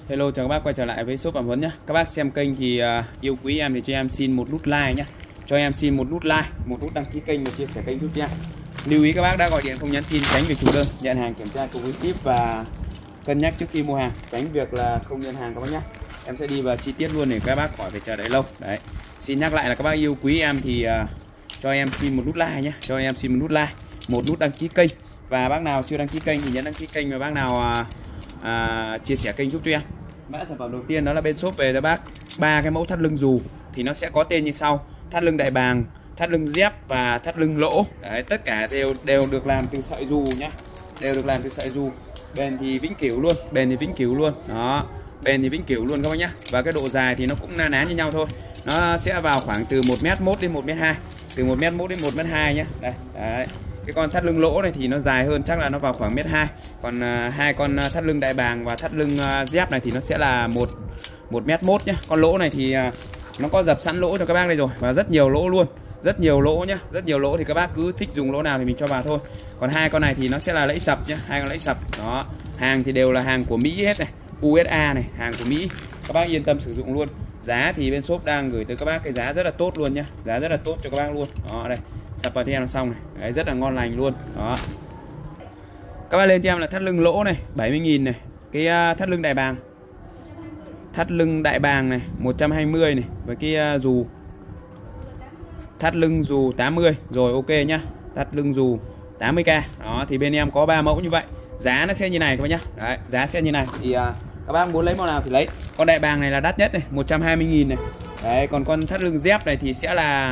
Hello, chào các bác quay trở lại với shop Phạm Huấn nhé. Các bác xem kênh thì yêu quý em thì cho em xin một nút like nhé. Cho em xin một nút like, một nút đăng ký kênh và chia sẻ kênh giúp cho em. Lưu ý các bác đã gọi điện không nhắn tin, tránh việc chủ đơn nhận hàng kiểm tra cùng với ship và cân nhắc trước khi mua hàng, tránh việc là không nhận hàng các bác nhé. Em sẽ đi vào chi tiết luôn để các bác khỏi phải chờ đợi lâu. Đấy. Xin nhắc lại là các bác yêu quý em thì cho em xin một nút like nhé. Cho em xin một nút like, một nút đăng ký kênh, và bác nào chưa đăng ký kênh thì nhấn đăng ký kênh, và bác nào chia sẻ kênh giúp cho em. Mã sản phẩm đầu tiên đó là bên shop về cho bác 3 cái mẫu thắt lưng dù thì nó sẽ có tên như sau: thắt lưng đại bàng, thắt lưng dép và thắt lưng lỗ. Đấy, tất cả đều được làm từ sợi dù nhá, đều được làm từ sợi dù. Bền thì vĩnh cửu luôn, bền thì vĩnh cửu luôn. Đó, bền thì vĩnh cửu luôn các bác nhá. Và cái độ dài thì nó cũng na ná như nhau thôi. Nó sẽ vào khoảng từ 1m1 đến 1m2, từ 1m1 đến 1m2 nhá. Đây, đấy. Cái con thắt lưng lỗ này thì nó dài hơn, chắc là nó vào khoảng 1m2. Còn hai con thắt lưng đại bàng và thắt lưng dép này thì nó sẽ là 1m1 nhá. Con lỗ này thì nó có dập sẵn lỗ cho các bác đây rồi, và rất nhiều lỗ luôn, rất nhiều lỗ nhá, rất nhiều lỗ thì các bác cứ thích dùng lỗ nào thì mình cho vào thôi. Còn hai con này thì nó sẽ là lẫy sập nhá, hai con lẫy sập. Đó, hàng thì đều là hàng của Mỹ hết này, USA này, hàng của Mỹ, các bác yên tâm sử dụng luôn. Giá thì bên shop đang gửi tới các bác cái giá rất là tốt luôn nhá, giá rất là tốt cho các bác luôn. Đó, đây sập vào cho em là xong này. Đấy, rất là ngon lành luôn. Đó, các bác lên cho em là thắt lưng lỗ này 70.000 này. Cái thắt lưng đại bàng, thắt lưng đại bàng này 120 này, với cái dù thắt lưng dù 80 rồi, ok nhá. Thắt lưng dù 80k. Đó, thì bên em có 3 mẫu như vậy. Giá nó sẽ như này các bác nhá. Đấy, giá sẽ như này. Thì các bác muốn lấy mẫu nào thì lấy. Con đại bàng này là đắt nhất này, 120.000 này. Đấy, còn con thắt lưng dép này thì sẽ là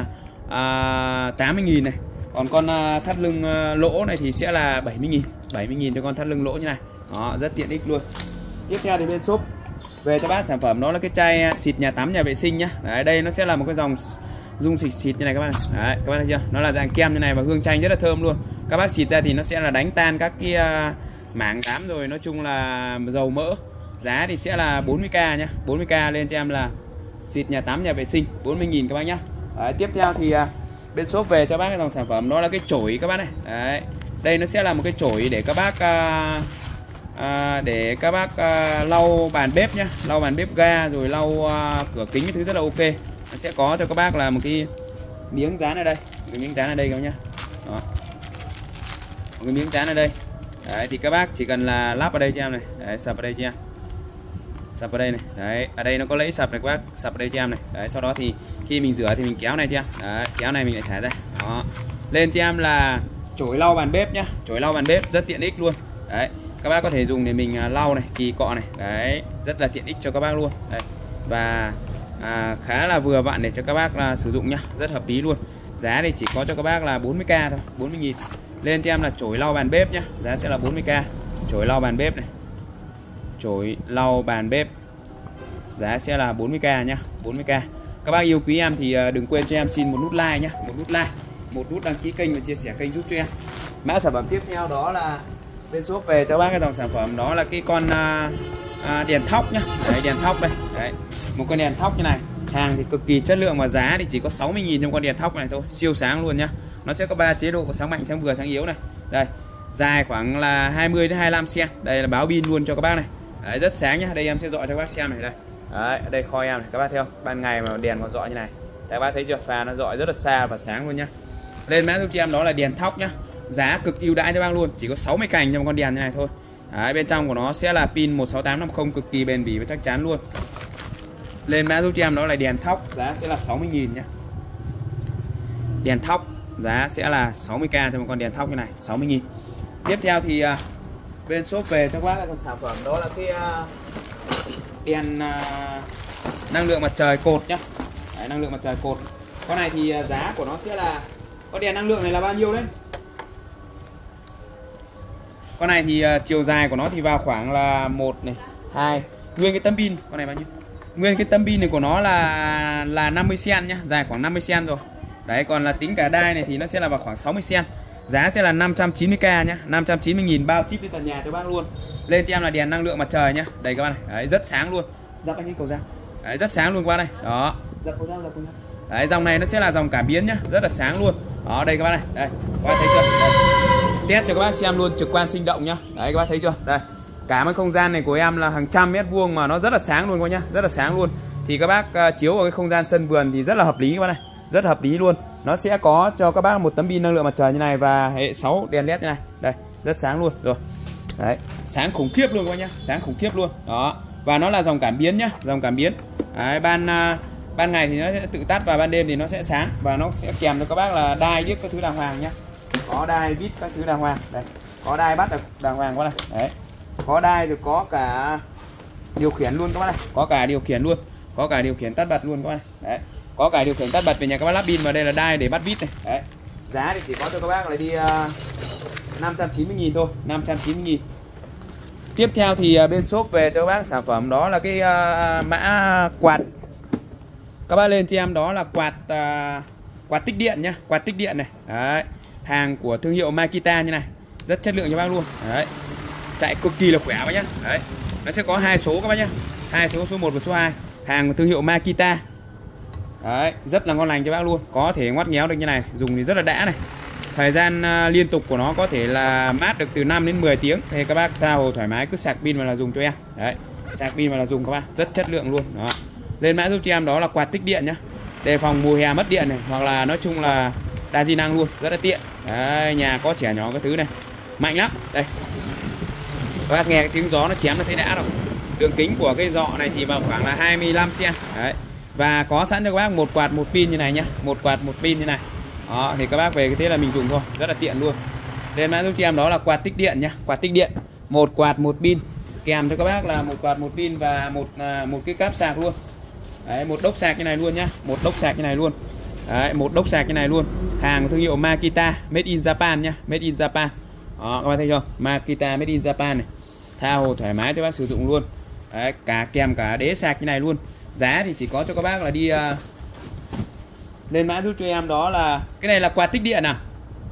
80.000 này. Còn con thắt lưng lỗ này thì sẽ là 70.000. 70.000 cho con thắt lưng lỗ như này. Đó, rất tiện ích luôn. Tiếp theo thì bên shop về cho bác sản phẩm đó là cái chai xịt nhà tắm, nhà vệ sinh nhá. Đấy, đây nó sẽ là một cái dòng dung xịt xịt như này các bạn. Đấy, các bạn thấy chưa? Nó là dạng kem như này và hương chanh rất là thơm luôn. Các bác xịt ra thì nó sẽ là đánh tan các cái mảng tám rồi, nói chung là dầu mỡ. Giá thì sẽ là 40k nhá. 40k lên cho em là xịt nhà tắm, nhà vệ sinh, 40.000 các bác nhá. Đấy, tiếp theo thì bên shop về cho bác cái dòng sản phẩm đó là cái chổi các bác này. Đấy, đây nó sẽ là một cái chổi để các bác lau bàn bếp nhá, lau bàn bếp ga rồi lau cửa kính cái thứ rất là ok. Nó sẽ có cho các bác là một cái miếng dán ở đây, cái miếng dán ở đây các bác nhá. Đó, một cái miếng dán ở đây. Đấy, thì các bác chỉ cần là lắp ở đây cho em này. Đấy, sập ở đây cho em, sập ở đây này. Đấy, ở đây nó có lẫy sập này các bác, sập ở đây cho em này. Đấy, sau đó thì khi mình rửa thì mình kéo này cho em. Đấy, kéo này mình lại thả ra. Đó, lên cho em là chổi lau bàn bếp nhá, chổi lau bàn bếp rất tiện ích luôn. Đấy, các bác có thể dùng để mình lau này, kỳ cọ này. Đấy, rất là tiện ích cho các bác luôn. Đấy, và khá là vừa vặn để cho các bác là sử dụng nhá, rất hợp lý luôn. Giá thì chỉ có cho các bác là 40k thôi, 40.000. Lên cho em là chổi lau bàn bếp nhá, giá sẽ là 40k. Chổi lau bàn bếp này, chổi lau bàn bếp, giá sẽ là 40k nhá, 40k. Các bác yêu quý em thì đừng quên cho em xin một nút like nhá, một nút like, một nút đăng ký kênh và chia sẻ kênh giúp cho em. Mã sản phẩm tiếp theo đó là bên shop về cho bác cái dòng sản phẩm đó là cái con đèn thóc nhá. Đấy, đèn thóc đây. Đấy, một con đèn thóc như này, hàng thì cực kỳ chất lượng và giá thì chỉ có 60.000 trong con đèn thóc này thôi, siêu sáng luôn nhá. Nó sẽ có 3 chế độ: sáng mạnh, sáng vừa, sáng yếu này. Đây, dài khoảng là 20 đến 25 cm. Đây là báo pin luôn cho các bác này. Đấy, rất sáng nhá. Đây em sẽ dọi cho các bác xem này. Đây. Đấy, ở đây kho em này, các bác thấy không? Ban ngày mà đèn còn dọi như này. Đấy, các bác thấy chưa? Pha nó dọi rất là xa và sáng luôn nhá. Lên mã giúp cho em đó là đèn thóc nhá. Giá cực ưu đãi cho bác luôn, chỉ có 60 cành trong con đèn như này thôi. Đấy, bên trong của nó sẽ là pin 16850, cực kỳ bền bỉ và chắc chắn luôn. Lên mã giúp cho em đó là đèn thóc, giá sẽ là 60.000 nhá. Đèn thóc giá sẽ là 60k cho một con đèn thóc như này, 60.000. Tiếp theo thì bên shop về cho các bác sản phẩm đó là cái đèn năng lượng mặt trời cột nhá. Đấy, năng lượng mặt trời cột. Con này thì giá của nó sẽ là, con đèn năng lượng này là bao nhiêu đấy? Con này thì chiều dài của nó thì vào khoảng là 1 này, 2. Nguyên cái tấm pin con này bao nhiêu? Nguyên cái tấm pin này của nó là 50 cm nhá, dài khoảng 50 cm rồi. Đấy, còn là tính cả đai này thì nó sẽ là vào khoảng 60 cm. Giá sẽ là 590k nhá, 590.000 bao ship đến tận nhà cho bác luôn. Lên cho em là đèn năng lượng mặt trời nhá. Đây các bác này. Đấy, rất sáng luôn. Dập anh cái cầu dao. Đấy, rất sáng luôn các bác này. Đó. Dập cầu dao, dập cầu dao. Đấy, dòng này nó sẽ là dòng cảm biến nhá, rất là sáng luôn. Đó, đây các bác này. Đây, các bác thấy chưa? Đây. Test cho các bác xem luôn, trực quan sinh động nhá. Đấy, các bác thấy chưa? Đây. Cả cái không gian này của em là hàng trăm mét vuông mà nó rất là sáng luôn các nhá, rất là sáng luôn. Thì các bác chiếu vào cái không gian sân vườn thì rất là hợp lý các bác này, rất là hợp lý luôn. Nó sẽ có cho các bác một tấm pin năng lượng mặt trời như này và hệ 6 đèn led như này. Đây, rất sáng luôn rồi. Đấy, sáng khủng khiếp luôn các bác nhá, sáng khủng khiếp luôn. Đó. Và nó là dòng cảm biến nhá, dòng cảm biến. Đấy, ban ngày thì nó sẽ tự tắt và ban đêm thì nó sẽ sáng, và nó sẽ kèm cho các bác là đai điếc các thứ đàng hoàng nhá. Có đai vít các thứ đàng hoàng. Đây, có đai bắt được đàng hoàng quá này. Đấy. Có đai rồi, có cả điều khiển luôn các bác này, có cả điều khiển luôn, có cả điều khiển tắt bật luôn các bác này. Đấy, có cả điều khiển tắt bật về nhà các bác lắp pin vào đây là đai để bắt vít này. Đấy. Giá thì chỉ có cho các bác là đi 590.000 thôi, 590.000. Tiếp theo thì bên shop về cho các bác sản phẩm đó là cái mã quạt. Các bác lên cho em đó là quạt tích điện nhá, quạt tích điện này. Đấy, hàng của thương hiệu Makita như này, rất chất lượng cho bác luôn. Đấy, chạy cực kỳ là khỏe các bác nhá. Đấy, nó sẽ có 2 số các bác nhá, 2 số, số 1 và số 2. Hàng của thương hiệu Makita. Đấy, rất là ngon lành cho bác luôn, có thể ngoắt nghéo được như này, dùng thì rất là đã này. Thời gian liên tục của nó có thể là mát được từ 5 đến 10 tiếng. Thì các bác tha hồ thoải mái cứ sạc pin vào là dùng cho em. Đấy, sạc pin vào là dùng các bác, rất chất lượng luôn. Đó. Lên mã giúp cho em đó là quạt tích điện nhá, đề phòng mùa hè mất điện này, hoặc là nói chung là đa di năng luôn, rất là tiện. Đấy, nhà có trẻ nhỏ cái thứ này, mạnh lắm. Đây, các bác nghe cái tiếng gió nó chém nó thấy đã rồi. Đường kính của cái dọ này thì vào khoảng là 25 cm. Đấy, và có sẵn cho các bác một quạt một pin như này nhá, một quạt một pin như này. Đó, thì các bác về cái thế là mình dùng thôi, rất là tiện luôn. Lên mã giúp cho em đó là quạt tích điện nhá, quạt tích điện, một quạt một pin, kèm cho các bác là một quạt một pin và một cái cáp sạc luôn. Đấy, một đốc sạc như này luôn nhá, một đốc sạc như này luôn. Đấy, một đốc sạc như này luôn. Hàng thương hiệu Makita, made in Japan nhá, made in Japan. Đó, các bác thấy chưa? Makita made in Japan này. Tha hồ thoải mái cho bác sử dụng luôn. Đấy, cả kèm cả đế sạc như này luôn. Giá thì chỉ có cho các bác là đi lên mã giúp cho em đó là cái này là quạt tích điện nào.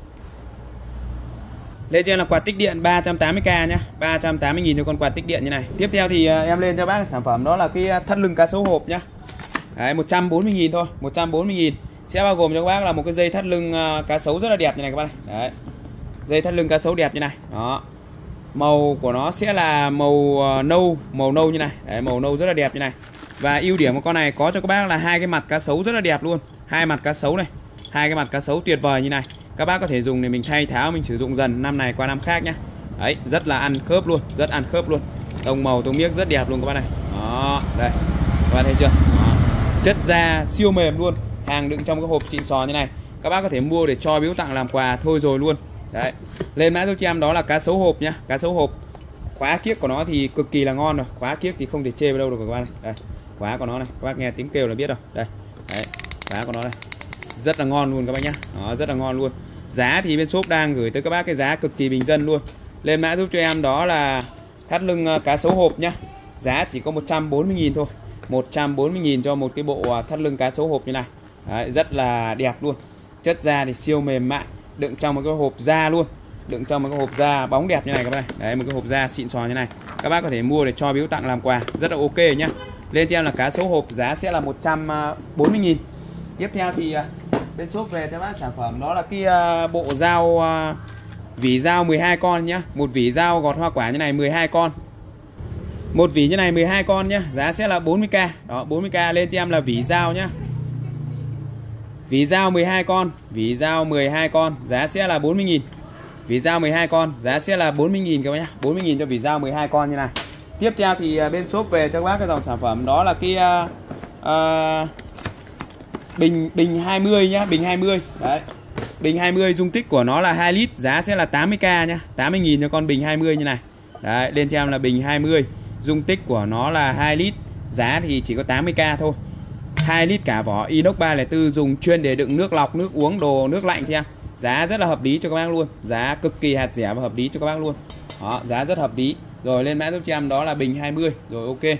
Lên cho em là quạt tích điện 380k nhá, 380.000 cho con quạt tích điện như này. Tiếp theo thì em lên cho bác sản phẩm đó là cái thắt lưng cá sấu hộp nhá. Đấy, 140.000 thôi, 140.000. Sẽ bao gồm cho các bác là một cái dây thắt lưng cá sấu rất là đẹp như này các bác này. Đấy, dây thắt lưng cá sấu đẹp như này. Đó, màu của nó sẽ là màu nâu như này. Đấy, màu nâu rất là đẹp như này. Và ưu điểm của con này có cho các bác là hai cái mặt cá sấu rất là đẹp luôn, hai mặt cá sấu này, hai cái mặt cá sấu tuyệt vời như này. Các bác có thể dùng để mình thay tháo, mình sử dụng dần năm này qua năm khác nhá. Đấy, rất là ăn khớp luôn, rất ăn khớp luôn. Tông màu tông miếc rất đẹp luôn các bác này. Đó, đây, các bác thấy chưa? Đó, chất da siêu mềm luôn, hàng đựng trong cái hộp xịn sò như này. Các bác có thể mua để cho biếu tặng làm quà thôi rồi luôn. Đấy, lên mã giúp cho em đó là cá sấu hộp nhá, cá sấu hộp. Khóa kiếc của nó thì cực kỳ là ngon rồi, khóa kiếc thì không thể chê vào đâu được các bác này. Đây, khóa của nó này, các bác nghe tiếng kêu là biết rồi. Đây, đấy, khóa của nó này, rất là ngon luôn các bác nhá. Đó, rất là ngon luôn. Giá thì bên shop đang gửi tới các bác cái giá cực kỳ bình dân luôn. Lên mã giúp cho em đó là thắt lưng cá sấu hộp nhá. Giá chỉ có 140.000 thôi, 140.000 cho một cái bộ thắt lưng cá sấu hộp như này. Đấy, rất là đẹp luôn. Chất da thì siêu mềm mại, đựng trong một cái hộp da luôn, đựng trong một cái hộp da bóng đẹp như này các bác này. Đấy, một cái hộp da xịn sò như này. Các bác có thể mua để cho biếu tặng làm quà, rất là ok nhá. Lên cho em là cá sấu hộp, giá sẽ là 140.000. Tiếp theo thì bên shop về cho bác sản phẩm đó là cái bộ dao vỉ dao 12 con nhá. Một vỉ dao gọt hoa quả như này 12 con. Một vỉ như này 12 con nhá, giá sẽ là 40k. Đó, 40k. Lên cho em là vỉ dao nhá. Vỉ dao 12 con, vỉ dao 12 con, giá sẽ là 40.000. Vỉ dao 12 con, giá sẽ là 40.000 các bác nhá. 40.000 cho vỉ dao 12 con như này. Tiếp theo thì bên shop về cho các bác cái dòng sản phẩm đó là cái bình 20 nhá, bình 20. Đấy, bình 20 dung tích của nó là 2 lít, giá sẽ là 80k nhá, 80.000 cho con bình 20 như này. Đấy, lên cho em là bình 20, dung tích của nó là 2 lít, giá thì chỉ có 80k thôi. 2 lít cả vỏ inox 304, dùng chuyên để đựng nước lọc, nước uống, đồ nước lạnh cho em. Giá rất là hợp lý cho các bác luôn, giá cực kỳ hạt rẻ và hợp lý cho các bác luôn. Đó, giá rất hợp lý. Rồi lên mã giúp cho em đó là bình 20. Rồi ok.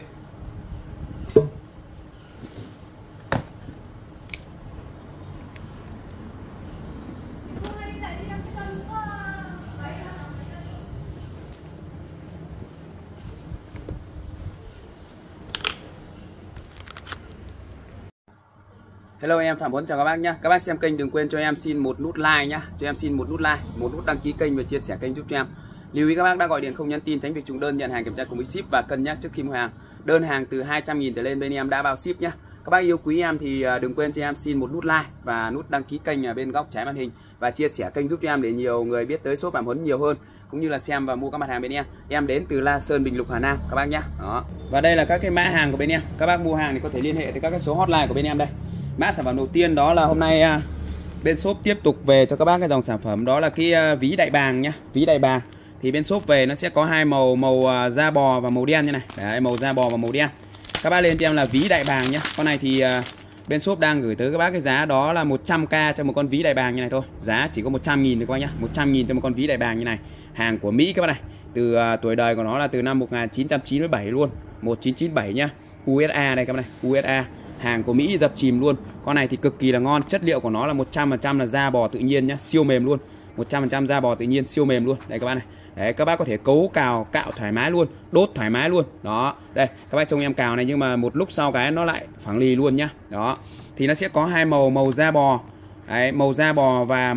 Hello em, Phạm Huấn chào các bác nhé. Các bác xem kênh đừng quên cho em xin một nút like nhá, cho em xin một nút like, một nút đăng ký kênh và chia sẻ kênh giúp cho em. Lưu ý các bác đã gọi điện không nhắn tin tránh việc trùng đơn, nhận hàng kiểm tra cùng với ship và cân nhắc trước khi mua hàng. Đơn hàng từ 200.000 trở lên bên em đã bao ship nhé. Các bác yêu quý em thì đừng quên cho em xin một nút like và nút đăng ký kênh ở bên góc trái màn hình và chia sẻ kênh giúp cho em để nhiều người biết tới shop Phạm Huấn nhiều hơn, cũng như là xem và mua các mặt hàng bên em. Em đến từ La Sơn, Bình Lục, Hà Nam các bác nhé. Đó. Và đây là các cái mã hàng của bên em. Các bác mua hàng thì có thể liên hệ tới các cái số hotline của bên em đây. Mã sản phẩm đầu tiên đó là hôm nay bên shop tiếp tục về cho các bác cái dòng sản phẩm đó là cái ví đại bàng nhá. Ví đại bàng thì bên shop về nó sẽ có hai màu, màu da bò và màu đen như này. Đấy, màu da bò và màu đen. Các bác lên cho em là ví đại bàng nhá. Con này thì bên shop đang gửi tới các bác cái giá đó là 100k cho một con ví đại bàng như này thôi. Giá chỉ có 100.000 thôi các bác nhá. 100.000 cho một con ví đại bàng như này. Hàng của Mỹ các bác này. Từ tuổi đời của nó là từ năm 1997 luôn. 1997 nhá. USA đây các bác này, USA. Hàng của Mỹ dập chìm luôn. Con này thì cực kỳ là ngon, chất liệu của nó là 100% là da bò tự nhiên nhá, siêu mềm luôn. 100% da bò tự nhiên siêu mềm luôn. Đây các bác này. Đấy, các bác có thể cấu cào cạo thoải mái luôn, đốt thoải mái luôn. Đó, đây, các bác trông em cào này nhưng mà một lúc sau cái nó lại phẳng lì luôn nhá. Đó. Thì nó sẽ có hai màu, màu da bò. Đấy, màu da bò và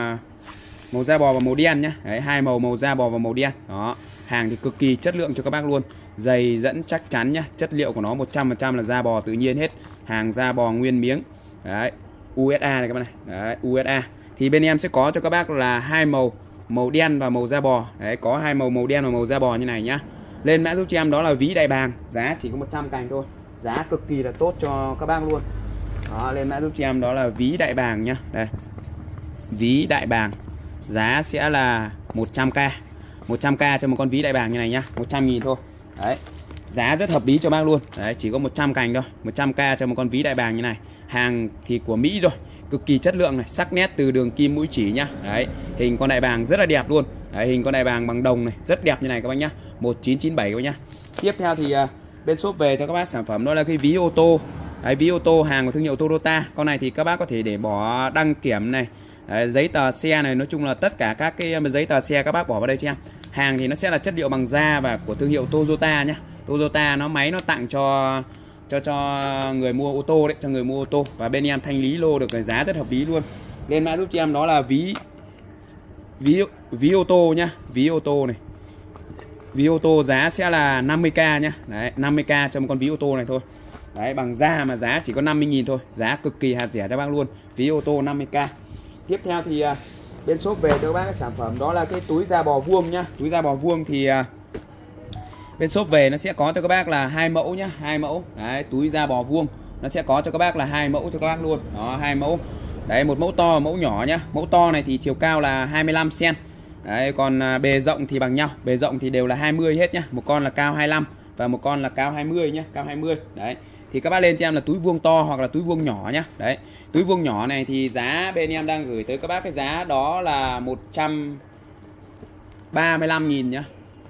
màu da bò và màu đen nhá. Đấy, hai màu, màu da bò và màu đen. Đó. Hàng thì cực kỳ chất lượng cho các bác luôn. Dày dẫn chắc chắn nhá. Chất liệu của nó 100% là da bò tự nhiên hết. Hàng da bò nguyên miếng. Đấy, USA này các bác này. Đấy, USA. Thì bên em sẽ có cho các bác là hai màu, màu đen và màu da bò. Đấy, có hai màu, màu đen và màu da bò như này nhá. Lên mã giúp cho em đó là ví đại bàng, giá chỉ có 100 cành thôi. Giá cực kỳ là tốt cho các bác luôn. Đó, lên mã giúp cho em đó là ví đại bàng nhá. Đây. Ví đại bàng. Giá sẽ là 100k. 100k cho một con ví đại bàng như này nhá, 100.000 thôi. Đấy. Giá rất hợp lý cho bác luôn. Đấy, chỉ có 100 cành thôi, 100k cho một con ví đại bàng như này. Hàng thì của Mỹ rồi, cực kỳ chất lượng này, sắc nét từ đường kim mũi chỉ nhá. Đấy, hình con đại bàng rất là đẹp luôn. Đấy, hình con đại bàng bằng đồng này, rất đẹp như này các bác nhá. 1997 các bác nhá. Tiếp theo thì bên shop về cho các bác sản phẩm đó là cái ví ô tô. Đấy, ví ô tô hàng của thương hiệu Toyota. Con này thì các bác có thể để bỏ đăng kiểm này. Đấy, giấy tờ xe này, nói chung là tất cả các cái giấy tờ xe các bác bỏ vào đây cho em. Hàng thì nó sẽ là chất liệu bằng da và của thương hiệu Toyota nhá. Toyota nó máy nó tặng cho người mua ô tô đấy, cho người mua ô tô, và bên em thanh lý lô được cái giá rất hợp lý luôn. Lên mã giúp cho em đó là ví ô tô nhá, ví ô tô này. Ví ô tô giá sẽ là 50k nhá. Đấy, 50k cho một con ví ô tô này thôi. Đấy, bằng da mà giá chỉ có 50.000 thôi, giá cực kỳ hạt rẻ cho bác luôn. Ví ô tô 50k. Tiếp theo thì bên shop về cho các bác cái sản phẩm đó là cái túi da bò vuông nhá. Túi da bò vuông thì bên shop về nó sẽ có cho các bác là hai mẫu nhá, hai mẫu. Đấy, túi da bò vuông nó sẽ có cho các bác là hai mẫu cho các bác luôn. Đó, hai mẫu. Đấy, một mẫu to, mẫu nhỏ nhá. Mẫu to này thì chiều cao là 25 cm. Đấy, còn bề rộng thì bằng nhau, bề rộng thì đều là 20 hết nhá. Một con là cao 25 và một con là cao 20 nhá, cao 20. Đấy. Thì các bác lên cho em là túi vuông to hoặc là túi vuông nhỏ nhá. Đấy. Túi vuông nhỏ này thì giá bên em đang gửi tới các bác cái giá đó là 135.000 nhá.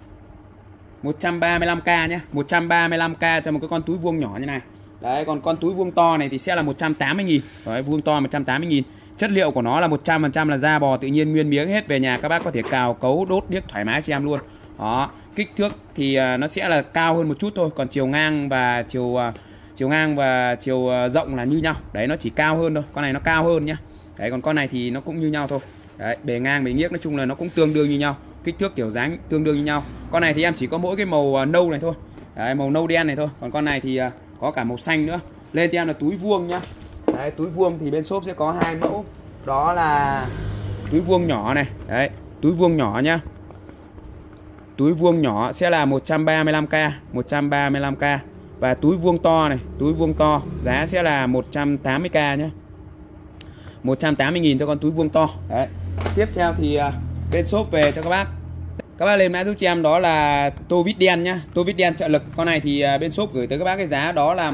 135k nhá, 135k cho một cái con túi vuông nhỏ như này. Đấy, còn con túi vuông to này thì sẽ là 180.000. Đấy, vuông to 180.000. Chất liệu của nó là 100% là da bò tự nhiên nguyên miếng hết. Về nhà các bác có thể cào cấu đốt điếc thoải mái cho em luôn. Đó, kích thước thì nó sẽ là cao hơn một chút thôi, còn chiều ngang và chiều rộng là như nhau. Đấy, nó chỉ cao hơn thôi, con này nó cao hơn nhá. Đấy, còn con này thì nó cũng như nhau thôi. Đấy, bề ngang bề nghiếc nói chung là nó cũng tương đương như nhau, kích thước kiểu dáng tương đương như nhau. Con này thì em chỉ có mỗi cái màu nâu này thôi. Đấy, màu nâu đen này thôi. Còn con này thì có cả màu xanh nữa. Lên cho em là túi vuông nhá. Đấy, túi vuông thì bên shop sẽ có hai mẫu. Đó là túi vuông nhỏ này. Đấy, túi vuông nhỏ nhá. Túi vuông nhỏ sẽ là 135k, 135k. Và túi vuông to này, túi vuông to giá sẽ là 180k nhé. 180.000 cho con túi vuông to. Đấy. Tiếp theo thì bên shop về cho các bác lên mã giúp cho em đó là tô vít đen nhá, tô vít đen trợ lực. Con này thì bên shop gửi tới các bác cái giá đó là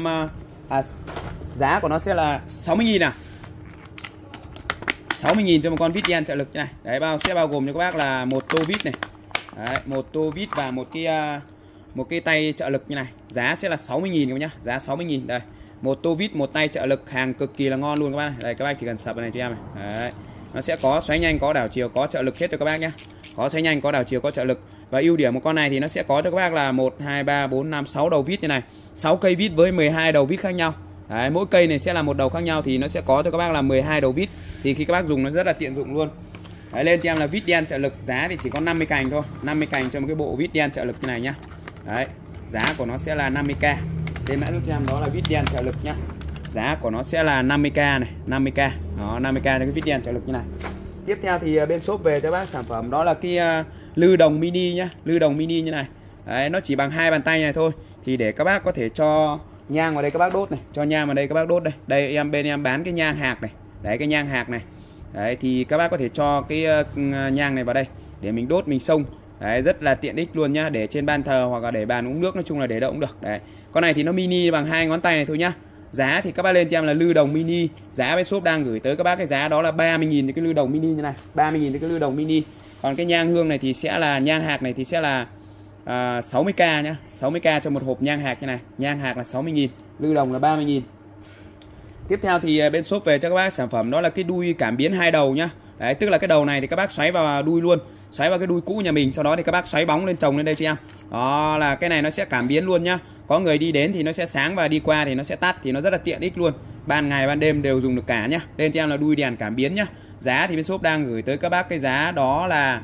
giá của nó sẽ là 60.000 à. 60.000 cho một con vít đen trợ lực như này. Đấy, sẽ bao gồm cho các bác là một tô vít này. Đấy, một tô vít và một cái tay trợ lực như này. Giá sẽ là 60.000 các bác nhá, giá 60.000. Đây, một tô vít, một tay trợ lực, hàng cực kỳ là ngon luôn các bác này. Đây, các bác chỉ cần sập vào này cho em này. Đấy. Nó sẽ có xoáy nhanh, có đảo chiều, có trợ lực hết cho các bác nhé. Có xoáy nhanh, có đảo chiều, có trợ lực. Và ưu điểm của con này thì nó sẽ có cho các bác là 1, 2, 3, 4, 5, 6 đầu vít như này. 6 cây vít với 12 đầu vít khác nhau. Đấy, mỗi cây này sẽ là một đầu khác nhau thì nó sẽ có cho các bác là 12 đầu vít. Thì khi các bác dùng nó rất là tiện dụng luôn. Đấy, lên cho em là vít đen trợ lực, giá thì chỉ có 50 cành thôi, 50 cành cho một cái bộ vít đen trợ lực như này nhá. Đấy, giá của nó sẽ là 50k. Lên mã giúp cho em đó là vít đen trợ lực nhá. Giá của nó sẽ là 50k này, 50k. Đó, 50k cho cái vít đen trợ lực như này. Tiếp theo thì bên shop về cho bác sản phẩm đó là cái lư đồng mini nhá, lư đồng mini như này. Đấy, nó chỉ bằng 2 bàn tay này thôi. Thì để các bác có thể cho nhang vào đây các bác đốt này, cho nhang vào đây các bác đốt đây. Đây bên em bán cái nhang hạt này. Đấy, cái nhang hạt này. Đấy, thì các bác có thể cho cái nhang này vào đây để mình đốt mình xông. Đấy, rất là tiện ích luôn nhá, để trên ban thờ hoặc là để bàn uống nước, nói chung là để đậu cũng được. Đấy, con này thì nó mini bằng 2 ngón tay này thôi nhá. Giá thì các bác lên cho em là lư đồng mini, giá bên shop đang gửi tới các bác cái giá đó là 30.000 cho cái lư đồng mini như này, 30.000 cho cái lư đồng mini. Còn cái nhang hương này thì sẽ là nhang hạt này thì sẽ là 60k nhá, 60k cho một hộp nhang hạt như này. Nhang hạt là 60.000, lư đồng là 30.000. Tiếp theo thì bên shop về cho các bác sản phẩm đó là cái đuôi cảm biến 2 đầu nhá. Đấy, tức là cái đầu này thì các bác xoáy vào đuôi luôn, xoáy vào cái đuôi cũ nhà mình, sau đó thì các bác xoáy bóng lên chồng lên đây cho em. Đó là cái này nó sẽ cảm biến luôn nhá. Có người đi đến thì nó sẽ sáng và đi qua thì nó sẽ tắt, thì nó rất là tiện ích luôn. Ban ngày ban đêm đều dùng được cả nhá. Lên cho em là đuôi đèn cảm biến nhá. Giá thì bên shop đang gửi tới các bác cái giá đó là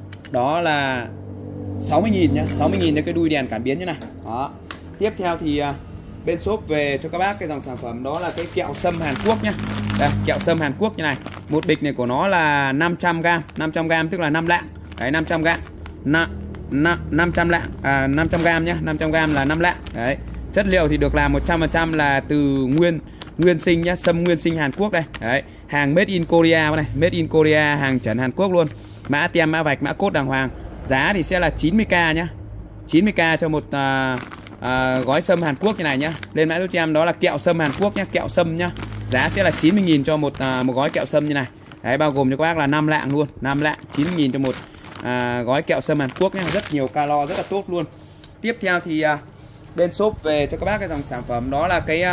60.000 nhá, 60.000 cho cái đuôi đèn cảm biến như này. Đó. Tiếp theo thì bên shop về cho các bác cái dòng sản phẩm đó là cái kẹo sâm Hàn Quốc nhá. Đây, kẹo sâm Hàn Quốc như này. Một bịch này của nó là 500g, 500g tức là 5 lạng. Đấy, 500g. 500 lạng, 500g nhá, 500g là 5 lạng. Đấy. Chất liệu thì được làm 100% là từ nguyên sinh nhá, sâm nguyên sinh Hàn Quốc đây. Đấy, hàng made in Korea này, made in Korea, hàng chuẩn Hàn Quốc luôn. Mã tem, mã vạch, mã code đàng hoàng. Giá thì sẽ là 90k nhá. 90k cho một gói sâm Hàn Quốc như này nhá. Lên mã giúp cho em đó là kẹo sâm Hàn Quốc nhá, kẹo sâm nhá. Giá sẽ là 90.000 cho một gói kẹo sâm như này. Đấy, bao gồm cho các bác là 5 lạng luôn, 5 lạng 90.000 cho một gói kẹo sâm Hàn Quốc nhá, rất nhiều calo, rất là tốt luôn. Tiếp theo thì bên shop về cho các bác cái dòng sản phẩm đó là cái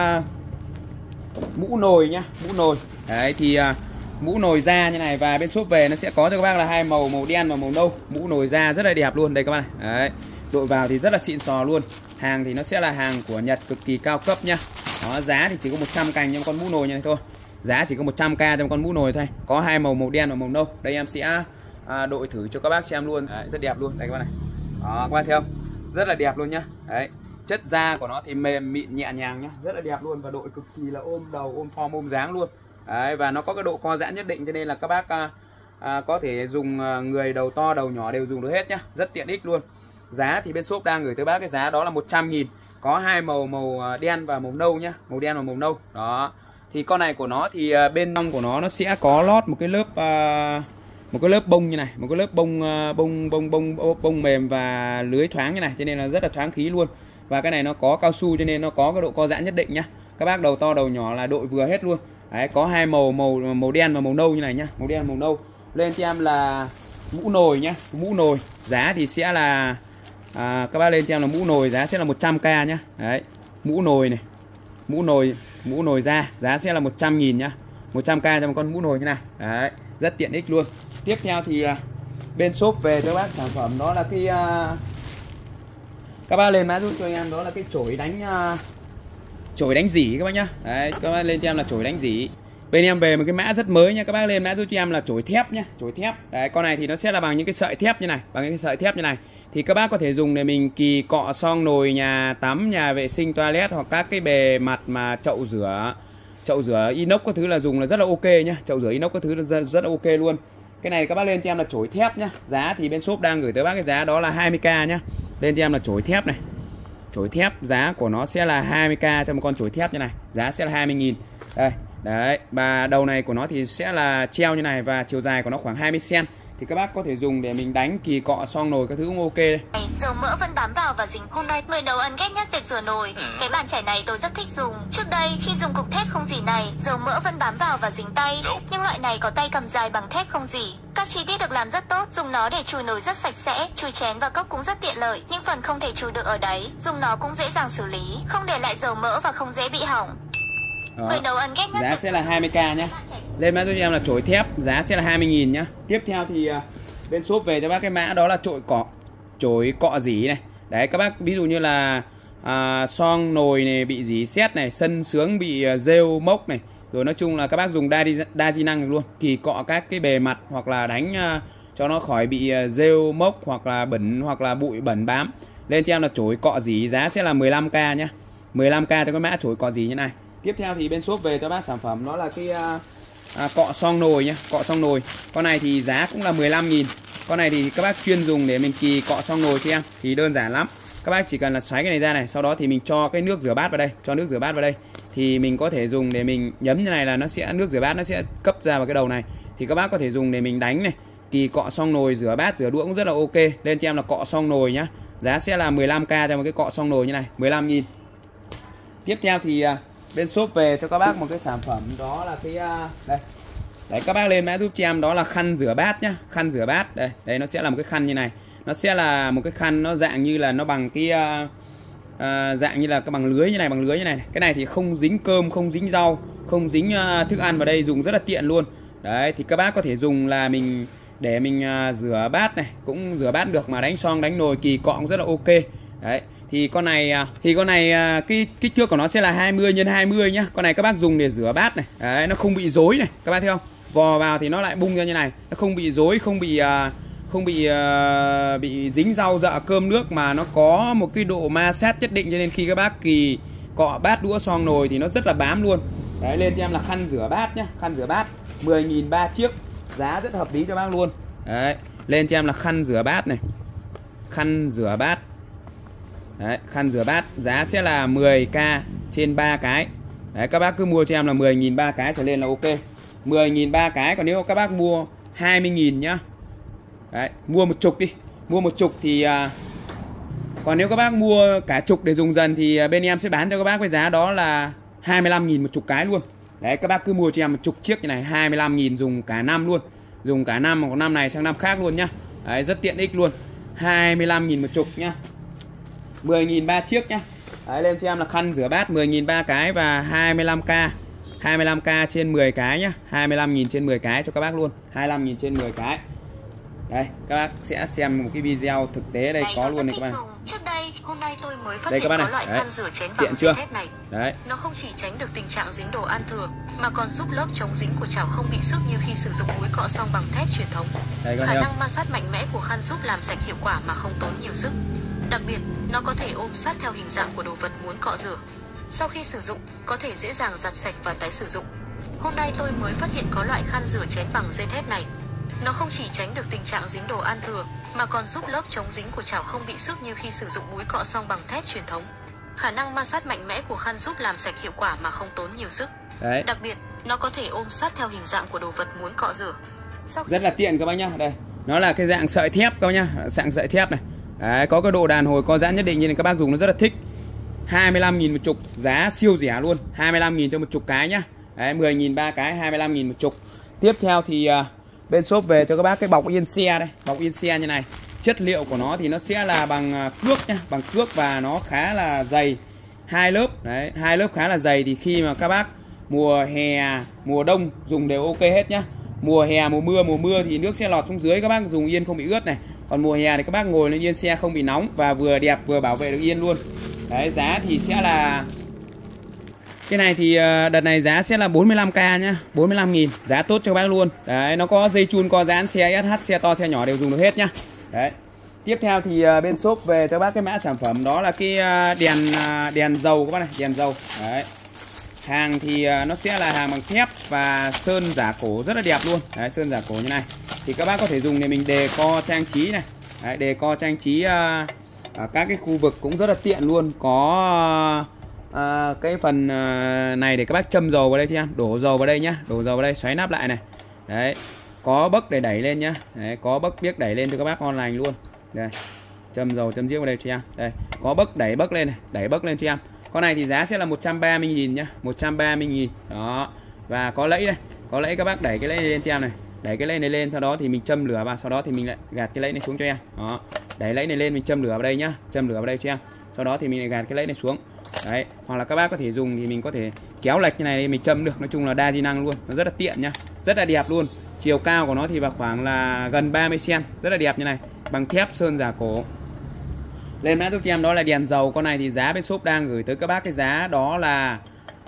mũ nồi nhá, mũ nồi. Đấy thì mũ nồi da như này, và bên shop về nó sẽ có cho các bác là 2 màu, màu đen và màu nâu. Mũ nồi da rất là đẹp luôn đây các bác này. Đấy, đội vào thì rất là xịn sò luôn. Hàng thì nó sẽ là hàng của Nhật cực kỳ cao cấp nhá. Đó, giá thì chỉ có 100 cành cho con mũ nồi như này thôi. Giá chỉ có 100k cho con mũ nồi thôi. Có 2 màu, màu đen và màu nâu. Đây em sẽ đội thử cho các bác xem luôn. Đấy, rất đẹp luôn đây các bác này. Đó, các bác thấy không? Rất là đẹp luôn nhá. Đấy, chất da của nó thì mềm mịn nhẹ nhàng nhá, rất là đẹp luôn, và đội cực kỳ là ôm đầu, ôm form, ôm dáng luôn. Đấy, và nó có cái độ co giãn nhất định, cho nên là các bác có thể dùng người đầu to đầu nhỏ đều dùng được hết nhá, rất tiện ích luôn. Giá thì bên shop đang gửi tới bác cái giá đó là 100.000. Có 2 màu, màu đen và màu nâu nhá, màu đen và màu nâu. Đó. Thì con này của nó thì bên trong của nó sẽ có lót một cái lớp bông như này, một cái lớp bông mềm và lưới thoáng như này, cho nên là rất là thoáng khí luôn. Và cái này nó có cao su cho nên nó có cái độ co giãn nhất định nhá. Các bác đầu to đầu nhỏ là đội vừa hết luôn. Đấy, có 2 màu, màu đen và màu nâu như này nhá, màu đen màu nâu. Lên cho em là mũ nồi nhá, mũ nồi. Giá thì sẽ là các bác lên cho em là mũ nồi, giá sẽ là 100k nhá. Đấy, mũ nồi này, mũ nồi da, giá sẽ là 100.000 nhá, 100k cho một con mũ nồi như này. Đấy, rất tiện ích luôn. Tiếp theo thì bên shop về cho bác sản phẩm đó là cái các bác lên mã giúp cho em đó là cái chổi đánh dỉ các bác nhá. Đấy, các bác lên cho em là chổi đánh dỉ. Bên em về một cái mã rất mới nha, các bác lên mã giúp cho em là chổi thép nhá, chổi thép. Đấy, con này thì nó sẽ là bằng những cái sợi thép như này, bằng những cái sợi thép như này. Thì các bác có thể dùng để mình kỳ cọ xong nồi nhà tắm, nhà vệ sinh, toilet, hoặc các cái bề mặt mà chậu rửa inox các thứ là dùng là rất là ok nhá. Chậu rửa inox các thứ là rất là ok luôn. Cái này các bác lên cho em là chổi thép nhá. Giá thì bên shop đang gửi tới bác cái giá đó là 20k nhá. Lên cho em là chổi thép này. Chổi thép giá của nó sẽ là 20k cho một con chổi thép như này. Giá sẽ là 20.000. Đây, đấy, và đầu này của nó thì sẽ là treo như này, và chiều dài của nó khoảng 20 cm. Thì các bác có thể dùng để mình đánh kỳ cọ xong nồi các thứ cũng ok đây. Dầu mỡ vẫn bám vào và dính. Hôm nay người nấu ăn ghét nhất việc rửa nồi. Cái bàn chải này tôi rất thích dùng. Trước đây khi dùng cục thép không dỉ này, dầu mỡ vẫn bám vào và dính tay. Nhưng loại này có tay cầm dài bằng thép không dỉ. Các chi tiết được làm rất tốt, dùng nó để chùi nồi rất sạch sẽ, chùi chén và cốc cũng rất tiện lợi. Nhưng phần không thể chùi được ở đáy, dùng nó cũng dễ dàng xử lý, không để lại dầu mỡ và không dễ bị hỏng. Người nấu ăn ghét nhất. Giá sẽ là 20k nhé. Lên mã cho em là chổi thép, giá sẽ là 20.000 nhá. Tiếp theo thì bên shop về cho bác cái mã đó là chổi cọ dỉ này. Đấy, các bác ví dụ như là xoong nồi này bị dỉ sét này, sân sướng bị rêu mốc này, Rồi nói chung là các bác dùng đa di năng được luôn, kỳ cọ các cái bề mặt hoặc là đánh cho nó khỏi bị rêu mốc hoặc là bẩn hoặc là bụi bẩn bám. Lên cho em là chổi cọ dỉ, giá sẽ là 15k nhá. 15k cho cái mã chổi cọ dỉ như này. Tiếp theo thì bên shop về cho bác sản phẩm đó là cái cọ xoong nồi nhá, cọ xoong nồi. Con này thì giá cũng là 15.000. Con này thì các bác chuyên dùng để mình kỳ cọ xoong nồi cho em thì đơn giản lắm. Các bác chỉ cần là xoáy cái này ra này, sau đó thì mình cho cái nước rửa bát vào đây, cho nước rửa bát vào đây thì mình có thể dùng để mình nhấm như này là nó sẽ nước rửa bát nó sẽ cấp ra vào cái đầu này. Thì các bác có thể dùng để mình đánh này, kỳ cọ xoong nồi, rửa bát, rửa đũa cũng rất là ok. Lên cho em là cọ xoong nồi nhá. Giá sẽ là 15k cho một cái cọ xoong nồi như này, 15.000. Tiếp theo thì bên shop về cho các bác một cái sản phẩm đó là cái đây. Đấy, các bác lên mã giúp cho em đó là khăn rửa bát nhá, khăn rửa bát. Đây, đấy nó sẽ là một cái khăn như này. Nó sẽ là một cái khăn nó dạng như là nó bằng cái dạng như là cái bằng lưới như này, bằng lưới như này. Cái này thì không dính cơm, không dính rau, không dính thức ăn vào đây, dùng rất là tiện luôn. Đấy thì các bác có thể dùng là mình để mình rửa bát này, cũng rửa bát được mà đánh xoong, đánh nồi, kỳ cọ cũng rất là ok. Đấy thì con này cái kích thước của nó sẽ là 20 x 20 nhá. Con này các bác dùng để rửa bát này. Đấy, nó không bị rối này, các bác thấy không? Vò vào thì nó lại bung ra như này, nó không bị rối, không bị dính rau dợ cơm nước, mà nó có một cái độ ma sát nhất định, cho nên khi các bác kỳ cọ bát đũa xoong nồi thì nó rất là bám luôn. Đấy, lên cho em là khăn rửa bát nhá, khăn rửa bát 10.300 chiếc, giá rất hợp lý cho bác luôn. Đấy, lên cho em là khăn rửa bát này, khăn rửa bát. Đấy, khăn rửa bát giá sẽ là 10k trên 3 cái. Đấy, các bác cứ mua cho em là 10.300 cái trở lên là ok. 10.300 cái, còn nếu các bác mua 20.000 nhá. Đấy, mua một chục đi. Mua một chục thì còn nếu các bác mua cả chục để dùng dần thì bên em sẽ bán cho các bác với giá đó là 25.000 một chục cái luôn. Đấy, các bác cứ mua cho em một chục chiếc như này, 25.000 dùng cả năm luôn. Dùng cả năm, hoặc năm này sang năm khác luôn nhá. Đấy, rất tiện ích luôn. 25.000 một chục nhá. 10.300 chiếc nhá. Đấy, lên cho em là khăn rửa bát 10.300 cái và 25k. 25k trên 10 cái nhá. 25.000 trên 10 cái cho các bác luôn. 25.000 trên 10 cái. Đây, các bác sẽ xem một cái video thực tế đây, có luôn này các bạn. Trước đây, hôm nay tôi mới phát đây hiện các có loại khăn rửa chén bằng dây thép này. Đấy. Nó không chỉ tránh được tình trạng dính đồ ăn thừa, mà còn giúp lớp chống dính của chảo không bị xước như khi sử dụng muối cọ xong bằng thép truyền thống. Khả năng ma sát mạnh mẽ của khăn giúp làm sạch hiệu quả mà không tốn nhiều sức. Đặc biệt, nó có thể ôm sát theo hình dạng của đồ vật muốn cọ rửa. Sau khi sử dụng, có thể dễ dàng giặt sạch và tái sử dụng. Hôm nay tôi mới phát hiện có loại khăn rửa chén bằng dây thép này. Nó không chỉ tránh được tình trạng dính đồ ăn thừa, mà còn giúp lớp chống dính của chảo không bị xước như khi sử dụng muối cọ xong bằng thép truyền thống. Khả năng ma sát mạnh mẽ của khăn giúp làm sạch hiệu quả mà không tốn nhiều sức. Đấy. Đặc biệt, nó có thể ôm sát theo hình dạng của đồ vật muốn cọ rửa. Rất là tiện các bác nhá. Đây, nó là cái dạng sợi thép các bác nhá, dạng sợi thép này. Đấy, có cái độ đàn hồi co giãn nhất định, nên các bác dùng nó rất là thích. 25.000 một chục, giá siêu rẻ luôn. 25.000 cho một chục cái nhá. Đấy, 10.300 cái, 25.000 một chục. Tiếp theo thì bên shop về cho các bác cái bọc yên xe đây, bọc yên xe như này. Chất liệu của nó thì nó sẽ là bằng cước nhá, bằng cước và nó khá là dày, 2 lớp. Đấy, 2 lớp khá là dày, thì khi mà các bác mùa hè, mùa đông dùng đều ok hết nhá. Mùa hè, mùa mưa thì nước sẽ lọt xuống dưới, các bác dùng yên không bị ướt này. Còn mùa hè thì các bác ngồi lên yên xe không bị nóng và vừa đẹp vừa bảo vệ được yên luôn. Đấy, giá thì sẽ là cái này thì đợt này giá sẽ là 45k nhá, 45.000, giá tốt cho bác luôn. Đấy, nó có dây chun co giãn, xe SH, xe to, xe nhỏ đều dùng được hết nhá. Đấy. Tiếp theo thì bên shop về cho bác cái mã sản phẩm đó là cái đèn dầu các bác này, đèn dầu. Đấy. Hàng thì nó sẽ là hàng bằng thép và sơn giả cổ rất là đẹp luôn. Đấy, sơn giả cổ như này. Thì các bác có thể dùng để mình đề co trang trí này. Đấy, đề co trang trí ở các cái khu vực cũng rất là tiện luôn. Có cái phần này để các bác châm dầu vào đây cho em, đổ dầu vào đây nhá, đổ dầu vào đây, xoáy nắp lại này. Đấy, có bấc để đẩy lên nhá. Đấy, có bấc biếc đẩy lên cho các bác online luôn. Đây, châm dầu châm giếc vào đây cho em. Đây, có bấc đẩy bấc lên này, đẩy bấc lên cho em. Con này thì giá sẽ là 130.000 nhá, 130.000. Đó. Và có lẫy đây, có lẫy các bác đẩy cái lẫy này lên cho em này. Đẩy cái lẫy này lên, sau đó thì mình châm lửa vào, sau đó thì mình lại gạt cái lẫy này xuống cho em. Đó. Đẩy lẫy này lên, mình châm lửa vào đây nhá, châm lửa vào đây cho em. Sau đó thì mình lại gạt cái lẫy này xuống. Đấy, hoặc là các bác có thể dùng thì mình có thể kéo lệch như này để mình châm được, nói chung là đa di năng luôn, nó rất là tiện nhá, rất là đẹp luôn. Chiều cao của nó thì vào khoảng là gần 30 cm, rất là đẹp như này, bằng thép sơn giả cổ. Lên mã giúp cho em đó là đèn dầu. Con này thì giá bên shop đang gửi tới các bác cái giá đó là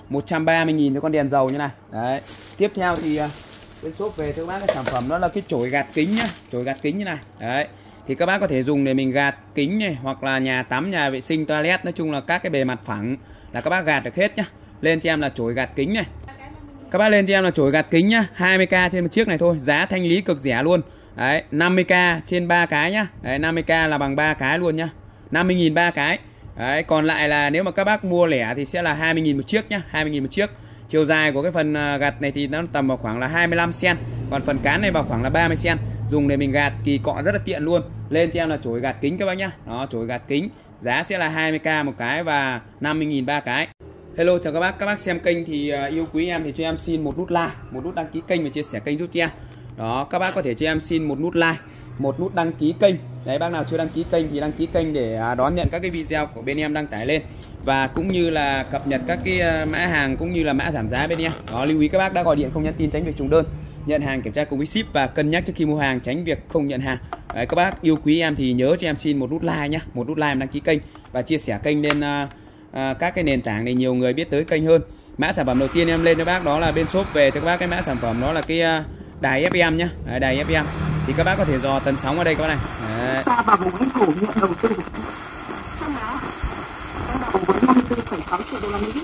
130.000 cho con đèn dầu như này. Đấy. Tiếp theo thì bên shop về cho các bác cái sản phẩm đó là cái chổi gạt kính nhá, chổi gạt kính như này. Đấy. Thì các bác có thể dùng để mình gạt kính này, hoặc là nhà tắm, nhà vệ sinh, toilet, nói chung là các cái bề mặt phẳng là các bác gạt được hết nhá. Lên cho em là chổi gạt kính này. Các bác lên cho em là chổi gạt kính nhá, 20k trên một chiếc này thôi, giá thanh lý cực rẻ luôn. Đấy, 50k trên 3 cái nhá. Đấy, 50k là bằng 3 cái luôn nhá. 50.000 3 cái. Đấy, còn lại là nếu mà các bác mua lẻ thì sẽ là 20.000 một chiếc nhá, 20.000 một chiếc. Chiều dài của cái phần gạt này thì nó tầm vào khoảng là 25 cm, còn phần cán này vào khoảng là 30 cm. Dùng để mình gạt kỳ cọ rất là tiện luôn. Lên cho em là chổi gạt kính các bác nhá. Đó, chổi gạt kính, giá sẽ là 20k một cái và 50.000 3 cái. Hello chào các bác xem kênh thì yêu quý em thì cho em xin một nút like, một nút đăng ký kênh và chia sẻ kênh giúp cho em. Đó, các bác có thể cho em xin một nút like, một nút đăng ký kênh. Đấy, bác nào chưa đăng ký kênh thì đăng ký kênh để đón nhận các cái video của bên em đăng tải lên, và cũng như là cập nhật các cái mã hàng cũng như là mã giảm giá bên em. Đó, lưu ý các bác đã gọi điện không nhắn tin tránh việc trùng đơn, nhận hàng kiểm tra cùng với ship và cân nhắc trước khi mua hàng tránh việc không nhận hàng. Đấy, các bác yêu quý em thì nhớ cho em xin một nút like nhá, một nút like đăng ký kênh và chia sẻ kênh lên các cái nền tảng để nhiều người biết tới kênh hơn. Mã sản phẩm đầu tiên em lên cho bác đó là bên shop về cho các bác cái mã sản phẩm đó là cái đài FM nhá. Đấy, đài FM thì các bác có thể dò tần sóng ở đây các bác này. Đấy. Và vùng lãnh thổ nhận đầu tư trong đó đầu với 54,6 triệu đô la Mỹ.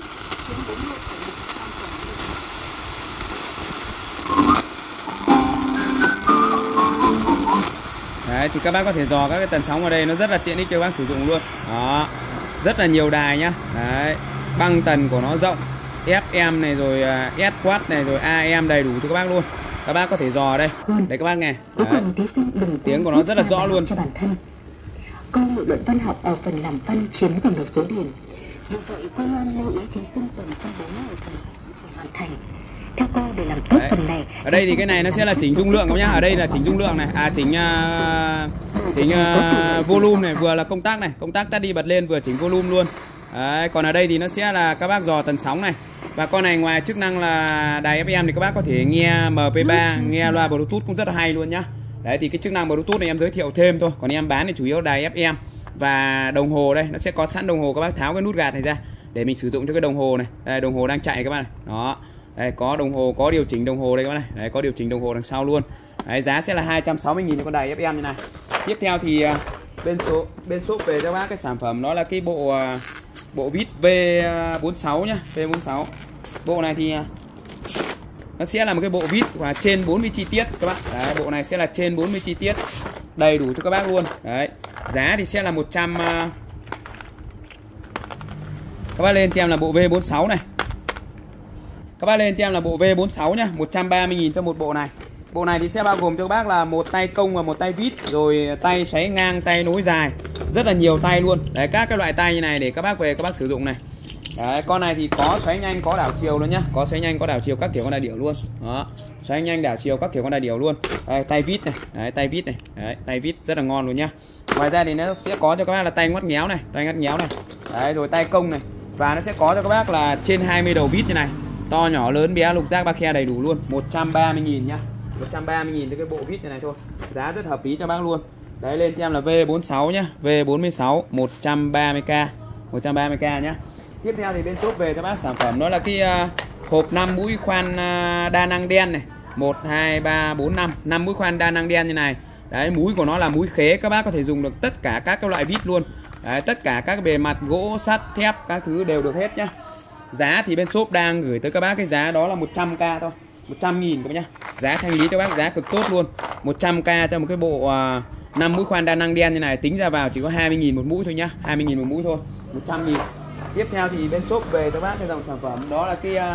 Đấy, thì các bác có thể dò các cái tần sóng ở đây, nó rất là tiện ích cho các bác sử dụng luôn. Đó, rất là nhiều đài nhá. Đấy, băng tần của nó rộng, FM này rồi S-Quad này rồi AM đầy đủ cho các bác luôn. Các bác có thể dò ở đây. Đấy các bác nghe. Đấy. Tiếng của nó rất là rõ luôn. Cho bản thân. Công nghệ luận văn học ở phần làm văn chiếm gần nửa số điền. Vì vậy, Quang Loan lưu ý thí sinh cần phân bố ở phần hoàn thành. Theo cô để làm tốt phần này. Ở đây thì cái này nó sẽ là chỉnh dung lượng các nhá. Ở đây là chỉnh dung lượng này, chỉnh volume này, vừa là công tắc tắt đi bật lên, vừa chỉnh volume luôn. Đấy, còn ở đây thì nó sẽ là các bác dò tần sóng này. Và con này ngoài chức năng là đài FM thì các bác có thể nghe MP3, nghe loa Bluetooth cũng rất là hay luôn nhá. Đấy, thì cái chức năng Bluetooth này em giới thiệu thêm thôi, còn em bán thì chủ yếu đài FM. Và đồng hồ đây, nó sẽ có sẵn đồng hồ, các bác tháo cái nút gạt này ra để mình sử dụng cho cái đồng hồ này. Đây, đồng hồ đang chạy các bác này. Đó. Đây, có đồng hồ, có điều chỉnh đồng hồ đây các bác này. Đấy, có điều chỉnh đồng hồ đằng sau luôn. Đấy, giá sẽ là 260.000 cho con đài FM như này. Tiếp theo thì bên shop về cho bác cái sản phẩm đó là cái bộ vít V46 nhá, V46. Bộ này thì nó sẽ là một cái bộ vít và trên 40 chi tiết các bạn. Đấy, bộ này sẽ là trên 40 chi tiết đầy đủ cho các bác luôn. Đấy, giá thì sẽ là 100. Các bác lên cho em là bộ V46 này. Các bác lên cho em là bộ V46 nhá, 130.000 cho một bộ này. Bộ này thì sẽ bao gồm cho các bác là một tay công và một tay vít, rồi tay xoáy ngang, tay nối dài, rất là nhiều tay luôn. Đấy, các cái loại tay như này để các bác về các bác sử dụng này. Đấy, con này thì có xoáy nhanh, có đảo chiều luôn nhá, có xoáy nhanh, có đảo chiều các kiểu con đài điểu luôn. Đó, xoáy nhanh, đảo chiều các kiểu con đài điểu luôn. Đây, tay vít này, đấy, tay vít này, đấy, tay vít rất là ngon luôn nhá. Ngoài ra thì nó sẽ có cho các bác là tay ngoắt ngéo này, tay ngoắt ngéo này, đấy, rồi tay công này, và nó sẽ có cho các bác là trên 20 đầu vít như này, to nhỏ lớn bé lục giác ba khe đầy đủ luôn. 130.000 nhá, 130.000 cho cái bộ vít này thôi, giá rất hợp lý cho bác luôn. Đấy, lên cho em là V46 nhá, V46 130k, 130k nhá. Tiếp theo thì bên shop về cho bác sản phẩm đó là cái hộp 5 mũi khoan đa năng đen này, 1 2 3 4 5, 5 mũi khoan đa năng đen như này. Đấy, mũi của nó là mũi khế, các bác có thể dùng được tất cả các loại vít luôn. Đấy, tất cả các bề mặt gỗ, sắt, thép các thứ đều được hết nhá. Giá thì bên shop đang gửi tới các bác cái giá đó là 100k thôi, 100.000 các bác nhá. Giá thanh lý cho bác giá cực tốt luôn. 100k cho một cái bộ 5 mũi khoan đa năng đen như này, tính ra vào chỉ có 20.000 một mũi thôi nhá, 20.000 một mũi thôi, 100.000. Tiếp theo thì bên shop về cho bác cái dòng sản phẩm đó là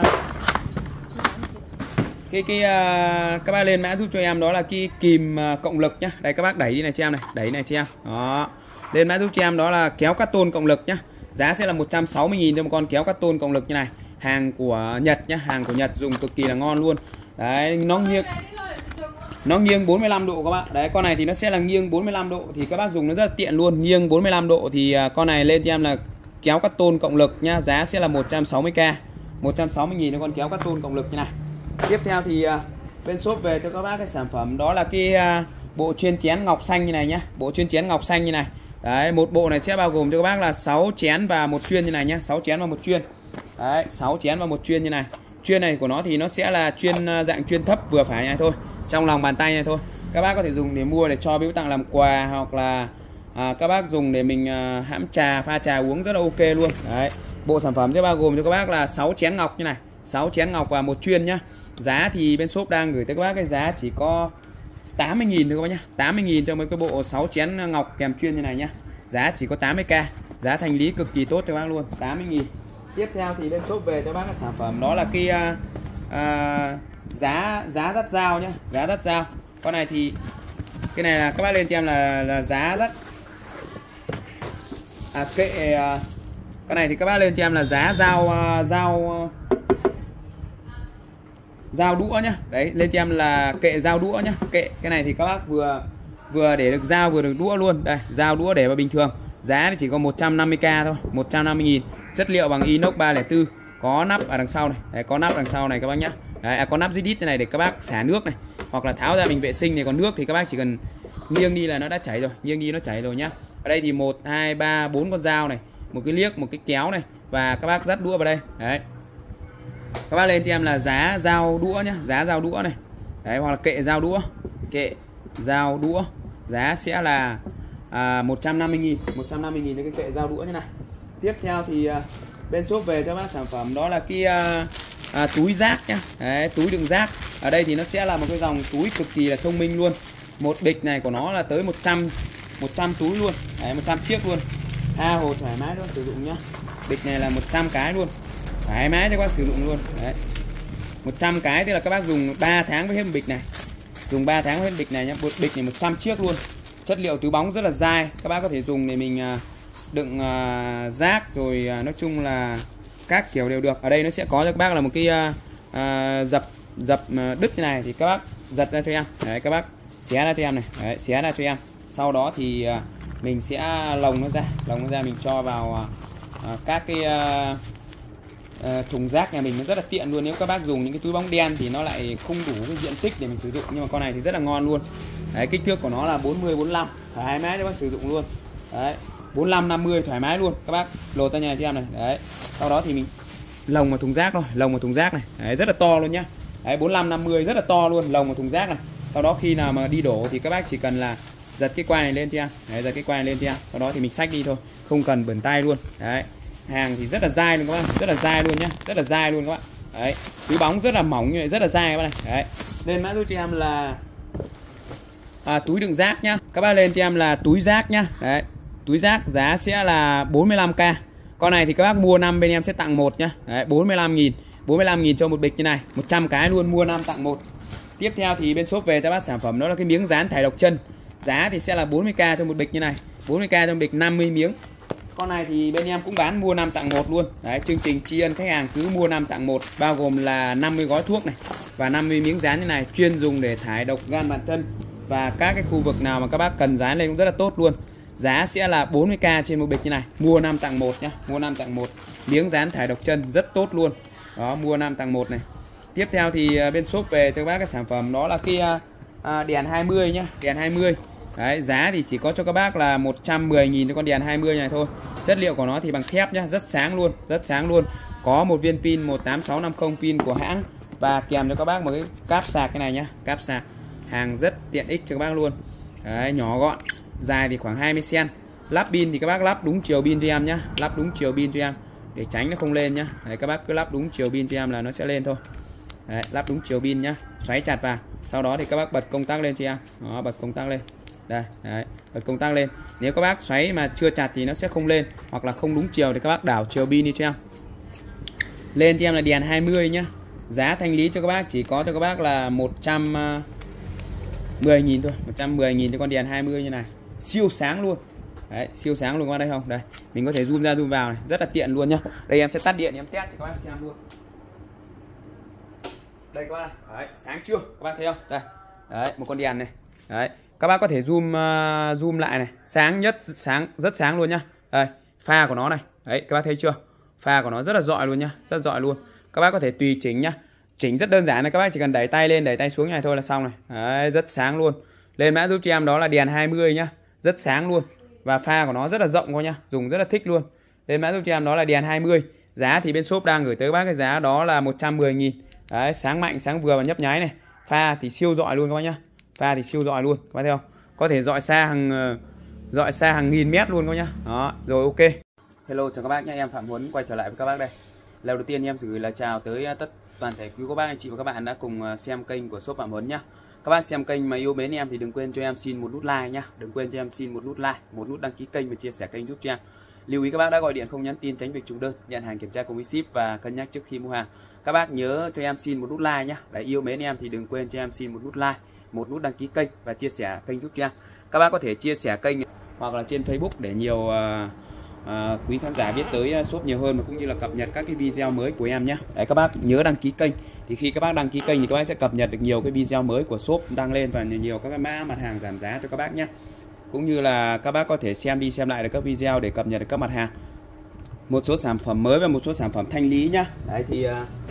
các bác lên mã giúp cho em đó là cái kìm cộng lực nhá. Đây các bác đẩy đi này cho em này, đẩy này cho em. Đó. Lên mã giúp cho em đó là kéo cắt tôn cộng lực nhá. Giá sẽ là 160.000 cho một con kéo cắt tôn cộng lực như này. Hàng của Nhật nhá, hàng của Nhật dùng cực kỳ là ngon luôn. Đấy, nó nghiêng 45 độ các bạn. Đấy, con này thì nó sẽ là nghiêng 45 độ thì các bác dùng nó rất là tiện luôn. Nghiêng 45 độ thì con này lên cho em là kéo cắt tôn cộng lực nhá, giá sẽ là 160k, 160.000 cho con kéo cắt tôn cộng lực như này. Tiếp theo thì bên shop về cho các bác cái sản phẩm đó là cái bộ chuyên chén ngọc xanh như này nhá, bộ chuyên chén ngọc xanh như này. Đấy, một bộ này sẽ bao gồm cho các bác là 6 chén và một chuyên như này nhá, 6 chén và một chuyên. Đấy, 6 chén và một chuyên như này. Chuyên này của nó thì nó sẽ là chuyên dạng chuyên thấp vừa phải này thôi, trong lòng bàn tay này thôi. Các bác có thể dùng để mua để cho biếu tặng làm quà, hoặc là các bác dùng để mình hãm trà, pha trà uống rất là ok luôn. Đấy, bộ sản phẩm sẽ bao gồm cho các bác là 6 chén ngọc như này, 6 chén ngọc và một chuyên nhá. Giá thì bên shop đang gửi tới các bác cái giá chỉ có 80.000 thôi các bác nhá. 80.000 cho mấy cái bộ 6 chén ngọc kèm chuyên như này nhá. Giá chỉ có 80k. Giá thành lý cực kỳ tốt cho bác luôn, 80.000. Tiếp theo thì bên shop về cho bác cái sản phẩm đó là cái giá dắt dao nhá, giá dắt dao. Con này thì cái này là các bác lên cho em là giá dắt cái này thì các bác lên cho em là giá dao đũa nhá. Đấy, lên cho em là kệ dao đũa nhá. Kệ cái này thì các bác vừa để được dao vừa được đũa luôn. Đây, dao đũa để vào bình thường. Giá thì chỉ có 150k thôi, 150.000. Chất liệu bằng inox 304, có nắp ở đằng sau này. Đấy, có nắp đằng sau này các bác nhá. Đấy, có nắp dít này để các bác xả nước này, hoặc là tháo ra mình vệ sinh này. Còn nước thì các bác chỉ cần nghiêng đi là nó đã chảy rồi, nghiêng đi nó chảy rồi nhá. Ở đây thì 1 2 3 4 con dao này, một cái liếc, một cái kéo này, và các bác dắt đũa vào đây. Đấy, các bác lên cho em là giá dao đũa nhá, giá dao đũa này. Đấy, hoặc là kệ dao đũa, kệ dao đũa, giá sẽ là 150.000, 150.000 cho cái kệ dao đũa như này. Tiếp theo thì bên shop về cho bác sản phẩm đó là cái túi rác nhá. Đấy, túi đựng rác. Ở đây thì nó sẽ là một cái dòng túi cực kỳ là thông minh luôn. Một bịch này của nó là tới 100 túi luôn. Đấy, 100 chiếc luôn. Tha hồ thoải mái cho sử dụng nhá. Bịch này là 100 cái luôn, thoải mái cho các bác sử dụng luôn. Đấy, 100 cái tức là các bác dùng 3 tháng với hết một bịch này, dùng 3 tháng với hết bịch này nhá. Một bịch này 100 chiếc luôn. Chất liệu túi bóng rất là dai, các bác có thể dùng để mình đựng rác rồi, nói chung là các kiểu đều được. Ở đây nó sẽ có cho các bác là một cái dập đứt như này thì các bác giật ra cho em. Đấy, các bác xé ra cho em này. Đấy, xé ra cho em. Sau đó thì mình sẽ lồng nó ra, mình cho vào các cái thùng rác nhà mình. Nó rất là tiện luôn. Nếu các bác dùng những cái túi bóng đen thì nó lại không đủ cái diện tích để mình sử dụng, nhưng mà con này thì rất là ngon luôn. Đấy, kích thước của nó là 40-45, thoải mái cho bác sử dụng luôn. Đấy, 45-50 thoải mái luôn. Các bác lột ra nhà cho em này. Đấy, sau đó thì mình lồng vào thùng rác thôi, lồng vào thùng rác này. Đấy, rất là to luôn nhá. Đấy, 45-50 rất là to luôn, lồng vào thùng rác này. Sau đó khi nào mà đi đổ thì các bác chỉ cần là giật cái quai này lên cho em. Đấy, giật cái quai này lên cho em. Sau đó thì mình xách đi thôi, không cần bẩn tay luôn. Đấy, hàng thì rất là dai luôn các bác, rất là dai luôn nhá, rất là dai luôn các bạn. Đấy, túi bóng rất là mỏng như vậy, rất là dai các bạn này. Đấy, lên mã giúp cho em là túi đựng rác nhá. Các bác lên cho em là túi rác nhá. Đấy, túi rác giá sẽ là 45k. Con này thì các bác mua 5 bên em sẽ tặng 1 nhá. Đấy, 45.000, 45.000 cho một bịch như này, 100 cái luôn, mua 5 tặng 1. Tiếp theo thì bên shop về cho bác sản phẩm đó là cái miếng dán thải độc chân. Giá thì sẽ là 40k cho một bịch như này, 40k cho một bịch 50 miếng. Con này thì bên em cũng bán mua 5 tặng 1 luôn. Đấy, chương trình tri ân khách hàng cứ mua 5 tặng 1, bao gồm là 50 gói thuốc này và 50 miếng dán như này, chuyên dùng để thải độc gan bàn chân và các cái khu vực nào mà các bác cần dán lên cũng rất là tốt luôn. Giá sẽ là 40k trên một bịch như này, mua 5 tặng 1 nhá, mua 5 tặng 1. Miếng dán thải độc chân rất tốt luôn. Đó, mua 5 tặng 1 này. Tiếp theo thì bên shop về cho các bác cái sản phẩm đó là cái đèn 20 nhá, đèn 20. Đấy, giá thì chỉ có cho các bác là 110.000 cho con đèn 20 này thôi. Chất liệu của nó thì bằng thép nhá, rất sáng luôn, rất sáng luôn. Có một viên pin 18650 pin của hãng và kèm cho các bác một cái cáp sạc cái này nhá, cáp sạc. Hàng rất tiện ích cho các bác luôn. Đấy, nhỏ gọn, dài thì khoảng 20 cm. Lắp pin thì các bác lắp đúng chiều pin cho em nhá, lắp đúng chiều pin cho em để tránh nó không lên nhá. Đấy, các bác cứ lắp đúng chiều pin cho em là nó sẽ lên thôi. Đấy, lắp đúng chiều pin nhá, xoáy chặt vào. Sau đó thì các bác bật công tắc lên cho em. Đó, bật công tắc lên. Đây, đấy, bật công tắc lên. Nếu các bác xoáy mà chưa chặt thì nó sẽ không lên, hoặc là không đúng chiều thì các bác đảo chiều pin đi cho em. Lên cho em là đèn 20 nhá. Giá thanh lý cho các bác chỉ có cho các bác là 110.000 thôi, 110.000 cho con đèn 20 như này. Siêu sáng luôn. Đấy, siêu sáng luôn qua đây không? Đây, mình có thể zoom ra zoom vào này, rất là tiện luôn nhá. Đây em sẽ tắt điện em test cho các bác xem luôn. Đây các bác này, đấy, sáng chưa? Các bác thấy không? Đây. Đấy, một con đèn này. Đấy, các bác có thể zoom lại này, sáng nhất, rất sáng luôn nhá. Đây, pha của nó này. Đấy, các bác thấy chưa? Pha của nó rất là rọi luôn nhá, rất rọi luôn. Các bác có thể tùy chỉnh nhá. Chỉnh rất đơn giản này, các bác chỉ cần đẩy tay lên, đẩy tay xuống này thôi là xong này. Đấy, rất sáng luôn. Lên mã giúp cho em đó là đèn 20 nhá, rất sáng luôn. Và pha của nó rất là rộng coi nhá, dùng rất là thích luôn. Lên mã giúp cho em đó là đèn 20. Giá thì bên shop đang gửi tới bác cái giá đó là 110.000. Đấy, sáng mạnh, sáng vừa và nhấp nháy này. Pha thì siêu rọi luôn các bác nhá. Pha thì siêu rọi luôn, các bác thấy không? Có thể rọi xa hàng nghìn mét luôn các bác nhá. Đó, rồi ok. Hello chào các bác nhé, em Phạm Huấn quay trở lại với các bác đây. Lần đầu tiên em sẽ gửi lời chào tới toàn thể quý cô bác anh chị và các bạn đã cùng xem kênh của shop Phạm Huấn nhá. Các bác xem kênh mà yêu mến em thì đừng quên cho em xin một nút like nhá. Đừng quên cho em xin một nút like, một nút đăng ký kênh và chia sẻ kênh giúp cho em. Lưu ý các bác đã gọi điện không nhắn tin tránh việc trùng đơn, nhận hàng kiểm tra cùng với ship và cân nhắc trước khi mua hàng. Các bác nhớ cho em xin một nút like nhá. Để yêu mến em thì đừng quên cho em xin một nút like, một nút đăng ký kênh và chia sẻ kênh giúp cho em. Các bác có thể chia sẻ kênh hoặc là trên Facebook để nhiều quý khán giả biết tới shop nhiều hơn và cũng như là cập nhật các cái video mới của em nhé. Đấy, các bác nhớ đăng ký kênh. Thì khi các bác đăng ký kênh thì các bác sẽ cập nhật được nhiều cái video mới của shop đăng lên và nhiều các cái mã mặt hàng giảm giá cho các bác nhé. Cũng như là các bác có thể xem đi xem lại được các video để cập nhật được các mặt hàng, một số sản phẩm mới và một số sản phẩm thanh lý nhá. Đấy thì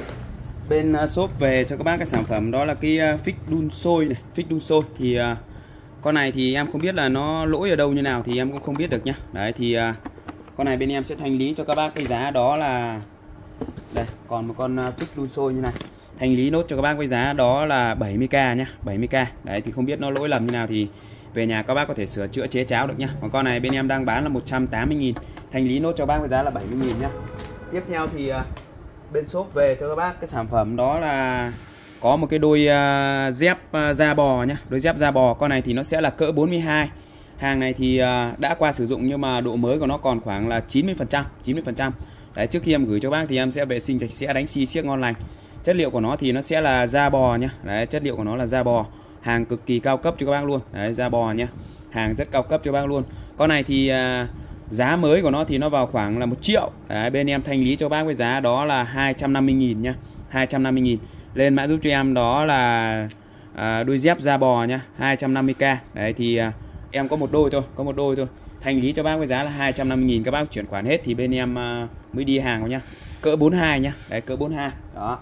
bên shop về cho các bác cái sản phẩm đó là cái phích đun sôi này, phích đun sôi thì con này thì em không biết là nó lỗi ở đâu như nào thì em cũng không biết được nhá. Đấy thì con này bên em sẽ thanh lý cho các bác cái giá đó là đây, còn một con phích đun sôi như này. Thanh lý nốt cho các bác với giá đó là 70k nhá, 70k. Đấy thì không biết nó lỗi lầm như nào thì về nhà các bác có thể sửa chữa chế cháo được nhá. Còn con này bên em đang bán là 180.000. Thanh lý nốt cho các bác với giá là 70.000 nhá. Tiếp theo thì bên shop về cho các bác cái sản phẩm đó là có một cái đôi dép da bò nhá, đôi dép da bò. Con này thì nó sẽ là cỡ 42. Hàng này thì đã qua sử dụng nhưng mà độ mới của nó còn khoảng là 90%. Đấy, trước khi em gửi cho bác thì em sẽ vệ sinh sạch sẽ, đánh xi xiếc ngon lành. Chất liệu của nó thì nó sẽ là da bò nhá. Đấy, chất liệu của nó là da bò. Hàng cực kỳ cao cấp cho các bác luôn. Đấy, da bò nhá. Hàng rất cao cấp cho các bác luôn. Con này thì giá mới của nó thì nó vào khoảng là 1 triệu. Đấy, bên em thanh lý cho bác với giá đó là 250.000 nhá. 250.000. Lên mã giúp cho em đó là đôi dép da bò nhá, 250k. Đấy thì em có một đôi thôi, thanh lý cho bác với giá là 250.000. Các bác chuyển khoản hết thì bên em mới đi hàng nhá. Cỡ 42 nhá. Đấy, cỡ 42. Đó.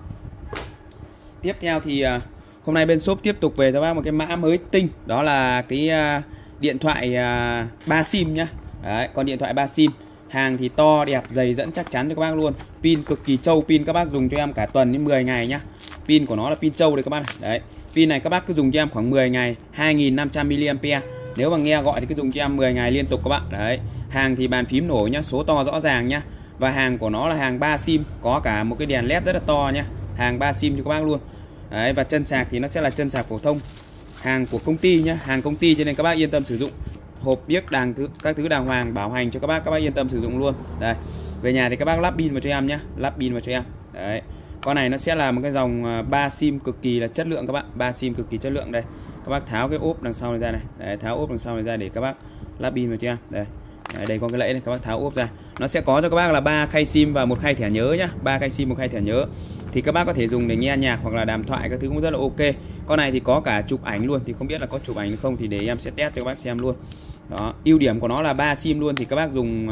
Tiếp theo thì hôm nay bên shop tiếp tục về cho bác một cái mã mới tinh, đó là cái điện thoại 3 sim nhá. Đấy, con điện thoại 3 sim. Hàng thì to, đẹp, dày, dẫn chắc chắn cho các bác luôn. Pin cực kỳ trâu, pin các bác dùng cho em cả tuần đến 10 ngày nhá. Pin của nó là pin trâu đấy các bác này. Đấy. Pin này các bác cứ dùng cho em khoảng 10 ngày, 2500 mAh. Nếu mà nghe gọi thì cứ dùng cho em 10 ngày liên tục các bạn. Đấy. Hàng thì bàn phím nổi nhá, số to rõ ràng nhá. Và hàng của nó là hàng 3 sim, có cả một cái đèn led rất là to nhá. Hàng 3 sim cho các bác luôn. Đấy, và chân sạc thì nó sẽ là chân sạc phổ thông. Hàng của công ty nhá, hàng công ty cho nên các bác yên tâm sử dụng. Hộp biếc các thứ đàng hoàng, bảo hành cho các bác yên tâm sử dụng luôn. Đây. Về nhà thì các bác lắp pin vào cho em nhá, lắp pin vào cho em. Đấy. Con này nó sẽ là một cái dòng 3 sim cực kỳ là chất lượng các bạn, 3 sim cực kỳ chất lượng đây. Các bác tháo cái ốp đằng sau này ra này. Đấy, tháo ốp đằng sau này ra để các bác lắp pin vào cho em. Đây. Đấy, đây có cái lẫy này, các bác tháo ốp ra. Nó sẽ có cho các bác là 3 khay sim và 1 khay thẻ nhớ nhá, 3 khay sim, 1 khay thẻ nhớ. Thì các bác có thể dùng để nghe nhạc hoặc là đàm thoại các thứ cũng rất là ok. Con này thì có cả chụp ảnh luôn, thì không biết là có chụp ảnh không thì để em sẽ test cho các bác xem luôn. Đó, ưu điểm của nó là 3 sim luôn thì các bác dùng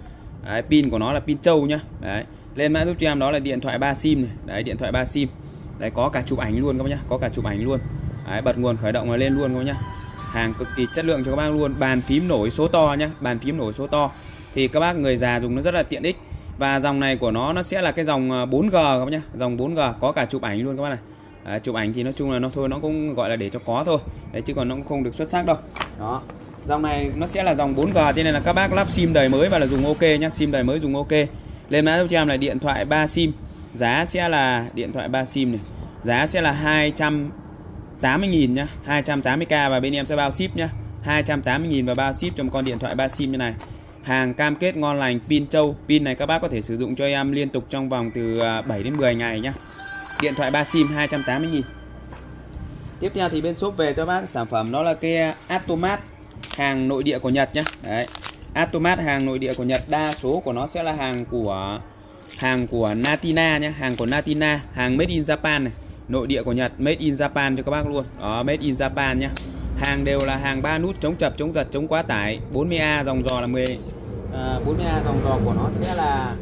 pin của nó là pin trâu nhá. Đấy. Lên mã giúp cho em đó là điện thoại 3 sim này. Đấy, điện thoại 3 sim. Đấy, có cả chụp ảnh luôn các bác nhá, có cả chụp ảnh luôn. Đấy, bật nguồn khởi động là lên luôn các bác nhá. Hàng cực kỳ chất lượng cho các bác luôn, bàn phím nổi số to nhá, bàn phím nổi số to. Thì các bác người già dùng nó rất là tiện ích. Và dòng này của nó sẽ là cái dòng 4G các bác nhá, dòng 4G có cả chụp ảnh luôn các bác này. Đấy, chụp ảnh thì nói chung là nó cũng gọi là để cho có thôi. Đấy, chứ còn nó cũng không được xuất sắc đâu. Đó. Dòng này nó sẽ là dòng 4G cho nên là các bác lắp sim đời mới và là dùng ok nhá, sim đời mới dùng ok. Lên mã giúp cho em là điện thoại 3 sim. Giá sẽ là điện thoại 3 sim này. Giá sẽ là 280.000 nhá, 280k và bên em sẽ bao ship nhá. 280.000 và bao ship cho một con điện thoại 3 sim như này. Hàng cam kết ngon lành, pin trâu. Pin này các bác có thể sử dụng cho em liên tục trong vòng từ 7 đến 10 ngày nhá. Điện thoại 3 sim 280.000. Tiếp theo thì bên shop về cho bác sản phẩm đó là cái Automat hàng nội địa của Nhật nhá. Đấy. Automat hàng nội địa của Nhật, đa số của nó sẽ là hàng của Natina nhá, hàng của Natina, hàng made in Japan này, nội địa của Nhật, made in Japan cho các bác luôn. Đó, made in Japan nhá. Hàng đều là hàng 3 nút chống chập, chống giật, chống quá tải, 40A dòng giò là 40A dòng giò của nó sẽ là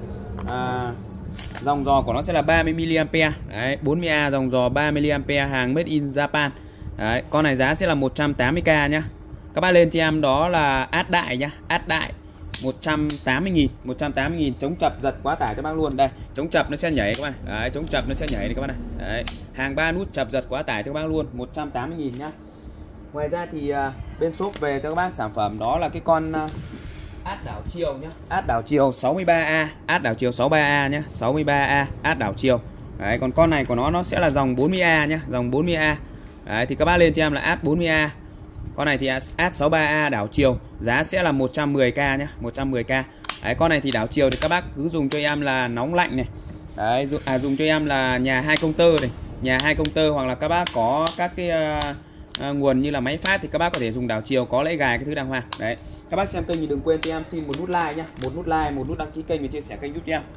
dòng giò của nó sẽ là 30 mAh. Đấy, 40A dòng giò 30 mAh, hàng made in Japan. Đấy, con này giá sẽ là 180k nhá. Các bác lên cho em đó là át đại nhá, át đại. 180.000, 180.000 chống chập giật quá tải cho bác luôn. Đây, chống chập nó sẽ nhảy các bạn. Đấy, chống chập nó sẽ nhảy này các bạn này. Đấy, hàng 3 nút chập giật quá tải cho các bác luôn, 180.000 nhá. Ngoài ra thì bên shop về cho các bác sản phẩm đó là cái con át đảo chiều nhá. Át đảo chiều 63A, át đảo chiều 63A nhá, 63A át đảo chiều. Đấy, còn con này của nó sẽ là dòng 40A nhá, dòng 40A. Đấy, thì các bác lên cho em là át 40A. Con này thì át 63A đảo chiều, giá sẽ là 110k nhá, 110k. Đấy, con này thì đảo chiều thì các bác cứ dùng cho em là nóng lạnh này. Đấy, dùng cho em là nhà 2 công tơ này, nhà 2 công tơ, hoặc là các bác có các cái nguồn như là máy phát thì các bác có thể dùng đảo chiều, có lấy gài cái thứ đàng hoàng. Đấy, các bác xem kênh thì đừng quên cho em xin một nút like nhá, một nút like, một nút đăng ký kênh và chia sẻ kênh giúp cho em.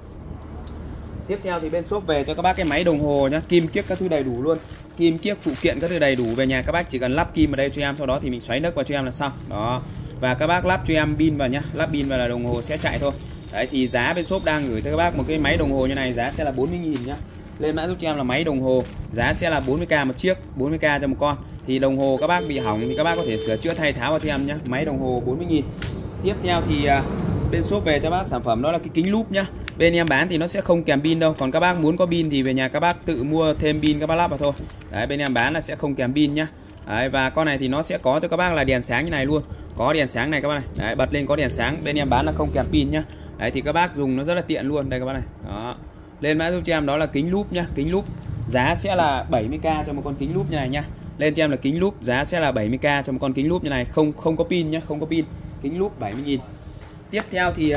Tiếp theo thì bên shop về cho các bác cái máy đồng hồ nhá, kim kiếc các thứ đầy đủ luôn, kim kiếc phụ kiện các thứ đầy đủ. Về nhà các bác chỉ cần lắp kim vào đây cho em, sau đó thì mình xoáy nấc vào cho em là xong. Đó. Và các bác lắp cho em pin vào nhá, lắp pin vào là đồng hồ sẽ chạy thôi. Đấy, thì giá bên shop đang gửi tới các bác một cái máy đồng hồ như này, giá sẽ là 40.000 nhá. Lên mã giúp cho em là máy đồng hồ, giá sẽ là 40k một chiếc, 40k cho một con. Thì đồng hồ các bác bị hỏng thì các bác có thể sửa chữa thay tháo vào cho em nhá. Máy đồng hồ 40.000. Tiếp theo thì bên shop về cho bác sản phẩm đó là cái kính lúp nhá. Bên em bán thì nó sẽ không kèm pin đâu, còn các bác muốn có pin thì về nhà các bác tự mua thêm pin các bác lắp vào thôi. Đấy, bên em bán là sẽ không kèm pin nhá. Đấy, và con này thì nó sẽ có cho các bác là đèn sáng như này luôn, có đèn sáng này các bác này. Đấy, bật lên có đèn sáng, bên em bán là không kèm pin nhá. Đấy, thì các bác dùng nó rất là tiện luôn đây các bác này. Đó. Lên mã giúp cho em đó là kính lúp nhá, kính lúp giá sẽ là 70k cho một con kính lúp như này nhá. Lên cho em là kính lúp giá sẽ là 70k cho một con kính lúp như này, không có pin nhá, không có pin. Kính lúp 70.000. Tiếp theo thì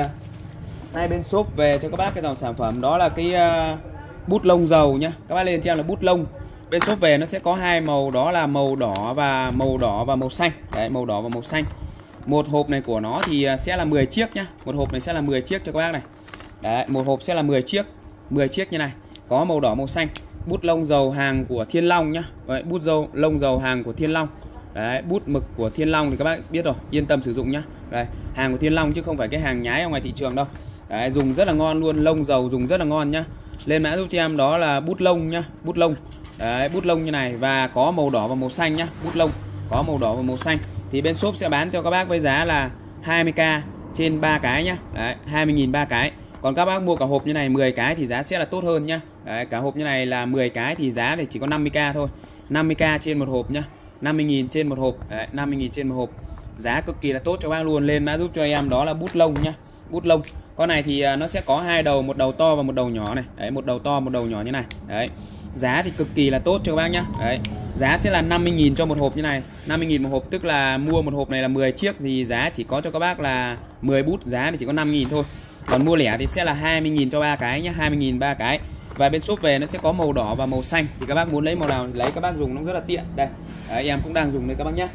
hai bên shop về cho các bác cái dòng sản phẩm đó là cái bút lông dầu nhá. Các bác lên cho em là bút lông. Bên shop về nó sẽ có hai màu, đó là màu đỏ và màu xanh. Đấy, màu đỏ và màu xanh. Một hộp này của nó thì sẽ là 10 chiếc nhá. Một hộp này sẽ là 10 chiếc cho các bác này. Đấy, một hộp sẽ là 10 chiếc. 10 chiếc như này. Có màu đỏ, màu xanh. Bút lông dầu hàng của Thiên Long nhá. Đấy, bút lông dầu hàng của Thiên Long. Đấy, bút mực của Thiên Long thì các bác biết rồi, yên tâm sử dụng nhá. Đây, hàng của Thiên Long chứ không phải cái hàng nhái ở ngoài thị trường đâu. Đấy, dùng rất là ngon luôn, lông dầu dùng rất là ngon nhá. Lên mã giúp cho em đó là bút lông nhá, bút lông. Đấy, bút lông như này và có màu đỏ và màu xanh nhá, bút lông có màu đỏ và màu xanh. Thì bên shop sẽ bán cho các bác với giá là 20k trên 3 cái nhá. Đấy, 20.000 3 cái. Còn các bác mua cả hộp như này 10 cái thì giá sẽ là tốt hơn nhá. Đấy, cả hộp như này là 10 cái thì giá thì chỉ có 50k thôi. 50k trên một hộp nhá. 50.000 trên một hộp. Đấy, 50.000 trên một hộp. Giá cực kỳ là tốt cho bác luôn. Lên mã giúp cho em đó là bút lông nhá. Bút lông. Con này thì nó sẽ có hai đầu, một đầu to và một đầu nhỏ này. Đấy, một đầu to, một đầu nhỏ như này. Đấy. Giá thì cực kỳ là tốt cho các bác nhá. Đấy. Giá sẽ là 50.000 cho một hộp như này. 50.000 một hộp, tức là mua một hộp này là 10 chiếc thì giá chỉ có cho các bác là 10 bút, giá thì chỉ có 5.000 thôi. Còn mua lẻ thì sẽ là 20.000 cho 3 cái nhá, 20.000 3 cái. Và bên shop về nó sẽ có màu đỏ và màu xanh. Thì các bác muốn lấy màu nào thì lấy, các bác dùng nó rất là tiện. Đây. Đấy, em cũng đang dùng đây các bác nhá.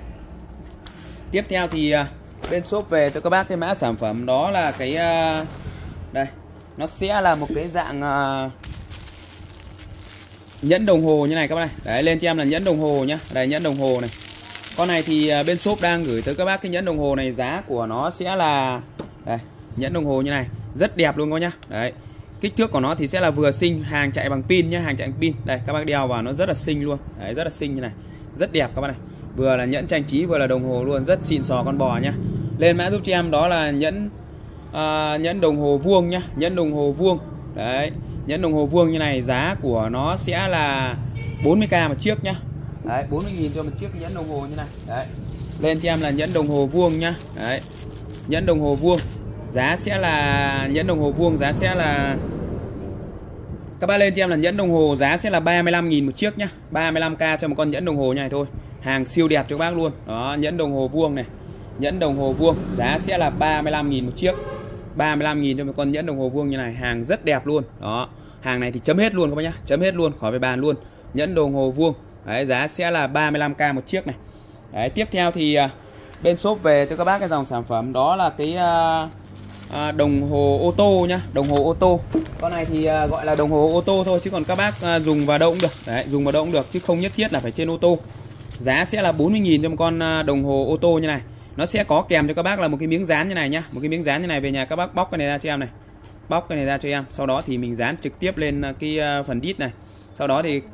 Tiếp theo thì bên shop về cho các bác cái mã sản phẩm đó là cái đây, nó sẽ là một cái dạng nhẫn đồng hồ như này các bác này. Đấy, lên cho em là nhẫn đồng hồ nhá. Đây, nhẫn đồng hồ này. Con này thì bên shop đang gửi tới các bác cái nhẫn đồng hồ này, giá của nó sẽ là đây, nhẫn đồng hồ như này, rất đẹp luôn các bác nhá. Đấy. Kích thước của nó thì sẽ là vừa xinh, hàng chạy bằng pin nhá, hàng chạy bằng pin. Đây, các bác đeo vào nó rất là xinh luôn. Đấy, rất là xinh như này. Rất đẹp các bác này. Vừa là nhẫn trang trí vừa là đồng hồ luôn, rất xịn sò con bò nhá. Lên mã giúp cho em đó là nhẫn đồng hồ vuông nhá, nhẫn đồng hồ vuông. Đấy, nhẫn đồng hồ vuông như này, giá của nó sẽ là 40k một chiếc nhá. Đấy, 40.000 cho một chiếc nhẫn đồng hồ như này. Đấy. Lên cho em là nhẫn đồng hồ vuông nhá. Đấy. Nhẫn đồng hồ vuông. Giá sẽ là nhẫn đồng hồ vuông giá sẽ là các bác lên cho em là nhẫn đồng hồ giá sẽ là 35.000 một chiếc nhá. 35k cho một con nhẫn đồng hồ như này thôi. Hàng siêu đẹp cho các bác luôn. Đó, nhẫn đồng hồ vuông này. Nhẫn đồng hồ vuông giá sẽ là 35.000 một chiếc. 35.000 cho một con nhẫn đồng hồ vuông như này, hàng rất đẹp luôn. Đó, hàng này thì chấm hết luôn các bác nhá, chấm hết luôn, khỏi phải bàn luôn. Nhẫn đồng hồ vuông. Đấy, giá sẽ là 35k một chiếc này. Đấy, tiếp theo thì bên shop về cho các bác cái dòng sản phẩm đó là cái đồng hồ ô tô nhá, đồng hồ ô tô. Con này thì gọi là đồng hồ ô tô thôi, chứ còn các bác dùng vào đâu cũng được. Đấy, dùng vào đâu cũng được chứ không nhất thiết là phải trên ô tô. Giá sẽ là 40.000 cho một con đồng hồ ô tô như này. Nó sẽ có kèm cho các bác là một cái miếng dán như này nhá, một cái miếng dán như này. Về nhà các bác bóc cái này ra cho em này, bóc cái này ra cho em, sau đó thì mình dán trực tiếp lên cái phần đít này. Sau đó thì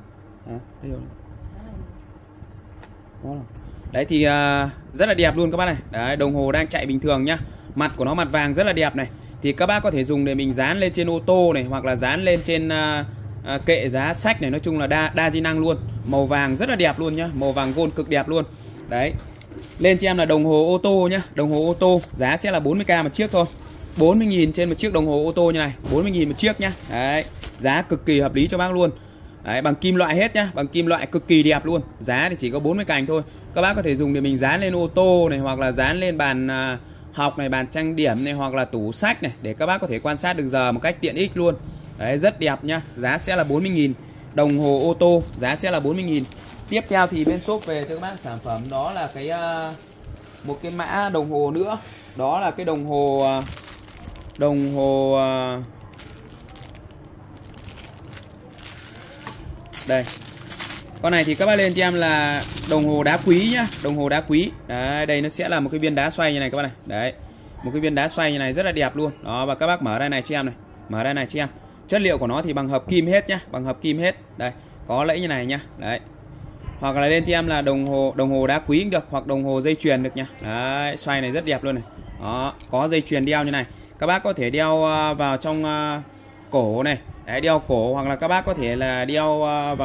đấy thì rất là đẹp luôn các bác này. Đấy, đồng hồ đang chạy bình thường nhá. Mặt của nó mặt vàng rất là đẹp này. Thì các bác có thể dùng để mình dán lên trên ô tô này, hoặc là dán lên trên kệ giá sách này. Nói chung là đa di năng luôn. Màu vàng rất là đẹp luôn nhá. Màu vàng gold cực đẹp luôn. Đấy. Lên cho em là đồng hồ ô tô nhá. Đồng hồ ô tô giá sẽ là 40k một chiếc thôi. 40.000 trên một chiếc đồng hồ ô tô như này. 40.000 một chiếc nhá. Đấy. Giá cực kỳ hợp lý cho bác luôn. Đấy, bằng kim loại hết nhá. Bằng kim loại cực kỳ đẹp luôn. Giá thì chỉ có 40 cành thôi. Các bác có thể dùng để mình dán lên ô tô này, hoặc là dán lên bàn học này, bàn trang điểm này, hoặc là tủ sách này, để các bác có thể quan sát được giờ một cách tiện ích luôn. Đấy, rất đẹp nhá. Giá sẽ là 40.000. Đồng hồ ô tô giá sẽ là 40.000. Tiếp theo thì bên shop về cho các bác sản phẩm đó là cái một cái mã đồng hồ nữa. Đó là cái đồng hồ đây. Con này thì các bác lên cho em là đồng hồ đá quý nhá. Đồng hồ đá quý. Đấy, đây nó sẽ là một cái viên đá xoay như này các bác này. Đấy. Một cái viên đá xoay như này rất là đẹp luôn. Đó, và các bác mở đây này cho em này. Mở đây này cho em. Chất liệu của nó thì bằng hợp kim hết nhá. Bằng hợp kim hết. Đây. Có lẫy như này nhá. Đấy. Hoặc là lên cho em là đồng hồ đá quý cũng được, hoặc đồng hồ dây chuyền được nha. Đấy, xoay này rất đẹp luôn này. Đó, có dây chuyền đeo như này. Các bác có thể đeo vào trong cổ này. Đấy, đeo cổ, hoặc là các bác có thể là đeo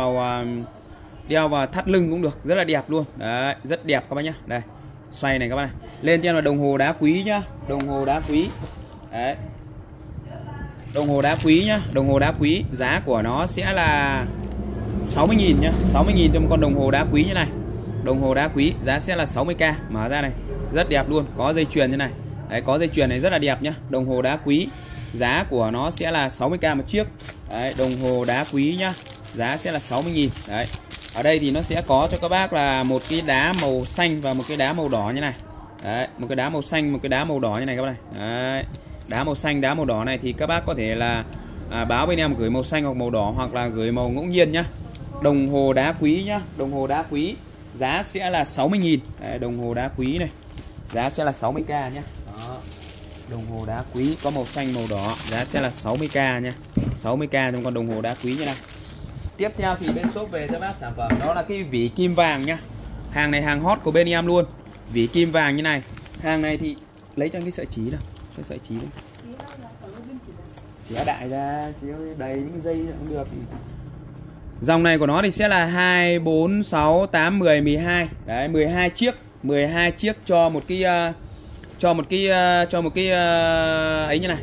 vào thắt lưng cũng được, rất là đẹp luôn. Đấy, rất đẹp các bác nhá. Đây. Xoay này các bác này. Lên cho em là đồng hồ đá quý nhá. Đồng hồ đá quý. Đấy. Đồng hồ đá quý nhá. Đồng hồ đá quý, giá của nó sẽ là 60.000 nhá. 60.000 cho một con đồng hồ đá quý như này. Đồng hồ đá quý giá sẽ là 60k. Mở ra này. Rất đẹp luôn. Có dây chuyền như này. Đấy, có dây chuyền này rất là đẹp nhá. Đồng hồ đá quý. Giá của nó sẽ là 60k một chiếc. Đấy, đồng hồ đá quý nhá. Giá sẽ là 60.000. Đấy. Ở đây thì nó sẽ có cho các bác là một cái đá màu xanh và một cái đá màu đỏ như này. Đấy, một cái đá màu xanh, một cái đá màu đỏ như này các bác này. Đấy. Đá màu xanh, đá màu đỏ này thì các bác có thể là báo bên em gửi màu xanh hoặc màu đỏ, hoặc là gửi màu ngẫu nhiên nhá. Đồng hồ đá quý nhá. Đồng hồ đá quý giá sẽ là 60.000. Đấy, đồng hồ đá quý này. Giá sẽ là 60k nhá. Đó. Đồng hồ đá quý có màu xanh màu đỏ, giá sẽ là 60k nha. 60k trong con đồng hồ đá quý như này. Tiếp theo thì bên shop về cho bác sản phẩm đó là cái vỉ kim vàng nhá. Hàng này hàng hot của bên em luôn. Vỉ kim vàng như này. Hàng này thì lấy cho cái sợi chỉ đâu. Cái sợi chỉ đâu. Xé đại ra, xé đầy những dây cũng được. Dòng này của nó thì sẽ là 2 4 6 8 10 12. Đấy, 12 chiếc, 12 chiếc cho một cái ấy như này.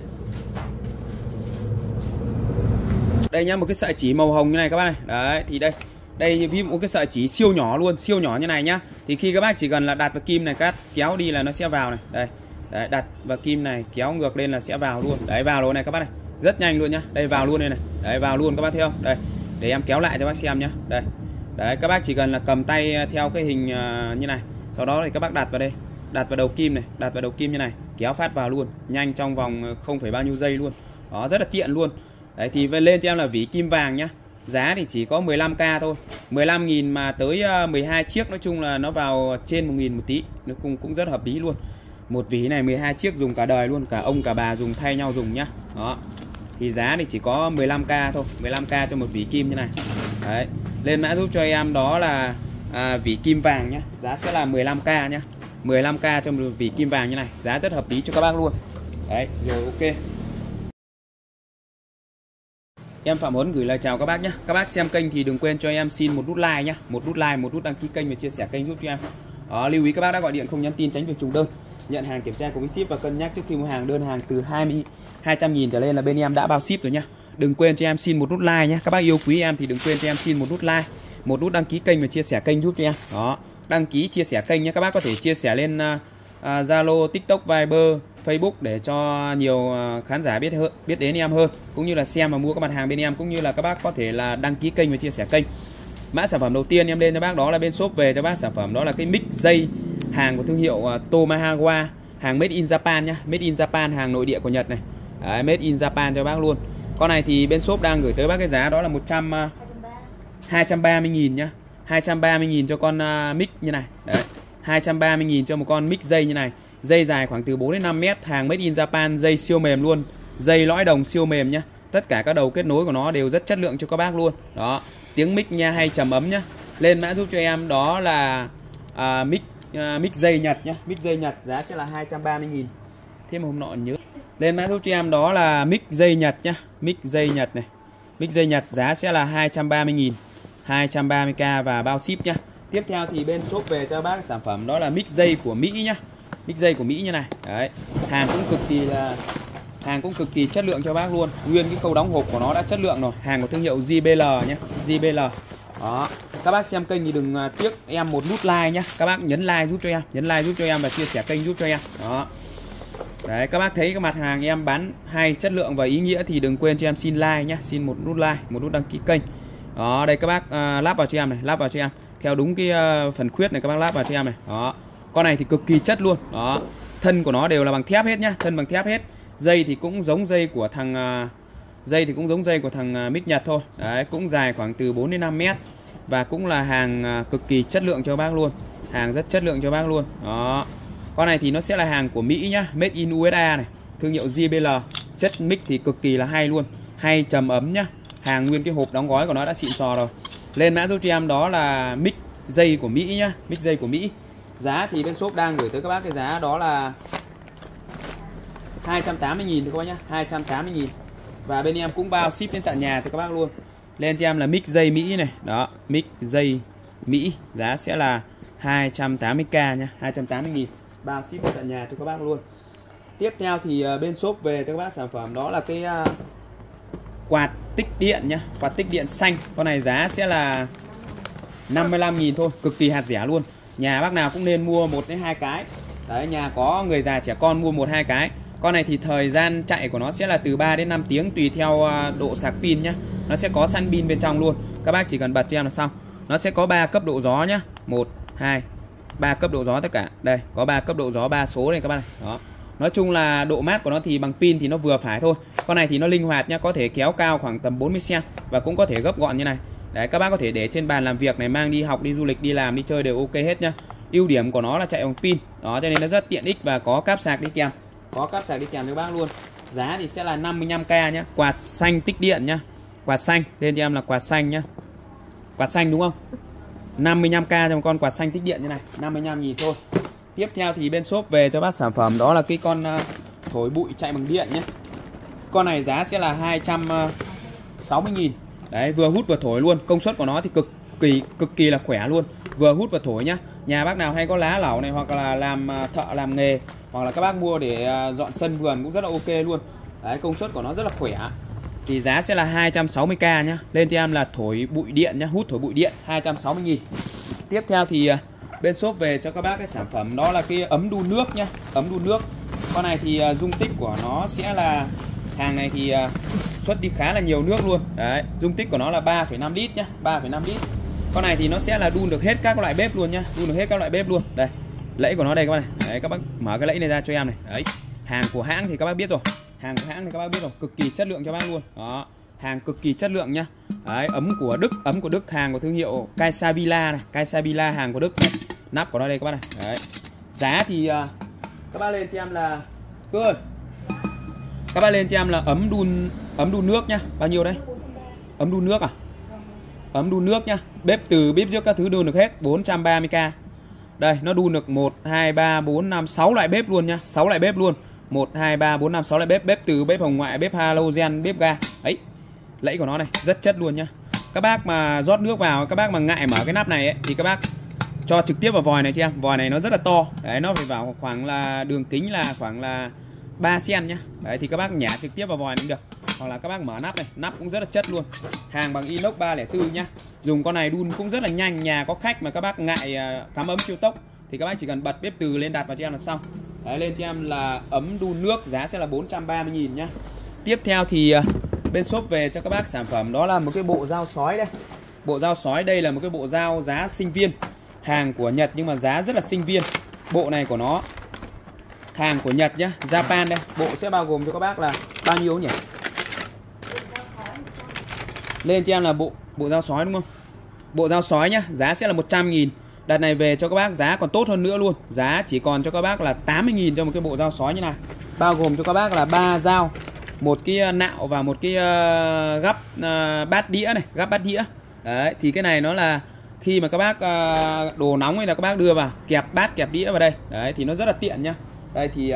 Đây nhá, một cái sợi chỉ màu hồng như này các bác này. Đấy, thì đây ví dụ một cái sợi chỉ siêu nhỏ luôn, siêu nhỏ như này nhá. Thì khi các bác chỉ cần là đặt vào kim này, cắt kéo đi là nó sẽ vào này. Đây. Đấy, đặt vào kim này kéo ngược lên là sẽ vào luôn. Đấy, vào luôn này các bác này. Rất nhanh luôn nhá. Đây, vào luôn đây này. Đấy, vào luôn các bác thấy không? Đây. Để em kéo lại cho bác xem nhá. Đây. Đấy, các bác chỉ cần là cầm tay theo cái hình như này. Sau đó thì các bác đặt vào đây. Đặt vào đầu kim này, đặt vào đầu kim như này, kéo phát vào luôn, nhanh trong vòng không phải bao nhiêu giây luôn. Đó, rất là tiện luôn. Đấy, thì lên cho em là vỉ kim vàng nhá. Giá thì chỉ có 15k thôi. 15.000 mà tới 12 chiếc, nói chung là nó vào trên 1.000 một tí. Nó cũng rất hợp lý luôn. Một vỉ này 12 chiếc dùng cả đời luôn, cả ông cả bà dùng thay nhau dùng nhá. Đó. Thì giá thì chỉ có 15k thôi, 15k cho một vỉ kim như này. Đấy. Lên mã giúp cho em đó là vỉ kim vàng nhá. Giá sẽ là 15k nhá. 15k cho một vỉ kim vàng như này, giá rất hợp lý cho các bác luôn. Đấy, rồi ok. Em Phạm Huấn gửi lời chào các bác nhé. Các bác xem kênh thì đừng quên cho em xin một nút like nhé. Một nút like, một nút đăng ký kênh và chia sẻ kênh giúp cho em. Đó, lưu ý các bác đã gọi điện không nhắn tin tránh việc trùng đơn. Nhận hàng kiểm tra cùng với ship và cân nhắc trước khi mua hàng. Đơn hàng từ 200.000 trở lên là bên em đã bao ship rồi nhá. Đừng quên cho em xin một nút like nhé. Các bác yêu quý em thì đừng quên cho em xin một nút like, một nút đăng ký kênh và chia sẻ kênh giúp cho em. Đó, đăng ký chia sẻ kênh nhé. Các bác có thể chia sẻ lên Zalo, TikTok, Viber, Facebook để cho nhiều khán giả biết đến em hơn, cũng như là xem và mua các mặt hàng bên em, cũng như là các bác có thể là đăng ký kênh và chia sẻ kênh. Mã sản phẩm đầu tiên em lên cho bác đó là bên shop về cho bác sản phẩm đó là cái mic dây hàng của thương hiệu Tomahawk, hàng made in Japan nhá, made in Japan, hàng nội địa của Nhật này. Đấy, made in Japan cho bác luôn. Con này thì bên shop đang gửi tới bác cái giá đó là 230.000 nhá. 230.000 cho con mic như này. Đấy. 230.000 cho một con mic dây như này. Dây dài khoảng từ 4 đến 5 mét, hàng made in Japan, dây siêu mềm luôn. Dây lõi đồng siêu mềm nhá. Tất cả các đầu kết nối của nó đều rất chất lượng cho các bác luôn. Đó, tiếng mic nha hay trầm ấm nhá. Lên mã giúp cho em đó là mic dây Nhật nhá, mic dây Nhật giá sẽ là 230.000. Thế mà hôm nọ nhớ. Lên mã giúp cho em đó là mic dây Nhật nhá. Mic dây Nhật này. Mic dây Nhật giá sẽ là 230.000, 230k và bao ship nhá. Tiếp theo thì bên shop về cho bác sản phẩm đó là mic dây của Mỹ nhá. Mic dây của Mỹ như này. Đấy. Hàng cũng cực kỳ chất lượng cho bác luôn. Nguyên cái khâu đóng hộp của nó đã chất lượng rồi. Hàng của thương hiệu JBL nhé, JBL. Đó. Các bác xem kênh thì đừng tiếc em một nút like nhá. Các bác nhấn like giúp cho em, nhấn like giúp cho em và chia sẻ kênh giúp cho em. Đó. Đấy, các bác thấy cái mặt hàng em bán hay, chất lượng và ý nghĩa thì đừng quên cho em xin like nhá, xin một nút like, một nút đăng ký kênh. Đó, đây các bác lắp vào cho em này, lắp vào cho em. Theo đúng cái phần khuyết này các bác lắp vào cho em này. Đó. Con này thì cực kỳ chất luôn. Đó. Thân của nó đều là bằng thép hết nhá, thân bằng thép hết. Dây thì cũng giống dây của thằng mic Nhật thôi. Đấy, cũng dài khoảng từ 4 đến 5 mét và cũng là hàng cực kỳ chất lượng cho bác luôn. Hàng rất chất lượng cho bác luôn. Đó. Con này thì nó sẽ là hàng của Mỹ nhá, made in USA này, thương hiệu JBL. Chất mic thì cực kỳ là hay luôn, hay trầm ấm nhá. Hàng nguyên cái hộp đóng gói của nó đã xịn sò rồi. Lên mã giúp cho em đó là mic dây của Mỹ nhá, mic dây của Mỹ. Giá thì bên shop đang gửi tới các bác cái giá đó là 280.000 thôi các bác nhá, 280.000. Và bên em cũng bao ship đến tận nhà cho các bác luôn. Lên cho em là mic dây Mỹ này. Đó, mic dây Mỹ giá sẽ là 280k nhá, 280.000. Bao ship đến tận nhà cho các bác luôn. Tiếp theo thì bên shop về cho các bác sản phẩm đó là cái quạt tích điện nhá, quạt tích điện xanh. Con này giá sẽ là 55.000 thôi, cực kỳ hạt rẻ luôn. Nhà bác nào cũng nên mua 1 đến 2 cái. Đấy, nhà có người già trẻ con mua 1-2 cái. Con này thì thời gian chạy của nó sẽ là từ 3 đến 5 tiếng tùy theo độ sạc pin nhá. Nó sẽ có sẵn pin bên trong luôn. Các bác chỉ cần bật cho em là xong. Nó sẽ có 3 cấp độ gió nhá. 1, 2, 3 cấp độ gió tất cả. Đây, có 3 cấp độ gió 3 số này các bác này. Đó. Nói chung là độ mát của nó thì bằng pin thì nó vừa phải thôi. Con này thì nó linh hoạt nhá, có thể kéo cao khoảng tầm 40 cm và cũng có thể gấp gọn như này. Đấy, các bác có thể để trên bàn làm việc này, mang đi học, đi du lịch, đi làm, đi chơi đều ok hết nhá. Ưu điểm của nó là chạy bằng pin. Đó, cho nên nó rất tiện ích và có cáp sạc đi kèm. Có cáp sạc đi kèm cho bác luôn. Giá thì sẽ là 55k nhá. Quạt xanh tích điện nhá. Quạt xanh, lên cho em là quạt xanh nhá. Quạt xanh đúng không? 55k cho một con quạt xanh tích điện như này, 55.000 thôi. Tiếp theo thì bên shop về cho bác sản phẩm đó là cái con thổi bụi chạy bằng điện nhé. Con này giá sẽ là 260.000. Đấy, vừa hút vừa thổi luôn. Công suất của nó thì cực kỳ là khỏe luôn. Vừa hút vừa thổi nhá. Nhà bác nào hay có lá lẩu này, hoặc là làm thợ làm nghề, hoặc là các bác mua để dọn sân vườn cũng rất là ok luôn. Đấy, công suất của nó rất là khỏe. Thì giá sẽ là 260k nhá. Lên cho em là thổi bụi điện nhá, hút thổi bụi điện 260.000. Tiếp theo thì bên shop về cho các bác cái sản phẩm đó là cái ấm đun nước nhá. Ấm đun nước. Con này thì dung tích của nó sẽ là, hàng này thì xuất đi khá là nhiều nước luôn. Đấy, dung tích của nó là 3,5 lít nhá, 3,5 lít. Con này thì nó sẽ là đun được hết các loại bếp luôn nhá, đun được hết các loại bếp luôn. Đây, lẫy của nó đây các bác này. Đấy, các bác mở cái lẫy này ra cho em này. Đấy, hàng của hãng thì các bác biết rồi. Hàng của hãng thì các bác biết rồi, cực kỳ chất lượng cho bác luôn. Đó, hàng cực kỳ chất lượng nhá. Đấy, ấm của Đức, hàng của thương hiệu Kaisavilla này, Kaisavilla hàng của Đức này. Nắp của nó đây các bác này. Đấy. Giá thì các bác lên cho em là các bác lên cho em là ấm đun nước nhá. Bao nhiêu đấy? Ấm đun nước à? Ấm đun nước nhá. Bếp từ bếp trước các thứ đun được hết, 430k. Đây, nó đun được 1 2 3 4 5 6 loại bếp luôn nhá, 6 loại bếp luôn. 1 2 3 4 5 6 loại bếp, bếp từ bếp hồng ngoại, bếp halogen, bếp ga. Ấy. Lẫy của nó này, rất chất luôn nhá. Các bác mà rót nước vào, các bác mà ngại mở cái nắp này ấy, thì các bác cho trực tiếp vào vòi này cho em. Vòi này nó rất là to. Đấy, nó phải vào khoảng là đường kính là khoảng là 3 cm nhá. Đấy, thì các bác nhả trực tiếp vào vòi này cũng được. Hoặc là các bác mở nắp này, nắp cũng rất là chất luôn. Hàng bằng inox 304 nhá. Dùng con này đun cũng rất là nhanh. Nhà có khách mà các bác ngại cắm ấm siêu tốc thì các bác chỉ cần bật bếp từ lên đặt vào cho em là xong. Đấy, lên cho em là ấm đun nước, giá sẽ là 430.000 nhá. Tiếp theo thì bên shop về cho các bác sản phẩm đó là một cái bộ dao sói đây. Bộ dao sói đây là một cái bộ dao giá sinh viên. Hàng của Nhật nhưng mà giá rất là sinh viên. Bộ này của nó hàng của Nhật nhá, Japan đây. Bộ sẽ bao gồm cho các bác là bao nhiêu nhỉ? Lên cho em là bộ dao sói đúng không? Bộ dao sói nhá, giá sẽ là 100.000. Đợt này về cho các bác giá còn tốt hơn nữa luôn. Giá chỉ còn cho các bác là 80.000 cho một cái bộ dao sói như này. Bao gồm cho các bác là 3 dao, một cái nạo và một cái gắp bát đĩa này, gắp bát đĩa. Đấy, thì cái này nó là khi mà các bác đồ nóng hay là các bác đưa vào kẹp bát kẹp đĩa vào đây. Đấy, thì nó rất là tiện nhá. Đây thì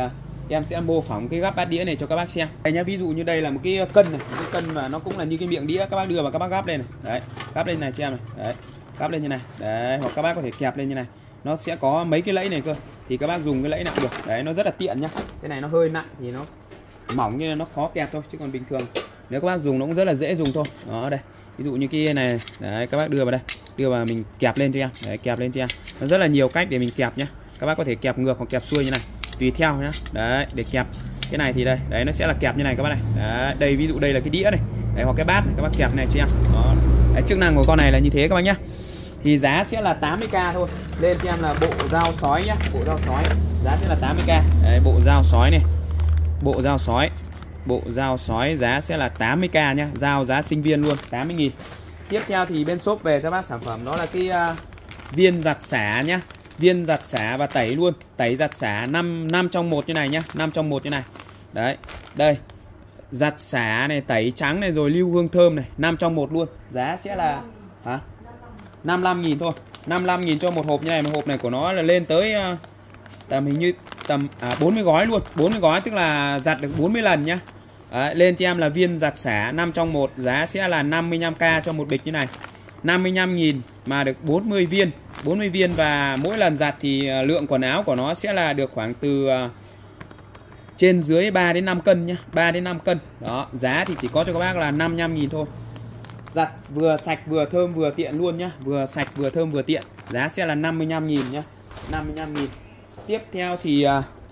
em sẽ mô phỏng cái gắp bát đĩa này cho các bác xem. Đây nhá, ví dụ như đây là một cái cân này, một cái cân mà nó cũng là như cái miệng đĩa, các bác đưa vào các bác gắp lên này. Đấy, gắp lên này cho em này. Đấy, gắp lên như này. Đấy, hoặc các bác có thể kẹp lên như này. Nó sẽ có mấy cái lẫy này cơ. Thì các bác dùng cái lẫy nào được. Đấy, nó rất là tiện nhá. Cái này nó hơi nặng thì nó mỏng như nó khó kẹp thôi, chứ còn bình thường nếu các bác dùng nó cũng rất là dễ dùng thôi. Đó đây. Ví dụ như cái này, đấy các bác đưa vào đây, đưa vào mình kẹp lên cho em. Đấy, kẹp lên cho em. Nó rất là nhiều cách để mình kẹp nhá. Các bác có thể kẹp ngược hoặc kẹp xuôi như này, tùy theo nhá. Đấy, để kẹp cái này thì đây, đấy nó sẽ là kẹp như này các bác này. Đấy, đây ví dụ đây là cái đĩa này, đấy hoặc cái bát này, các bác kẹp này cho em. Đó. Đấy, chức năng của con này là như thế các bác nhá. Thì giá sẽ là 80k thôi. Lên cho em là bộ dao sói nhá, bộ dao sói. Giá sẽ là 80k. Đấy, bộ dao sói này. Bộ dao sói. Bộ dao sói giá sẽ là 80k nhá, dao giá sinh viên luôn, 80.000. Tiếp theo thì bên shop về cho bác sản phẩm đó là cái viên giặt xả nhá. Viên giặt xả và tẩy luôn, tẩy giặt xả 5 trong 1 như này nhá, 5 trong 1 như này. Đấy, đây. Giặt xả này, tẩy trắng này rồi lưu hương thơm này, 5 trong 1 luôn. Giá sẽ là 55.000 thôi. 55.000 cho một hộp như này, một hộp này của nó là lên tới tầm hình như tầm 40 gói luôn, 40 gói tức là giặt được 40 lần nhá. Đấy, lên cho em là viên giặt xả 5 trong 1, giá sẽ là 55k cho một bịch như này. 55.000 mà được 40 viên. 40 viên và mỗi lần giặt thì lượng quần áo của nó sẽ là được khoảng từ trên dưới 3 đến 5 cân nhá, 3 đến 5 cân. Đó, giá thì chỉ có cho các bác là 55.000 thôi. Giặt vừa sạch vừa thơm vừa tiện luôn nhá, vừa sạch vừa thơm vừa tiện. Giá sẽ là 55.000 nhá. 55.000. Tiếp theo thì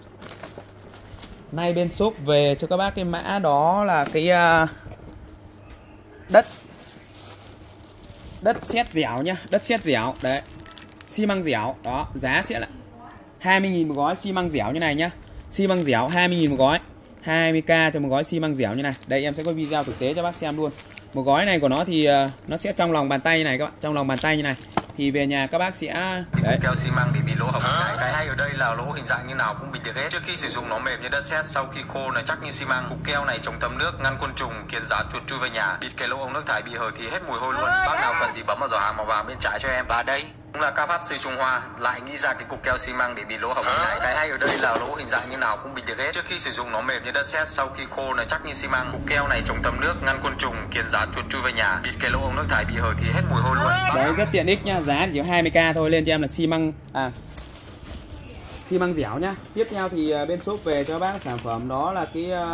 nay bên shop về cho các bác cái mã đó là cái đất sét dẻo nhá, đất sét dẻo đấy, xi măng dẻo. Đó, giá sẽ là 20.000 một gói xi măng dẻo như này nhá. Xi măng dẻo 20.000 một gói, 20k cho một gói xi măng dẻo như này. Đây em sẽ có video thực tế cho bác xem luôn. Một gói này của nó thì nó sẽ trong lòng bàn tay như này các bạn, trong lòng bàn tay như này. Thì về nhà các bác sẽ đấy, keo xi măng để bị lỗ hổng này. Cái hay ở đây là lỗ hình dạng như nào cũng bịt được hết. Trước khi sử dụng nó mềm như đất sét, sau khi khô nó chắc như xi măng. Cục keo này chống thấm nước, ngăn côn trùng, kiến dán chuột chui về nhà. Bịt cái lỗ ống nước thải bị hở thì hết mùi hôi luôn. Bác nào cần thì bấm vào giỏ hàng màu vàng bên trái cho em. Và đây cũng là các pháp sư Trung Hoa lại nghĩ ra cái cục keo xi măng để bị lỗ hổng này. Cái hay ở đây là lỗ hình dạng như nào cũng bịt được hết. Trước khi sử dụng nó mềm như đất sét, sau khi khô nó chắc như xi măng. Cục keo này chống thấm nước, ngăn côn trùng, kiến dán chuột chui về nhà. Bịt cái lỗ ống nước thải bị hở thì hết mùi hôi luôn. Đấy, rất tiện ích nhá, giá chỉ có 20k thôi. Lên cho em là xi măng dẻo nhá. Tiếp theo thì bên shop về cho bác sản phẩm đó là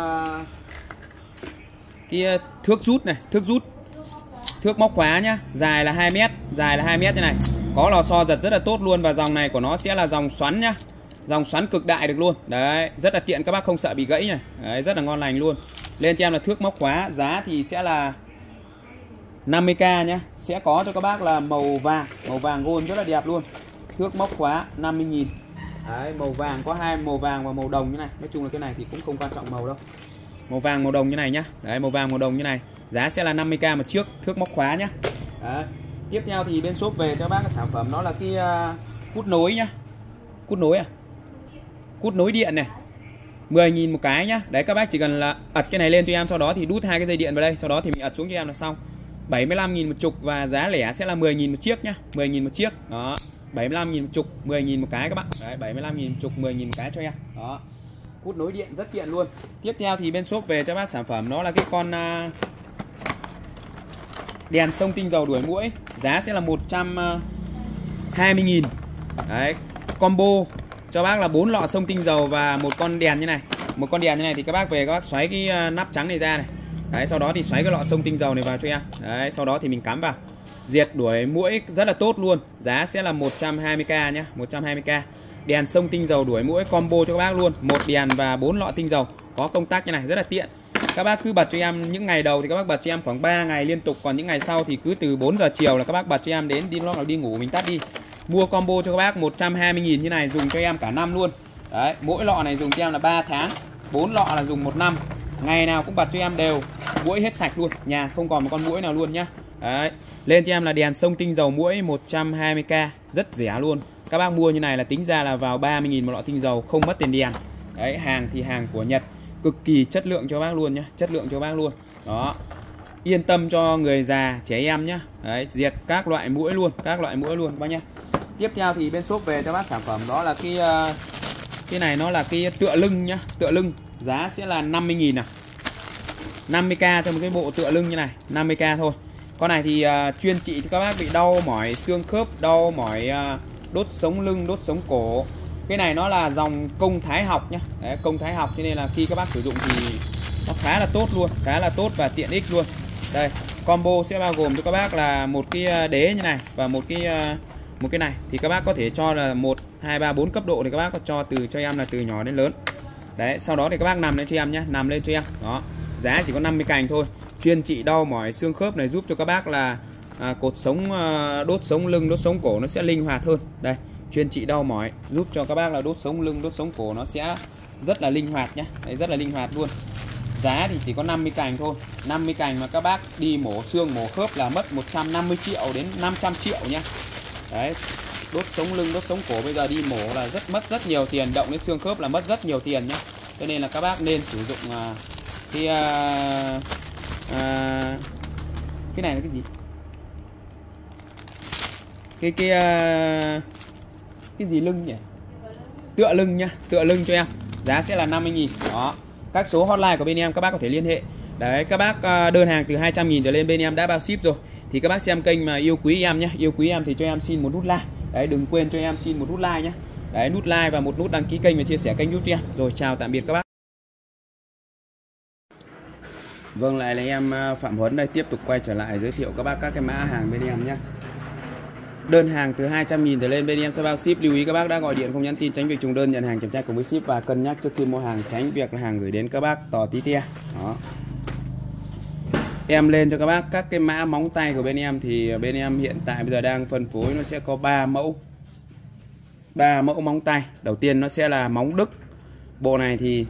cái thước rút này, thước rút, thước móc khóa nhá, dài là 2 mét, dài là 2 mét như này. Có lò xo giật rất là tốt luôn, và dòng này của nó sẽ là dòng xoắn nhá, dòng xoắn cực đại được luôn. Đấy, rất là tiện, các bác không sợ bị gãy này. Đấy, rất là ngon lành luôn. Lên cho em là thước móc khóa, giá thì sẽ là 50k nhá. Sẽ có cho các bác là màu vàng gold rất là đẹp luôn. Thước móc khóa 50.000. Đấy, màu vàng có hai màu vàng và màu đồng như này. Nói chung là cái này thì cũng không quan trọng màu đâu. Màu vàng màu đồng như này nhá. Đấy, màu vàng màu đồng như này. Giá sẽ là 50k một chiếc thước móc khóa nhá. Đấy. Tiếp theo thì bên shop về cho bác cái sản phẩm đó là cái cút nối nhá. Cút nối cút nối điện này. 10.000 một cái nhá. Đấy, các bác chỉ cần là ật cái này lên cho em, sau đó thì đút hai cái dây điện vào đây, sau đó thì mình ật xuống cho em là xong. 75.000 một chục và giá lẻ sẽ là 10.000 một chiếc nhá. 10.000 một chiếc. Đó. 75.000 một chục, 10.000 một cái các bạn. Đấy, 75.000 một chục, 10.000 một cái cho em. Đó. Cút nối điện rất tiện luôn. Tiếp theo thì bên shop về cho bác sản phẩm đó là cái con đèn xông tinh dầu đuổi muỗi. Giá sẽ là 120.000. Đấy, combo cho bác là 4 lọ xông tinh dầu và một con đèn như này. Một con đèn như này thì các bác về các bác xoáy cái nắp trắng này ra này. Đấy, sau đó thì xoáy cái lọ xông tinh dầu này vào cho em. Đấy, sau đó thì mình cắm vào. Diệt đuổi muỗi rất là tốt luôn. Giá sẽ là 120k nhá, 120k. Đèn xông tinh dầu đuổi muỗi combo cho các bác luôn. Một đèn và 4 lọ tinh dầu. Có công tắc như này, rất là tiện. Các bác cứ bật cho em những ngày đầu thì các bác bật cho em khoảng 3 ngày liên tục, còn những ngày sau thì cứ từ 4 giờ chiều là các bác bật cho em đến lúc nào đi ngủ mình tắt đi. Mua combo cho các bác 120.000 như này, dùng cho em cả năm luôn. Đấy, mỗi lọ này dùng cho em là 3 tháng, 4 lọ là dùng 1 năm. Ngày nào cũng bật cho em đều, muỗi hết sạch luôn, nhà không còn một con muỗi nào luôn nhá. Đấy, lên cho em là đèn xông tinh dầu muỗi 120k, rất rẻ luôn. Các bác mua như này là tính ra là vào 30.000 một lọ tinh dầu, không mất tiền đèn. Đấy, hàng thì hàng của Nhật, cực kỳ chất lượng cho bác luôn nhá, chất lượng cho bác luôn. Đó, yên tâm cho người già, trẻ em nhá. Đấy, diệt các loại muỗi luôn, các loại muỗi luôn bác nhá. Tiếp theo thì bên shop về cho bác sản phẩm đó là cái Cái này nó là cái tựa lưng nhá, tựa lưng. Giá sẽ là 50.000 nào. 50k cho một cái bộ tựa lưng như này, 50k thôi. Con này thì chuyên trị cho các bác bị đau mỏi xương khớp, đau mỏi đốt sống lưng, đốt sống cổ. Cái này nó là dòng công thái học nhá. Đấy, công thái học, cho nên là khi các bác sử dụng thì nó khá là tốt luôn, khá là tốt và tiện ích luôn. Đây, combo sẽ bao gồm cho các bác là một cái đế như này và một cái này. Thì các bác có thể cho là 1, 2, 3, 4 cấp độ thì các bác có cho em là từ nhỏ đến lớn. Đấy, sau đó thì các bác nằm lên cho em nhé, nằm lên cho em. Đó, giá chỉ có 50 cành thôi. Chuyên trị đau mỏi xương khớp này, giúp cho các bác là cột sống, đốt sống lưng, đốt sống cổ nó sẽ linh hoạt hơn. Đây, chuyên trị đau mỏi, giúp cho các bác là đốt sống lưng, đốt sống cổ nó sẽ rất là linh hoạt nhé. Đấy, rất là linh hoạt luôn. Giá thì chỉ có 50 cành thôi. 50 cành mà các bác đi mổ xương, mổ khớp là mất 150 triệu đến 500 triệu nhé. Đấy, đốt sống lưng, đốt sống cổ bây giờ đi mổ là mất rất nhiều tiền, động đến xương khớp là mất rất nhiều tiền nhé. Cho nên là các bác nên sử dụng cái này là cái gì? Cái gì lưng nhỉ? Tựa lưng nhá, tựa lưng cho em. Giá sẽ là 50.000. Đó. Các số hotline của bên em các bác có thể liên hệ. Đấy, các bác đơn hàng từ 200.000 trở lên bên em đã bao ship rồi. Thì các bác xem kênh mà yêu quý em nhé. Yêu quý em thì cho em xin một nút like. Đấy, đừng quên cho em xin một nút like nhé. Đấy, nút like và một nút đăng ký kênh và chia sẻ kênh giúp cho em. Rồi, chào tạm biệt các bác. Vâng, lại là em Phạm Huấn đây, tiếp tục quay trở lại giới thiệu các bác các cái mã hàng bên em nhé. Đơn hàng từ 200.000 trở lên bên em sẽ bao ship. Lưu ý các bác đã gọi điện không nhắn tin tránh việc trùng đơn, nhận hàng kiểm tra cùng với ship và cân nhắc trước khi mua hàng, tránh việc là hàng gửi đến các bác tò tí tia. Đó. Em lên cho các bác các cái mã móng tay của bên em thì bên em hiện tại bây giờ đang phân phối nó sẽ có 3 mẫu. 3 mẫu móng tay. Đầu tiên nó sẽ là móng Đức. Bộ này thì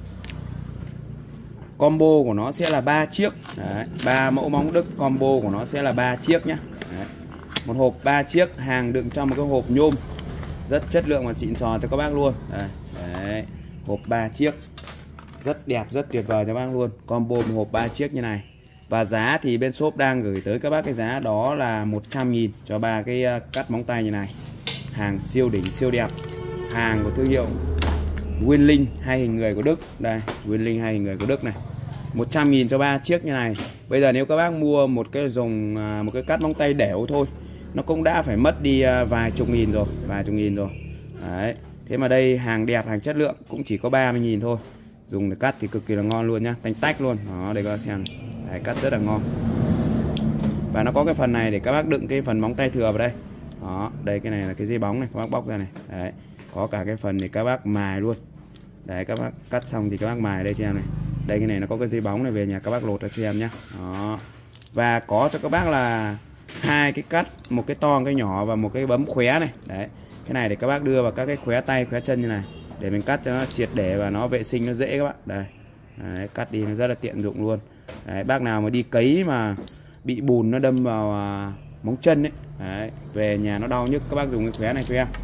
combo của nó sẽ là 3 chiếc. Đấy, 3 mẫu móng Đức, combo của nó sẽ là 3 chiếc nhé. Đấy. Một hộp 3 chiếc, hàng đựng trong một cái hộp nhôm rất chất lượng và xịn sò cho các bác luôn. Đây. Đấy. Hộp 3 chiếc rất đẹp, rất tuyệt vời cho các bác luôn. Combo một hộp 3 chiếc như này. Và giá thì bên shop đang gửi tới các bác cái giá đó là 100.000 cho 3 cái cắt móng tay như này. Hàng siêu đỉnh, siêu đẹp. Hàng của thương hiệu Winling hai hình người của Đức. Đây, Winling hai hình người của Đức này. 100.000 cho 3 chiếc như này. Bây giờ nếu các bác mua một cái dùng một cái cắt móng tay đẻo thôi, nó cũng đã phải mất đi vài chục nghìn rồi, Đấy. Thế mà đây hàng đẹp, hàng chất lượng cũng chỉ có 30.000 thôi. Dùng để cắt thì cực kỳ là ngon luôn nhá, tanh tách luôn. Đó, đây các bác xem. Đấy, cắt rất là ngon. Và nó có cái phần này để các bác đựng cái phần móng tay thừa vào đây. Đó, đây cái này là cái dây bóng này, các bác bóc ra này. Đấy, có cả cái phần để các bác mài luôn. Đấy, các bác cắt xong thì các bác mài đây cho em này. Đây cái này nó có cái dây bóng này, về nhà các bác lột ra cho em nhé. Đó. Và có cho các bác là 2 cái cắt, một cái to, cái nhỏ và một cái bấm khóe này. Đấy, cái này để các bác đưa vào các cái khóe tay, khóe chân như này để mình cắt cho nó triệt để và nó vệ sinh nó dễ các bạn. Đây. Đấy, cắt đi nó rất là tiện dụng luôn. Đấy, bác nào mà đi cấy mà bị bùn nó đâm vào móng chân ấy. Đấy, về nhà nó đau nhức, các bác dùng cái khóe này cho em.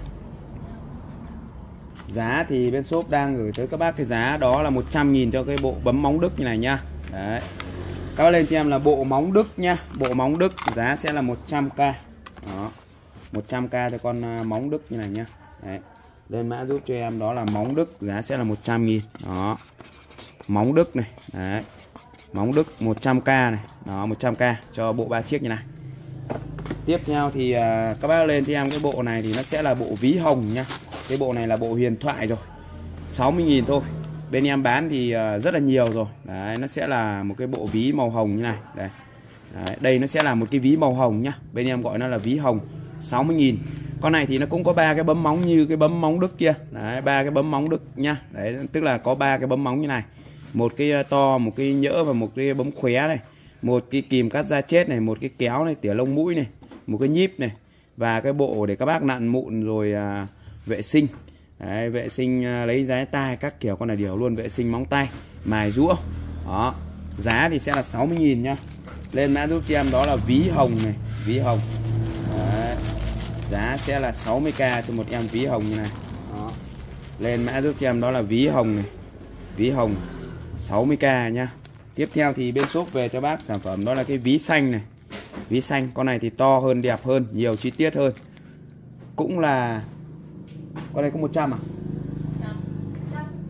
Giá thì bên shop đang gửi tới các bác cái giá đó là 100.000 cho cái bộ bấm móng Đức như này nha. Đấy. Các bác lên cho em là bộ móng Đức nha. Bộ móng Đức giá sẽ là 100k. Đó. 100k cho con móng Đức như này nhá. Đấy. Lên mã giúp cho em đó là móng Đức, giá sẽ là 100.000. Đó. Móng Đức này. Đấy. Móng Đức 100k này. Đó, 100k cho bộ 3 chiếc như này. Tiếp theo thì các bác lên cho em cái bộ này thì nó sẽ là bộ ví hồng nha. Cái bộ này là bộ huyền thoại rồi, 60.000 thôi. Bên em bán thì rất là nhiều rồi. Đấy, nó sẽ là một cái bộ ví màu hồng như này. Đây. Đấy, đây nó sẽ là một cái ví màu hồng nhá. Bên em gọi nó là ví hồng, 60.000. Con này thì nó cũng có 3 cái bấm móng như cái bấm móng Đức kia. Đấy, 3 cái bấm móng Đức nha. Đấy, tức là có 3 cái bấm móng như này. Một cái to, một cái nhỡ và một cái bấm khóe này. Một cái kìm cắt da chết này, một cái kéo này, tỉa lông mũi này, một cái nhíp này và cái bộ để các bác nặn mụn rồi vệ sinh. Đấy, vệ sinh lấy giái tai các kiểu, con này điều luôn, vệ sinh móng tay, mài rũa. Đó. Giá thì sẽ là 60.000 nhá. Lên mã giúp cho em đó là ví hồng này, ví hồng. Đấy. Giá sẽ là 60k cho một em ví hồng như này. Đó. Lên mã giúp cho em đó là ví hồng này, ví hồng 60k nhá. Tiếp theo thì bên shop về cho bác sản phẩm đó là cái ví xanh này. Ví xanh, con này thì to hơn, đẹp hơn, nhiều chi tiết hơn. Cũng là con này có 100 à?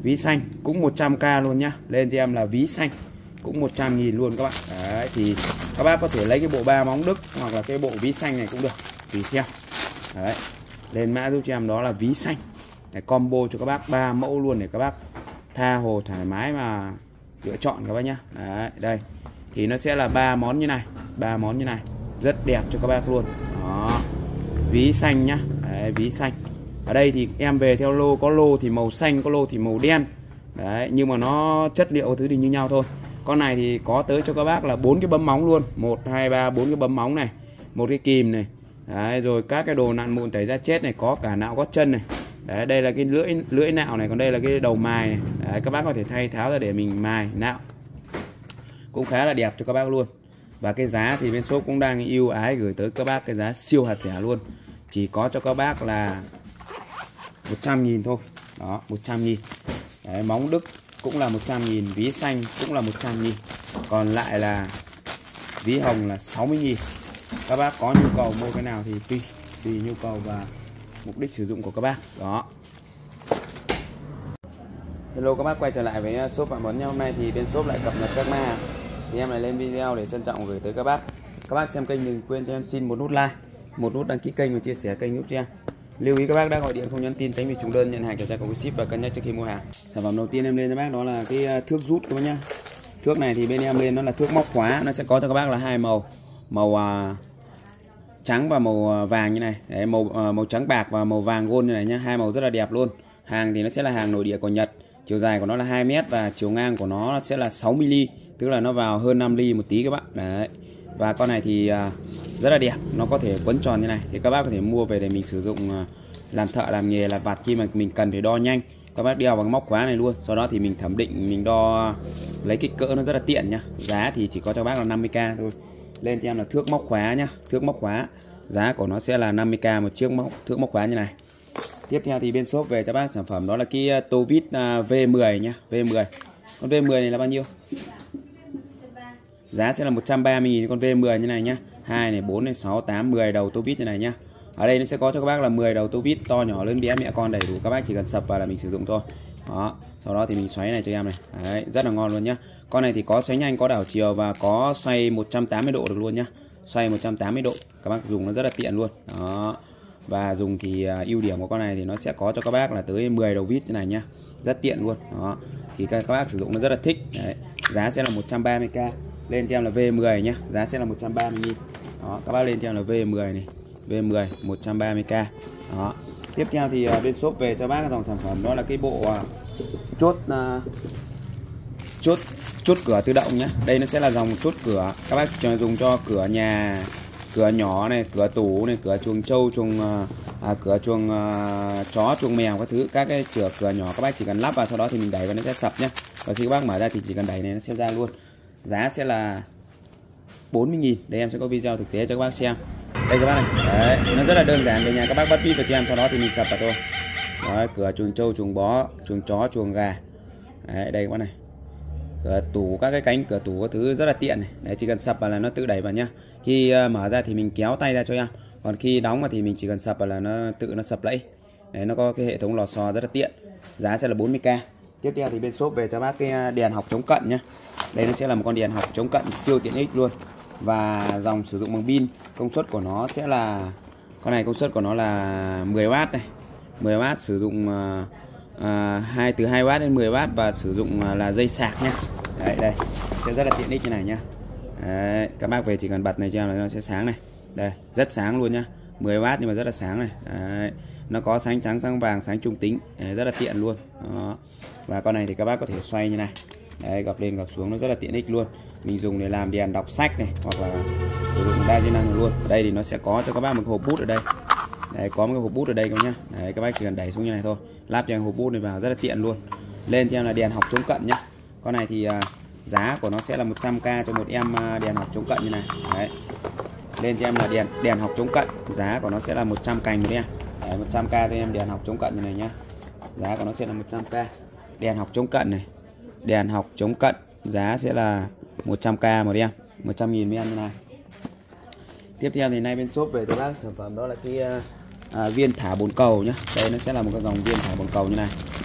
ví xanh cũng 100k luôn nhá. Lên cho em là ví xanh cũng 100.000 luôn các bạn. Đấy, thì các bác có thể lấy cái bộ 3 móng Đức hoặc là cái bộ ví xanh này cũng được, tùy theo. Đấy, lên mã giúp cho em đó là ví xanh. Để combo cho các bác 3 mẫu luôn để các bác tha hồ thoải mái mà lựa chọn các bác nhá. Đấy, đây thì nó sẽ là 3 món như này, 3 món như này, rất đẹp cho các bác luôn. Đó, ví xanh nhá. Đấy, ví xanh. Ở đây thì em về theo lô, có lô thì màu xanh, có lô thì màu đen. Đấy, nhưng mà nó chất liệu thứ thì như nhau thôi. Con này thì có tới cho các bác là 4 cái bấm móng luôn, 1 2 3 4 cái bấm móng này, một cái kìm này. Đấy, rồi các cái đồ nặn mụn tẩy da chết này, có cả nạo gót chân này. Đấy, đây là cái lưỡi nạo này, còn đây là cái đầu mài này. Đấy, các bác có thể thay tháo ra để mình mài nạo. Cũng khá là đẹp cho các bác luôn. Và cái giá thì bên shop cũng đang ưu ái gửi tới các bác cái giá siêu hạt rẻ luôn. Chỉ có cho các bác là 100.000 thôi. Đó, 100.000. Đấy, móng Đức cũng là 100.000, ví xanh cũng là 100.000. Còn lại là ví hồng là 60.000. Các bác có nhu cầu mua cái nào thì tùy nhu cầu và mục đích sử dụng của các bác. Đó. Hello các bác, quay trở lại với shop Phạm Huấn nha. Hôm nay thì bên shop lại cập nhật các mã hàng. Thì em lại lên video để trân trọng gửi tới các bác. Các bác xem kênh đừng quên cho em xin một nút like, một nút đăng ký kênh và chia sẻ kênh giúp cho em. Lưu ý các bác đã gọi điện không nhắn tin tránh bị trùng đơn, nhận hàng kiểm tra cùng với ship và cân nhắc trước khi mua hàng. Sản phẩm đầu tiên em lên cho bác đó là cái thước rút các bác nhá. Thước này thì bên em lên nó là thước móc khóa, nó sẽ có cho các bác là hai màu, màu trắng và màu vàng như này. Đấy, màu trắng bạc và màu vàng gold như này nhá, hai màu rất là đẹp luôn. Hàng thì nó sẽ là hàng nội địa của Nhật, chiều dài của nó là 2 m và chiều ngang của nó sẽ là 6 mm, tức là nó vào hơn 5 ly một tí các bác. Đấy. Và con này thì rất là đẹp, nó có thể quấn tròn như này, thì các bác có thể mua về để mình sử dụng làm thợ, làm nghề lặt vặt. Khi mà mình cần phải đo nhanh, các bác đeo bằng móc khóa này luôn, sau đó thì mình thẩm định, mình đo lấy kích cỡ, nó rất là tiện nhá. Giá thì chỉ có cho bác là 50k thôi. Lên cho em là thước móc khóa nhá, thước móc khóa, giá của nó sẽ là 50k một chiếc thước móc khóa như này. Tiếp theo thì bên shop về cho bác sản phẩm đó là cái tô vít V10 nhá, V10. Con V10 này là bao nhiêu? Giá sẽ là 130.000 con V10 như này nhá. 2 này, 4 này, 6, 8, 10 đầu tô vít như này nhá. Ở đây nó sẽ có cho các bác là 10 đầu tô vít, to nhỏ lớn bé mẹ con đầy đủ, các bác chỉ cần sập vào là mình sử dụng thôi. Đó, sau đó thì mình xoáy này cho em này. Đấy, rất là ngon luôn nhá. Con này thì có xoáy nhanh, có đảo chiều và có xoay 180 độ được luôn nhá. Xoay 180 độ, các bác dùng nó rất là tiện luôn. Đó. Và dùng thì ưu điểm của con này thì nó sẽ có cho các bác là tới 10 đầu vít như này nhá. Rất tiện luôn. Đó. Thì các bác sử dụng nó rất là thích. Đấy. Giá sẽ là 130k. Lên cho em là V10 nhá, giá sẽ là 130.000. Đó, các bác lên cho em là V10 này, V10 130k. Đó. Tiếp theo thì bên shop về cho bác dòng sản phẩm đó là cái bộ chốt cửa tự động nhá. Đây nó sẽ là dòng chốt cửa, các bác dùng cho cửa nhà, cửa nhỏ này, cửa tủ này, cửa chuồng trâu, cửa chuồng chó, chuồng mèo các thứ, các cái cửa nhỏ các bác chỉ cần lắp vào, sau đó thì mình đẩy vào nó sẽ sập nhá. Và khi các bác mở ra thì chỉ cần đẩy này nó sẽ ra luôn. Giá sẽ là 40.000. Đây em sẽ có video thực tế cho các bác xem. Đây các bác này. Đấy, nó rất là đơn giản, về nhà các bác bắt vít vào cho em, sau đó thì mình sập vào thôi. Đấy, cửa chuồng trâu, chuồng bó, chuồng chó, chuồng gà. Đấy, đây các bác này. Cửa tủ, các cái cánh cửa tủ các thứ rất là tiện này. Đấy, chỉ cần sập vào là nó tự đẩy vào nhá. Khi mở ra thì mình kéo tay ra cho em. Còn khi đóng vào thì mình chỉ cần sập vào là nó tự nó sập lẫy. Đấy, nó có cái hệ thống lò xo rất là tiện. Giá sẽ là 40k. Tiếp theo thì bên shop về cho bác cái đèn học chống cận nhá. Đây nó sẽ là một con đèn học chống cận siêu tiện ích luôn. Và dòng sử dụng bằng pin, công suất của nó sẽ là, con này công suất của nó là 10W này. 10W sử dụng từ 2W đến 10W và sử dụng là dây sạc nhá. Đấy, đây sẽ rất là tiện ích như này nhá. Đấy, các bác về chỉ cần bật này cho em là nó sẽ sáng này. Đây, rất sáng luôn nhá. 10W nhưng mà rất là sáng này. Đấy, nó có sáng trắng, sáng vàng, sáng trung tính. Đấy, rất là tiện luôn. Đó. Và con này thì các bác có thể xoay như này. Đấy, gập lên gập xuống nó rất là tiện ích luôn. Mình dùng để làm đèn đọc sách này, hoặc là sử dụng đa chức năng luôn. Ở đây thì nó sẽ có cho các bác một hộp bút ở đây. Đấy, có một cái hộp bút ở đây các nhá. Đấy, các bác chỉ cần đẩy xuống như này thôi, lắp cho em hộp bút này vào, rất là tiện luôn. Lên cho em là đèn học chống cận nhá. Con này thì giá của nó sẽ là 100k cho một em đèn học chống cận như này. Đấy. Lên cho em là đèn học chống cận, giá của nó sẽ là 100 cành rồi em. Đấy, 100k cho em đèn học chống cận như này nhá. Giá của nó sẽ là 100k. Đèn học chống cận này, đèn học chống cận, giá sẽ là 100k một em, 100.000 với em như này. Tiếp theo thì nay bên shop về cho bác sản phẩm đó là cái viên thả bồn cầu nhá. Đây nó sẽ là một cái dòng viên thả bồn cầu như này.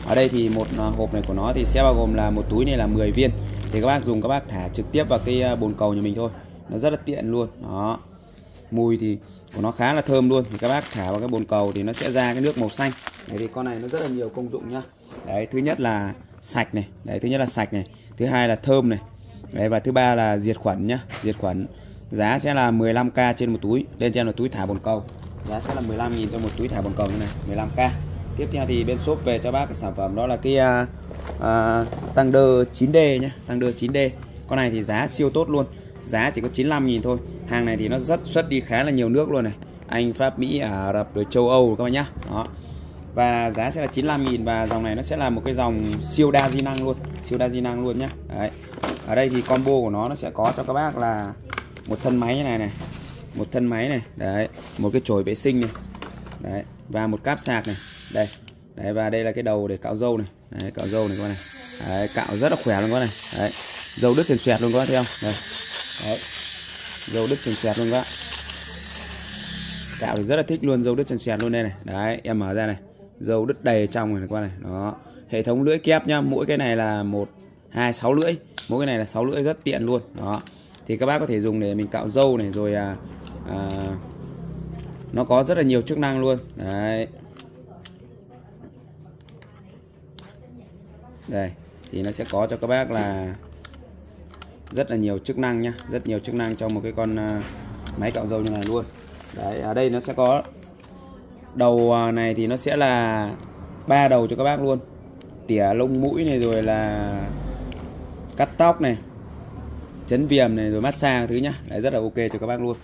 Ở đây thì một hộp này của nó thì sẽ bao gồm là một túi này là 10 viên. Thì các bác dùng, các bác thả trực tiếp vào cái bồn cầu nhà mình thôi, nó rất là tiện luôn. Đó, mùi thì của nó khá là thơm luôn. Thì các bác thả vào cái bồn cầu thì nó sẽ ra cái nước màu xanh. Đấy, thì con này nó rất là nhiều công dụng nhá. Đấy, thứ nhất là sạch này, đấy, thứ nhất là sạch này, thứ hai là thơm này, đấy, và thứ ba là diệt khuẩn nhá, diệt khuẩn. Giá sẽ là 15k trên một túi. Lên trên là túi thả bồn cầu, giá sẽ là 15.000 cho một túi thả bồn cầu như này, 15k. Tiếp theo thì bên shop về cho bác cái sản phẩm đó là cái Thunder 9D nhé, Thunder 9D. Con này thì giá siêu tốt luôn, giá chỉ có 95.000 thôi. Hàng này thì nó rất xuất đi khá là nhiều nước luôn này, Anh, Pháp, Mỹ, Ả Rập rồi châu Âu các bạn nhá. Đó. Và giá sẽ là 95.000 và dòng này nó sẽ là một cái dòng siêu đa di năng luôn, siêu đa di năng luôn nhá. Đấy. Ở đây thì combo của nó sẽ có cho các bác là một thân máy như này này, một thân máy này, đấy, một cái chổi vệ sinh này, đấy, và một cáp sạc này, đây, đấy, và đây là cái đầu để cạo râu này, đấy, cạo râu này các bạn này, đấy, cạo rất là khỏe luôn các bạn này, đấy, râu đứt xoẹt luôn các bạn thấy không, đây, đấy, râu đứt xoẹt luôn các bạn, cạo thì rất là thích luôn, râu đứt xoẹt luôn đây này, đấy, em mở ra này, râu đứt đầy trong này các bạn này, đó, hệ thống lưỡi kép nhá, mỗi cái này là 1, 2, 6 lưỡi, mỗi cái này là 6 lưỡi rất tiện luôn, đó. Thì các bác có thể dùng để mình cạo râu này, rồi nó có rất là nhiều chức năng luôn. Đấy. Đây, thì nó sẽ có cho các bác là rất là nhiều chức năng nhá, rất nhiều chức năng trong một cái con máy cạo râu như này luôn. Đấy, ở đây nó sẽ có đầu này thì nó sẽ là 3 đầu cho các bác luôn. Tỉa lông mũi này, rồi là cắt tóc này, chấn viêm này, rồi massage thứ nhá. Đấy, rất là ok cho các bác luôn.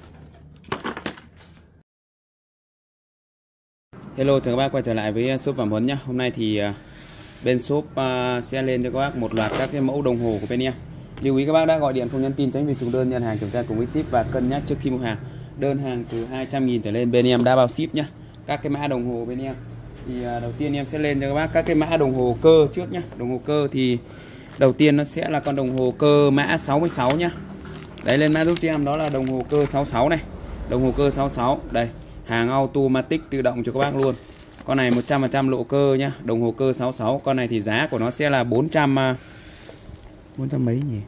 Hello, chào các bác quay trở lại với shop Phạm Huấn nhá. Hôm nay thì bên shop sẽ lên cho các bác một loạt các cái mẫu đồng hồ của bên em. Lưu ý các bác đã gọi điện không nhắn tin tránh việc trùng đơn, nhận hàng kiểm tra cùng với ship và cân nhắc trước khi mua hàng. Đơn hàng từ 200.000 trở lên bên em đã bao ship nhá. Các cái mã đồng hồ bên em thì đầu tiên em sẽ lên cho các bác các cái mã đồng hồ cơ trước nhá. Đồng hồ cơ thì đầu tiên nó sẽ là con đồng hồ cơ mã 66 nhá. Đấy, lên mã giúp cho em đó là đồng hồ cơ 66 này. Đồng hồ cơ 66 đây, hàng automatic tự động cho các bác luôn. Con này 100% lộ cơ nhá, đồng hồ cơ 66. Con này thì giá của nó sẽ là 400 mấy nhỉ?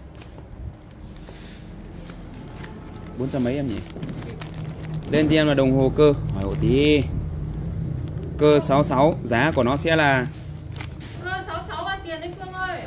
400 mấy em nhỉ? Lên cho em là đồng hồ cơ, hỏi hộ tí. Cơ 66, giá của nó sẽ là cơ 66 bao tiền đấy Phương ơi?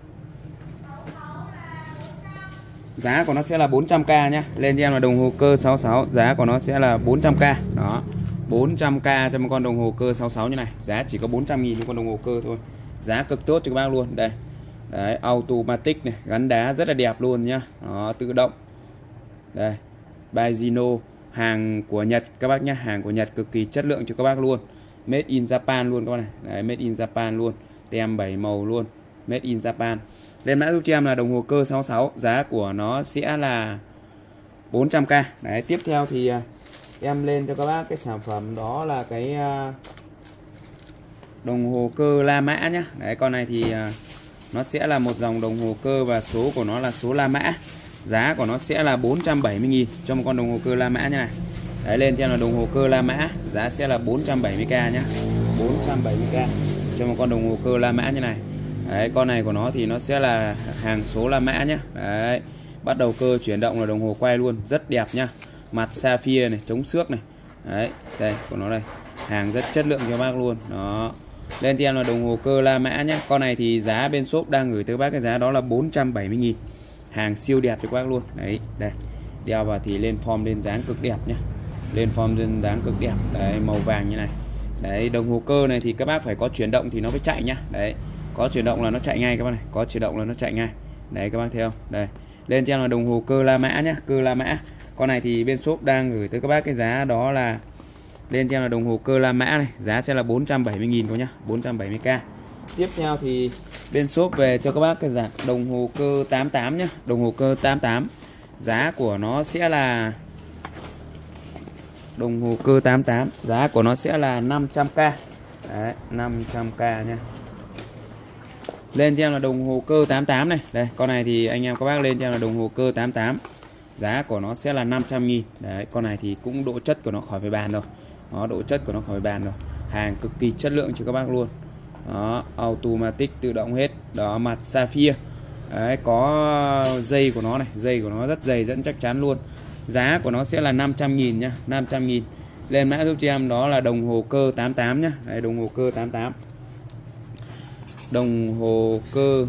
Giá của nó sẽ là 400k nhá. Lên cho em là đồng hồ cơ 66, giá của nó sẽ là 400k. Đó. 400k cho một con đồng hồ cơ 66 như này. Giá chỉ có 400.000 cho con đồng hồ cơ thôi. Giá cực tốt cho các bác luôn. Đây. Đấy, automatic này, gắn đá rất là đẹp luôn nhá. Đó, tự động. Đây. Baizino, hàng của Nhật các bác nhá, hàng của Nhật cực kỳ chất lượng cho các bác luôn. Made in Japan luôn các bác này. Đấy, made in Japan luôn. Tem 7 màu luôn. Made in Japan. Lên mã giúp cho em là đồng hồ cơ 66, giá của nó sẽ là 400k. Đấy, tiếp theo thì em lên cho các bác cái sản phẩm đó là cái đồng hồ cơ La Mã nhá. Đấy, con này thì nó sẽ là một dòng đồng hồ cơ và số của nó là số La Mã. Giá của nó sẽ là 470.000 cho một con đồng hồ cơ La Mã như này. Đấy, lên cho em là đồng hồ cơ La Mã, giá sẽ là 470k nhá. 470k cho một con đồng hồ cơ La Mã như này. Đấy, con này của nó thì nó sẽ là hàng số La Mã nhá. Đấy, bắt đầu cơ chuyển động là đồng hồ quay luôn, rất đẹp nhá. Mặt sapphire này, chống xước này. Đấy, đây của nó đây. Hàng rất chất lượng cho bác luôn. Đó. Lên cho em là đồng hồ cơ La Mã nhá. Con này thì giá bên shop đang gửi tới bác cái giá đó là 470.000. Hàng siêu đẹp cho các bác luôn. Đấy, đây. Đeo vào thì lên form lên dáng cực đẹp nhá. Lên form lên dáng cực đẹp. Đấy, màu vàng như này. Đấy, đồng hồ cơ này thì các bác phải có chuyển động thì nó mới chạy nhá. Đấy. Có chuyển động là nó chạy ngay các bác này, có chuyển động là nó chạy ngay. Đấy các bác thấy không? Đây. Lên cho em là đồng hồ cơ La Mã nhá, cơ La Mã. Con này thì bên shop đang gửi tới các bác cái giá đó là lên cho em là đồng hồ cơ La Mã này, giá sẽ là 470.000 thôi nhá, 470k. Tiếp theo thì bên shop về cho các bác cái dạng đồng hồ cơ 88 nhá, đồng hồ cơ 88. Giá của nó sẽ là đồng hồ cơ 88, giá của nó sẽ là 500k. Đấy, 500k nhá. Lên cho em là đồng hồ cơ 88 này. Đây, con này thì anh em các bác lên cho em là đồng hồ cơ 88. Giá của nó sẽ là 500.000. Đấy, con này thì cũng độ chất của nó khỏi phải bàn rồi. Đó, độ chất của nó khỏi bàn rồi. Hàng cực kỳ chất lượng cho các bác luôn. Đó, automatic tự động hết. Đó, mặt sapphire. Đấy, có dây của nó này, dây của nó rất dày dẫn chắc chắn luôn. Giá của nó sẽ là 500.000 nhá, 500.000. Lên mã giúp cho em đó là đồng hồ cơ 88 nhá. Đấy, đồng hồ cơ 88. Đồng hồ cơ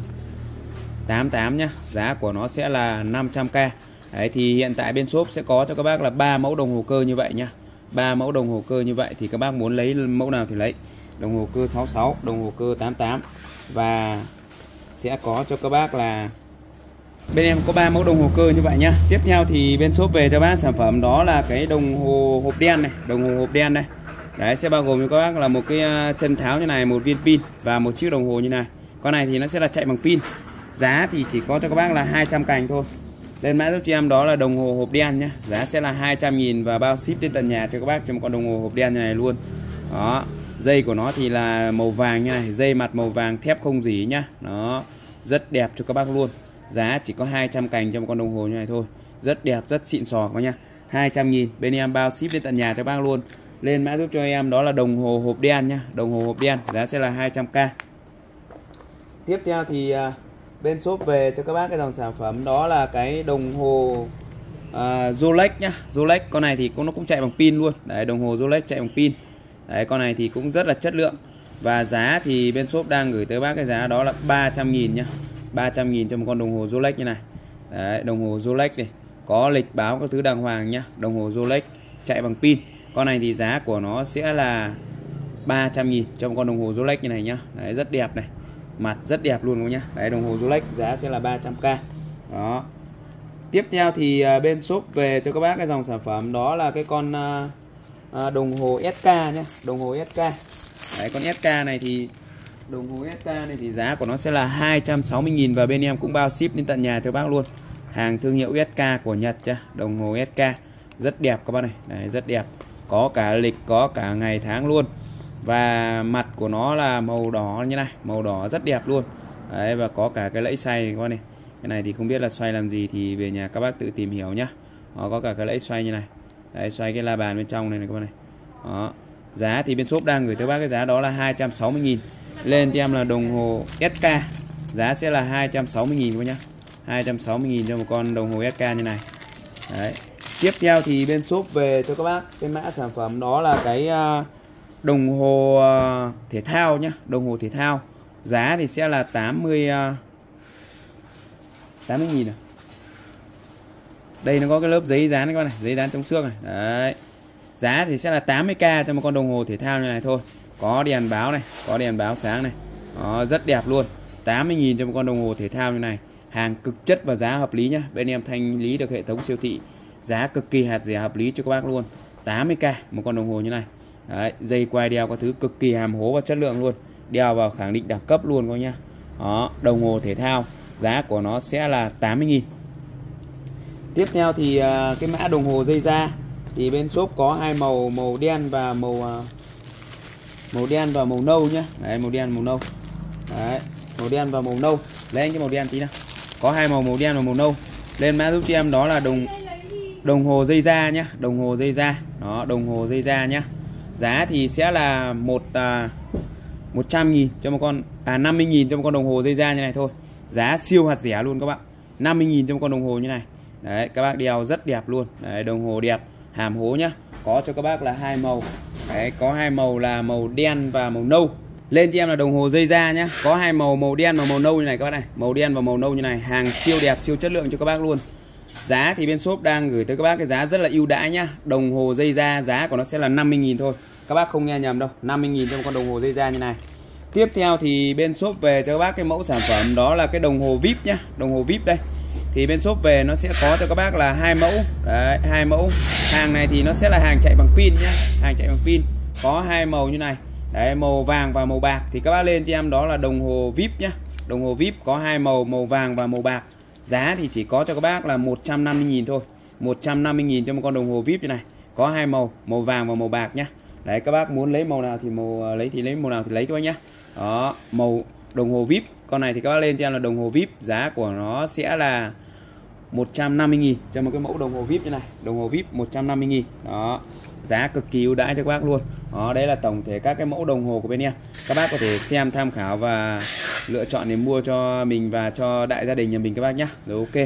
88 nhá. Giá của nó sẽ là 500k. Đấy, thì hiện tại bên shop sẽ có cho các bác là 3 mẫu đồng hồ cơ như vậy nhá. 3 mẫu đồng hồ cơ như vậy thì các bác muốn lấy mẫu nào thì lấy. Đồng hồ cơ 66, đồng hồ cơ 88 và sẽ có cho các bác là bên em có 3 mẫu đồng hồ cơ như vậy nhá. Tiếp theo thì bên shop về cho bác sản phẩm đó là cái đồng hồ hộp đen này, đồng hồ hộp đen này. Đấy, sẽ bao gồm cho các bác là một cái chân tháo như này, một viên pin và một chiếc đồng hồ như này. Con này thì nó sẽ là chạy bằng pin. Giá thì chỉ có cho các bác là 200 cành thôi. Lên mã giúp cho em đó là đồng hồ hộp đen nhá. Giá sẽ là 200.000 và bao ship đến tận nhà cho các bác trong con đồng hồ hộp đen như này luôn. Đó, dây của nó thì là màu vàng như này, dây mặt màu vàng thép không rỉ nhá. Đó, rất đẹp cho các bác luôn. Giá chỉ có 200 cành cho một con đồng hồ như này thôi. Rất đẹp, rất xịn sò các nha. 200.000, bên em bao ship đến tận nhà cho các bác luôn. Lên mã giúp cho em đó là đồng hồ hộp đen nhá, đồng hồ hộp đen, giá sẽ là 200k. Tiếp theo thì bên shop về cho các bác cái dòng sản phẩm đó là cái đồng hồ Rolex nhá. Rolex con này thì nó cũng chạy bằng pin luôn. Đấy, đồng hồ Rolex chạy bằng pin. Đấy, con này thì cũng rất là chất lượng. Và giá thì bên shop đang gửi tới bác cái giá đó là 300.000 nhá. 300.000 cho một con đồng hồ Rolex như này. Đấy, đồng hồ Rolex này, có lịch báo các thứ đàng hoàng nhá. Đồng hồ Rolex chạy bằng pin. Con này thì giá của nó sẽ là 300.000 cho một con đồng hồ Rolex như này nhá. Đấy, rất đẹp này. Mặt rất đẹp luôn nhá. Đấy, đồng hồ Rolex giá sẽ là 300k. Đó. Tiếp theo thì bên shop về cho các bác cái dòng sản phẩm đó là cái con đồng hồ SK nhá, đồng hồ SK. Đấy, con SK này thì đồng hồ SK này thì giá của nó sẽ là 260.000 và bên em cũng bao ship đến tận nhà cho bác luôn. Hàng thương hiệu SK của Nhật chứ, đồng hồ SK rất đẹp các bác này. Đấy, rất đẹp. Có cả lịch, có cả ngày tháng luôn. Và mặt của nó là màu đỏ như này, màu đỏ rất đẹp luôn. Đấy, và có cả cái lẫy xoay này, con này. Cái này thì không biết là xoay làm gì thì về nhà các bác tự tìm hiểu nhá. Đó, có cả cái lẫy xoay như này. Đấy, xoay cái la bàn bên trong này này các bác này. Đó. Giá thì bên shop đang gửi tới bác cái giá đó là 260.000. Lên cho em là đồng hồ SK. Giá sẽ là 260.000 các bác nhá. 260.000 cho một con đồng hồ SK như này. Đấy. Tiếp theo thì bên shop về cho các bác cái mã sản phẩm đó là cái đồng hồ thể thao nhá, đồng hồ thể thao. Giá thì sẽ là 80.000 à. Đây nó có cái lớp giấy dán các bạn này, giấy dán trong xương này. Đấy. Giá thì sẽ là 80k cho một con đồng hồ thể thao như này thôi. Có đèn báo này, có đèn báo sáng này. Đó, rất đẹp luôn. 80.000 cho một con đồng hồ thể thao như này. Hàng cực chất và giá hợp lý nhá. Bên em thanh lý được hệ thống siêu thị. Giá cực kỳ hạt rẻ hợp lý cho các bác luôn. 80k một con đồng hồ như này. Đấy, dây quai đeo có thứ cực kỳ hàm hố và chất lượng luôn. Đeo vào khẳng định đẳng cấp luôn các nhá. Đó, đồng hồ thể thao. Giá của nó sẽ là 80.000. Tiếp theo thì cái mã đồng hồ dây da thì bên shop có hai màu, màu đen và màu đen và màu nâu nhá. Đấy, màu đen màu nâu. Đấy, màu đen và màu nâu. Lấy anh cái màu đen tí nào. Có hai màu, màu đen và màu nâu. Lên mã giúp cho em đó là đồng hồ dây da nhá, đồng hồ dây da. Đó, đồng hồ dây da nhá. Giá thì sẽ là 100.000 cho một con 50.000 cho một con đồng hồ dây da như này thôi. Giá siêu hạt rẻ luôn các bạn. 50.000 cho một con đồng hồ như này. Đấy, các bác đeo rất đẹp luôn. Đấy, đồng hồ đẹp, hàm hố nhá. Có cho các bác là hai màu. Đấy, có hai màu là màu đen và màu nâu. Lên cho em là đồng hồ dây da nhá. Có hai màu, màu đen và màu nâu như này các bác này. Màu đen và màu nâu như này. Hàng siêu đẹp, siêu chất lượng cho các bác luôn. Giá thì bên shop đang gửi tới các bác cái giá rất là ưu đãi nhá. Đồng hồ dây da giá của nó sẽ là 50.000 thôi. Các bác không nghe nhầm đâu. 50.000 cho một con đồng hồ dây da như này. Tiếp theo thì bên shop về cho các bác cái mẫu sản phẩm đó là cái đồng hồ VIP nhá. Đồng hồ VIP đây. Thì bên shop về nó sẽ có cho các bác là hai mẫu. Đấy, hai mẫu. Hàng này thì nó sẽ là hàng chạy bằng pin nhá. Hàng chạy bằng pin. Có hai màu như này. Đấy, màu vàng và màu bạc. Thì các bác lên cho em đó là đồng hồ VIP nhá. Đồng hồ VIP có hai màu, màu vàng và màu bạc. Giá thì chỉ có cho các bác là 150.000 thôi. 150.000 cho một con đồng hồ VIP như này. Có hai màu, màu vàng và màu bạc nhá. Đấy, các bác muốn lấy màu nào thì lấy màu nào thì lấy các bác nhá. Đó, màu đồng hồ VIP. Con này thì các bác lên cho em là đồng hồ VIP. Giá của nó sẽ là 150.000 cho một cái mẫu đồng hồ VIP như này. Đồng hồ VIP 150.000. Đó. Giá cực kỳ ưu đãi cho các bác luôn. Đó, đấy là tổng thể các cái mẫu đồng hồ của bên em. Các bác có thể xem tham khảo và lựa chọn để mua cho mình và cho đại gia đình nhà mình các bác nhé. Rồi ok.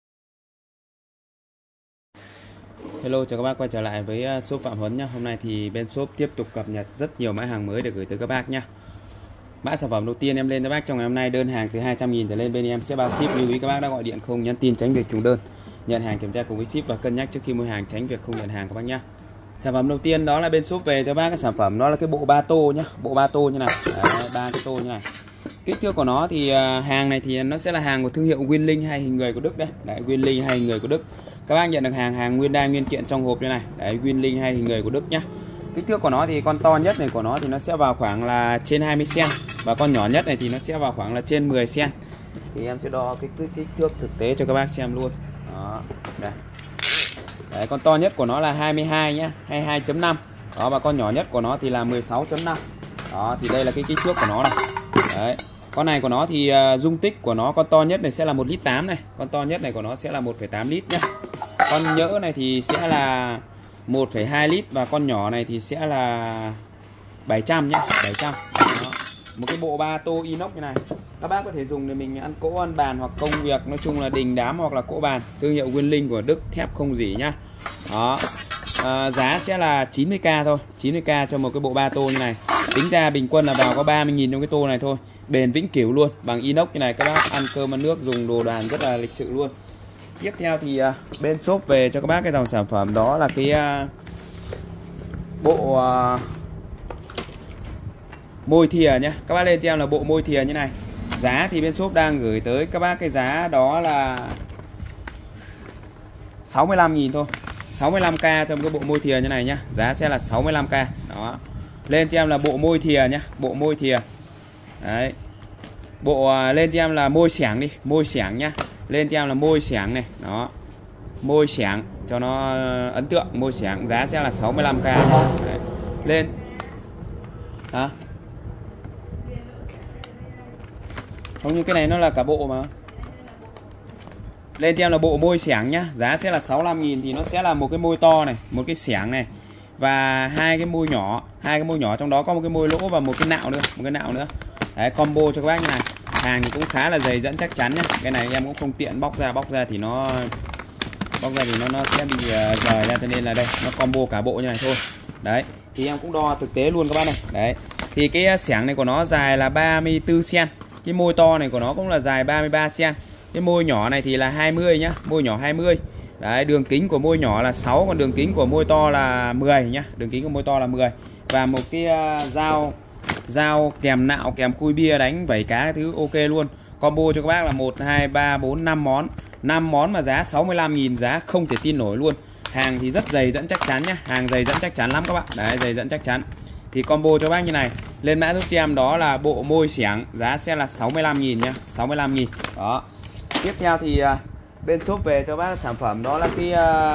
Hello, chào các bác quay trở lại với shop Phạm Huấn nhé. Hôm nay thì bên shop tiếp tục cập nhật rất nhiều mã hàng mới để gửi tới các bác nhé. Mã sản phẩm đầu tiên em lên cho bác trong ngày hôm nay, đơn hàng từ 200.000 trở lên bên em sẽ bao ship. Lưu ý các bác đã gọi điện không nhắn tin tránh việc trùng đơn. Nhận hàng kiểm tra cùng với ship và cân nhắc trước khi mua hàng tránh việc không nhận hàng các bác nhé. Sản phẩm đầu tiên đó là bên shop về cho bác cái sản phẩm đó là cái bộ ba tô nhá, bộ ba tô như này. Đấy, 3 cái tô như này. Kích thước của nó thì hàng này thì nó sẽ là hàng của thương hiệu Winling hay hình người của Đức đấy. Đấy, Winling hay hình người của Đức. Các bác nhận được hàng nguyên đai nguyên kiện trong hộp như này. Đấy, Winling hay hình người của Đức nhá. Kích thước của nó thì con to nhất này của nó thì nó sẽ vào khoảng là trên 20 cm và con nhỏ nhất này thì nó sẽ vào khoảng là trên 10 cm. Thì em sẽ đo kích thước thực tế cho các bác xem luôn. Đó, đây. Đấy, con to nhất của nó là 22 nhá, 22.5. Đó, và con nhỏ nhất của nó thì là 16.5. Đó, thì đây là cái kích thước của nó này. Đấy. Con này của nó thì dung tích của nó, con to nhất này sẽ là 1,8 lít này. Con to nhất này của nó sẽ là 1,8 lít nhá. Con nhỡ này thì sẽ là 1,2 lít và con nhỏ này thì sẽ là 700 nhá, 700. Đó. Một cái bộ ba tô inox như này. Các bác có thể dùng để mình ăn cỗ, ăn bàn hoặc công việc, nói chung là đình đám hoặc là cỗ bàn. Thương hiệu Winling của Đức, thép không rỉ nhá. Đó. Giá sẽ là 90k thôi, 90k cho một cái bộ ba tô như này. Tính ra bình quân là vào có 30.000 trong cái tô này thôi. Bền vĩnh cửu luôn, bằng inox như này, các bác ăn cơm ăn nước dùng đồ đàn rất là lịch sự luôn. Tiếp theo thì bên shop về cho các bác cái dòng sản phẩm đó là cái bộ môi thìa nhé. Các bác lên cho em là bộ môi thìa như này. Giá thì bên shop đang gửi tới các bác cái giá đó là 65.000 thôi, 65k trong cái bộ môi thìa như này nhá. Giá sẽ là 65k. Đó. Lên cho em là bộ môi thìa nhá, bộ môi thìa. Đấy. Bộ lên cho em là môi xẻng đi, môi xẻng nhá. Lên cho em là môi xẻng này. Đó. Môi xẻng cho nó ấn tượng, môi xẻng giá sẽ là 65k. Đấy. Lên. Hả? Không, như cái này nó là cả bộ mà. Lên cho em là bộ môi xẻng nhá, giá sẽ là 65.000 thì nó sẽ là một cái môi to này, một cái xẻng này và hai cái môi nhỏ, trong đó có một cái môi lỗ và một cái nạo nữa, Đấy, combo cho các bác như này. Hàng thì cũng khá là dày dẫn chắc chắn nhá. Cái này em cũng không tiện bóc ra thì nó sẽ bị rời ra, cho nên là đây nó combo cả bộ như này thôi. Đấy, thì em cũng đo thực tế luôn các bác này. Đấy. Thì cái xẻng này của nó dài là 34 cm. Cái môi to này của nó cũng là dài 33 cm. Cái môi nhỏ này thì là 20 nhá, môi nhỏ 20. Đấy, đường kính của môi nhỏ là 6, còn đường kính của môi to là 10 nhá. Đường kính của môi to là 10. Và một cái dao kèm nạo, kèm khui bia, đánh vẩy cá thứ ok luôn. Combo cho các bác là 1 2 3 4 5 món. 5 món mà giá 65.000, giá không thể tin nổi luôn. Hàng thì rất dày dẫn chắc chắn nhá, hàng dày dẫn chắc chắn lắm các bạn. Đấy, dày dẫn chắc chắn. Thì combo cho bác như này. Lên mã giúp cho em đó là bộ môi xẻng, giá sẽ là 65.000 nhá, 65.000. Đó. Tiếp theo thì bên shop về cho bác sản phẩm đó là cái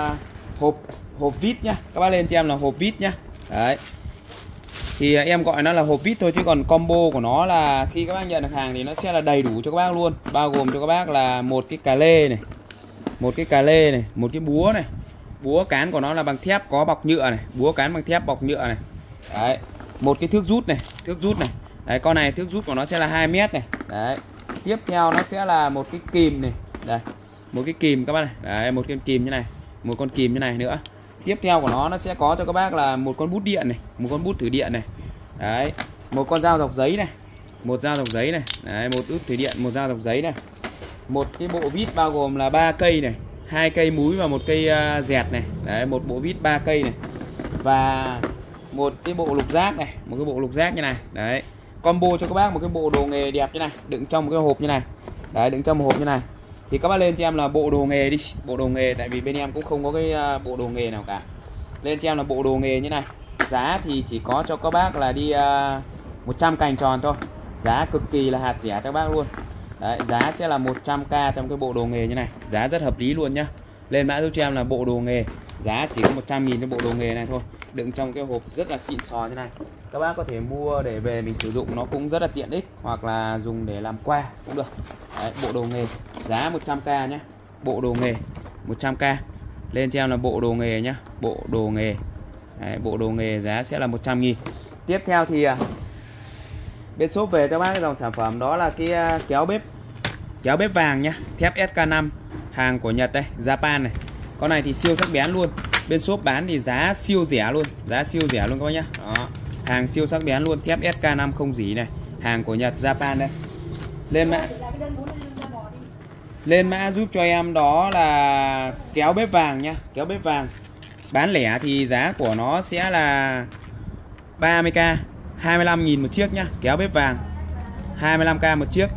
hộp vít nhá. Các bác lên cho em là hộp vít nhá. Đấy. Thì em gọi nó là hộp vít thôi, chứ còn combo của nó là khi các bác nhận được hàng thì nó sẽ là đầy đủ cho các bác luôn. Bao gồm cho các bác là một cái cà lê này, một cái búa này. Búa cán của nó là bằng thép có bọc nhựa này, búa cán bằng thép bọc nhựa này. Đấy. Một cái thước rút này, Đấy, con này thước rút của nó sẽ là 2 mét này. Đấy. Tiếp theo nó sẽ là một cái kìm này. Đây. Một cái kìm các bác này. Đấy, một cái kìm như này, một con kìm như này nữa. Tiếp theo của nó sẽ có cho các bác là một con bút điện này, một con bút thử điện này. Đấy, một con dao dọc giấy này, một dao dọc giấy này. Đấy, một út thử điện, một dao dọc giấy này. Một cái bộ vít bao gồm là 3 cây này, 2 cây múi và một cây dẹt này. Đấy, một bộ vít 3 cây này. Và một cái bộ lục giác này, một cái bộ lục giác như này. Đấy. Combo cho các bác một cái bộ đồ nghề đẹp như này, đựng trong một cái hộp như này. Đấy, đựng trong một hộp như này. Thì các bác lên cho em là bộ đồ nghề đi, bộ đồ nghề, tại vì bên em cũng không có cái bộ đồ nghề nào cả. Lên cho em là bộ đồ nghề như này. Giá thì chỉ có cho các bác là đi 100 cành tròn thôi. Giá cực kỳ là hạt rẻ cho các bác luôn. Đấy, giá sẽ là 100k trong cái bộ đồ nghề như này. Giá rất hợp lý luôn nhá. Lên mã giúp cho em là bộ đồ nghề. Giá chỉ có 100.000 cho bộ đồ nghề này thôi. Đựng trong cái hộp rất là xịn sò như này. Các bác có thể mua để về mình sử dụng, nó cũng rất là tiện ích. Hoặc là dùng để làm quà cũng được. Đấy, bộ đồ nghề. Giá 100k nhé. bộ đồ nghề 100k. Lên cho em là bộ đồ nghề nhá, bộ đồ nghề. Đấy, bộ đồ nghề giá sẽ là 100.000. Tiếp theo thì bên shop về cho bác cái dòng sản phẩm đó là cái kéo bếp vàng nhá, thép SK5, hàng của Nhật đây, Japan này. Con này thì siêu sắc bén luôn. Bên shop bán thì giá siêu rẻ luôn, giá siêu rẻ luôn các bác nhá. Đó, hàng siêu sắc bén luôn, thép SK5 không dỉ này, hàng của Nhật Japan đây. Lên mã giúp cho em đó là kéo bếp vàng nhá, kéo bếp vàng. Bán lẻ thì giá của nó sẽ là 30k, 25.000 một chiếc nhá, kéo bếp vàng 25k một chiếc,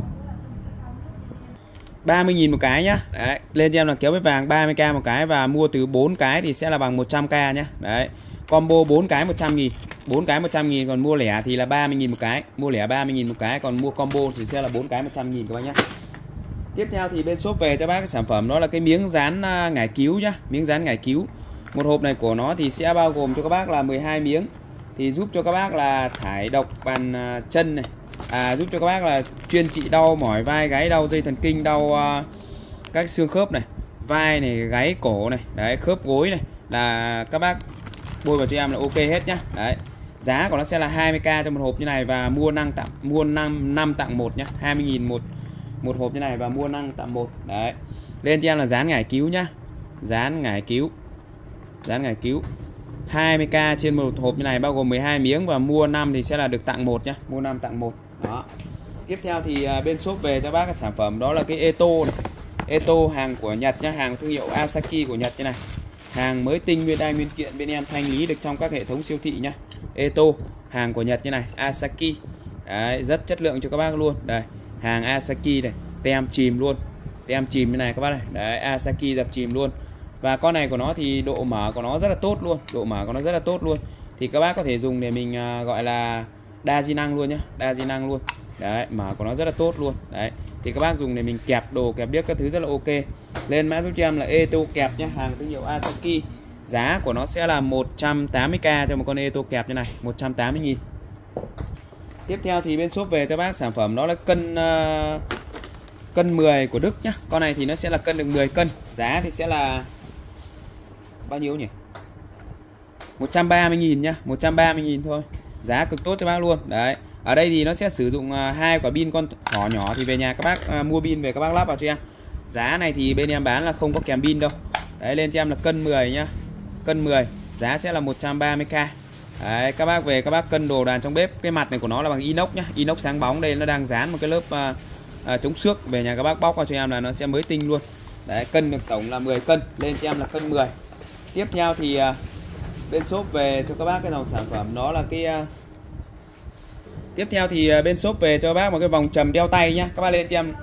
30.000 một cái nhá. Đấy, lên cho em là kéo bếp vàng 30k một cái, và mua từ 4 cái thì sẽ là bằng 100k nhá. Đấy, combo 4 cái 100.000, 4 cái 100.000, còn mua lẻ thì là 30.000 một cái, mua lẻ 30.000 một cái, còn mua combo thì sẽ là 4 cái 100.000 các bác nhá. Tiếp theo thì bên shop về cho bác cái sản phẩm đó là cái miếng dán ngải cứu nhá, miếng dán ngải cứu. Một hộp này của nó thì sẽ bao gồm cho các bác là 12 miếng, thì giúp cho các bác là thải độc bàn chân này, giúp cho các bác là chuyên trị đau mỏi vai gáy, đau dây thần kinh, đau các xương khớp này, vai này, gáy cổ này, đấy, khớp gối này, là các bác bôi vào cho em là ok hết nhá. Đấy, giá của nó sẽ là 20k cho một hộp như này, và mua 5 tặng 1 nhá, 20.000 một hộp như này, và mua 5 tặng 1. Đấy, lên cho em là dán ngải cứu nhá, dán ngải cứu 20k trên một hộp như này, bao gồm 12 miếng, và mua 5 thì sẽ là được tặng 1 nhá, mua 5 tặng 1. Đó. Tiếp theo thì bên shop về cho bác cái sản phẩm đó là cái Eto này. Eto hàng của Nhật nhá, hàng thương hiệu Asaki của Nhật như này. Hàng mới tinh, nguyên đai nguyên kiện, bên em thanh lý được trong các hệ thống siêu thị nhá. Eto hàng của Nhật như này, Asaki. Đấy, rất chất lượng cho các bác luôn. Đây, hàng Asaki này, tem chìm luôn. Tem chìm như này các bác này. Đấy, Asaki dập chìm luôn. Và con này của nó thì độ mở của nó rất là tốt luôn, độ mở của nó rất là tốt luôn. Thì các bác có thể dùng để mình gọi là đa di năng luôn nhá, đa di năng luôn. Đấy, mở của nó rất là tốt luôn. Đấy, thì các bác dùng để mình kẹp đồ, kẹp điếc các thứ rất là ok. Lên mã giúp cho em là Eto kẹp nhá, hàng thương hiệu Asaki. Giá của nó sẽ là 180k cho một con Eto kẹp như này, 180.000. Tiếp theo thì bên shop về cho bác sản phẩm đó là cân 10 của Đức nhá. Con này thì nó sẽ là cân được 10 cân. Giá thì sẽ là bao nhiêu nhỉ? 130.000 nhá, 130.000 thôi. Giá cực tốt cho bác luôn. Đấy. Ở đây thì nó sẽ sử dụng 2 quả pin con thỏ nhỏ, thì về nhà các bác mua pin về các bác lắp vào cho em. Giá này thì bên em bán là không có kèm pin đâu. Đấy, lên cho em là cân 10 nhá. Cân 10, giá sẽ là 130k. Đấy, các bác về các bác cân đồ đàn trong bếp. Cái mặt này của nó là bằng inox nhá, inox sáng bóng. Đây nó đang dán một cái lớp chống xước, về nhà các bác bóc vào cho em là nó sẽ mới tinh luôn. Đấy, cân được tổng là 10 cân, lên cho em là cân 10. Tiếp theo thì bên shop về cho các bác cái dòng sản phẩm đó là cái tiếp theo thì bên shop về cho bác một cái vòng trầm đeo tay nhá. Các bác lên cho em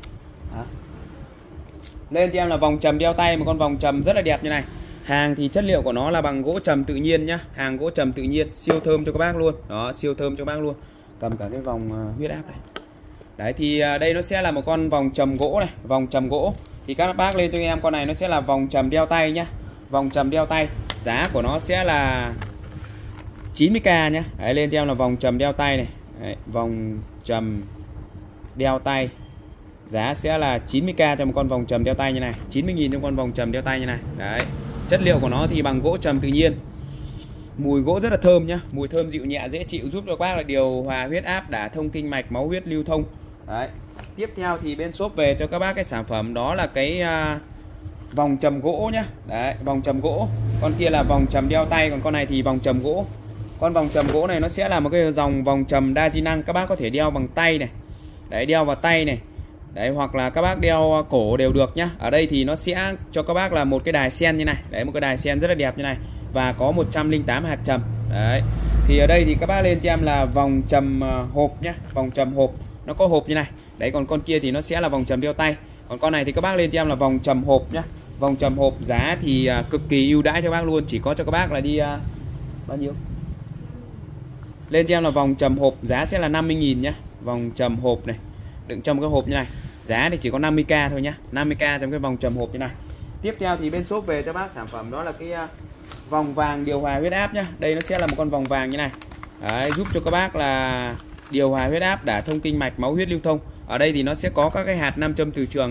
là vòng trầm đeo tay, một con vòng trầm rất là đẹp như này. Hàng thì chất liệu của nó là bằng gỗ trầm tự nhiên nhá, hàng gỗ trầm tự nhiên, siêu thơm cho các bác luôn. Đó, siêu thơm cho các bác luôn. Cầm cả cái vòng huyết áp này. Đấy, thì đây nó sẽ là một con vòng trầm gỗ này, vòng trầm gỗ. Thì các bác lên cho em con này nó sẽ là vòng trầm đeo tay nhá. Vòng trầm đeo tay, giá của nó sẽ là 90k nhá. Đấy, lên cho em là vòng trầm đeo tay này. Đấy, vòng trầm đeo tay, giá sẽ là 90k cho một con vòng trầm đeo tay như này, 90.000 cho con vòng trầm đeo tay như này. Đấy, chất liệu của nó thì bằng gỗ trầm tự nhiên. Mùi gỗ rất là thơm nhá, mùi thơm dịu nhẹ dễ chịu, giúp cho các bác là điều hòa huyết áp, đả thông kinh mạch, máu huyết lưu thông. Đấy. Tiếp theo thì bên shop về cho các bác cái sản phẩm đó là cái vòng trầm gỗ nhá. Đấy, vòng trầm gỗ. Con kia là vòng trầm đeo tay, còn con này thì vòng trầm gỗ. Con vòng trầm gỗ này nó sẽ là một cái dòng vòng trầm đa di năng, các bác có thể đeo bằng tay này. Đấy, đeo vào tay này. Đấy, hoặc là các bác đeo cổ đều được nhá. Ở đây thì nó sẽ cho các bác là một cái đài sen như này. Đấy, một cái đài sen rất là đẹp như này, và có 108 hạt trầm. Đấy. Thì ở đây thì các bác lên cho em là vòng trầm hộp nhá, vòng trầm hộp. Nó có hộp như này. Đấy, còn con kia thì nó sẽ là vòng trầm đeo tay. Còn con này thì các bác lên cho em là vòng trầm hộp nhá. Vòng trầm hộp giá thì cực kỳ ưu đãi cho bác luôn, chỉ có cho các bác là đi bao nhiêu? Lên cho em là vòng trầm hộp, giá sẽ là 50.000 nhá. Vòng trầm hộp này, đựng trong cái hộp như này. Giá thì chỉ có 50k thôi nhá, 50k trong cái vòng trầm hộp như này. Tiếp theo thì bên shop về cho bác sản phẩm đó là cái vòng vàng điều hòa huyết áp nhá. Đây nó sẽ là một con vòng vàng như này. Đấy, giúp cho các bác là điều hòa huyết áp, đả thông kinh mạch, máu huyết lưu thông. Ở đây thì nó sẽ có các cái hạt nam châm từ trường này.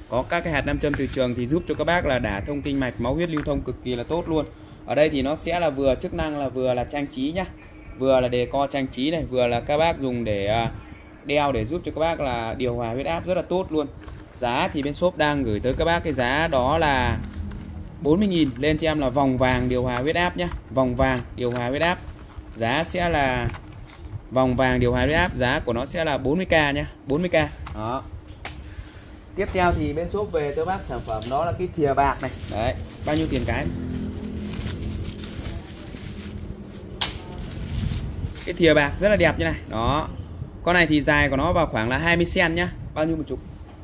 có các cái hạt nam châm từ trường thì giúp cho các bác là đả thông kinh mạch, máu huyết lưu thông cực kỳ là tốt luôn. Ở đây thì nó sẽ là vừa chức năng là vừa là trang trí nhá, vừa là đề co trang trí này, vừa là các bác dùng để đeo để giúp cho các bác là điều hòa huyết áp rất là tốt luôn. Giá thì bên shop đang gửi tới các bác cái giá đó là 40.000, lên cho em là vòng vàng điều hòa huyết áp nhé. Vòng vàng điều hòa huyết áp giá sẽ là vòng vàng điều hòa huyết áp, giá của nó sẽ là 40k nhé, 40k đó. Tiếp theo thì bên shop về cho bác sản phẩm đó là cái thìa bạc này. Đấy, bao nhiêu tiền cái? Cái thìa bạc rất là đẹp như này. Đó. Con này thì dài của nó vào khoảng là 20 cm nhá. Bao nhiêu một chục?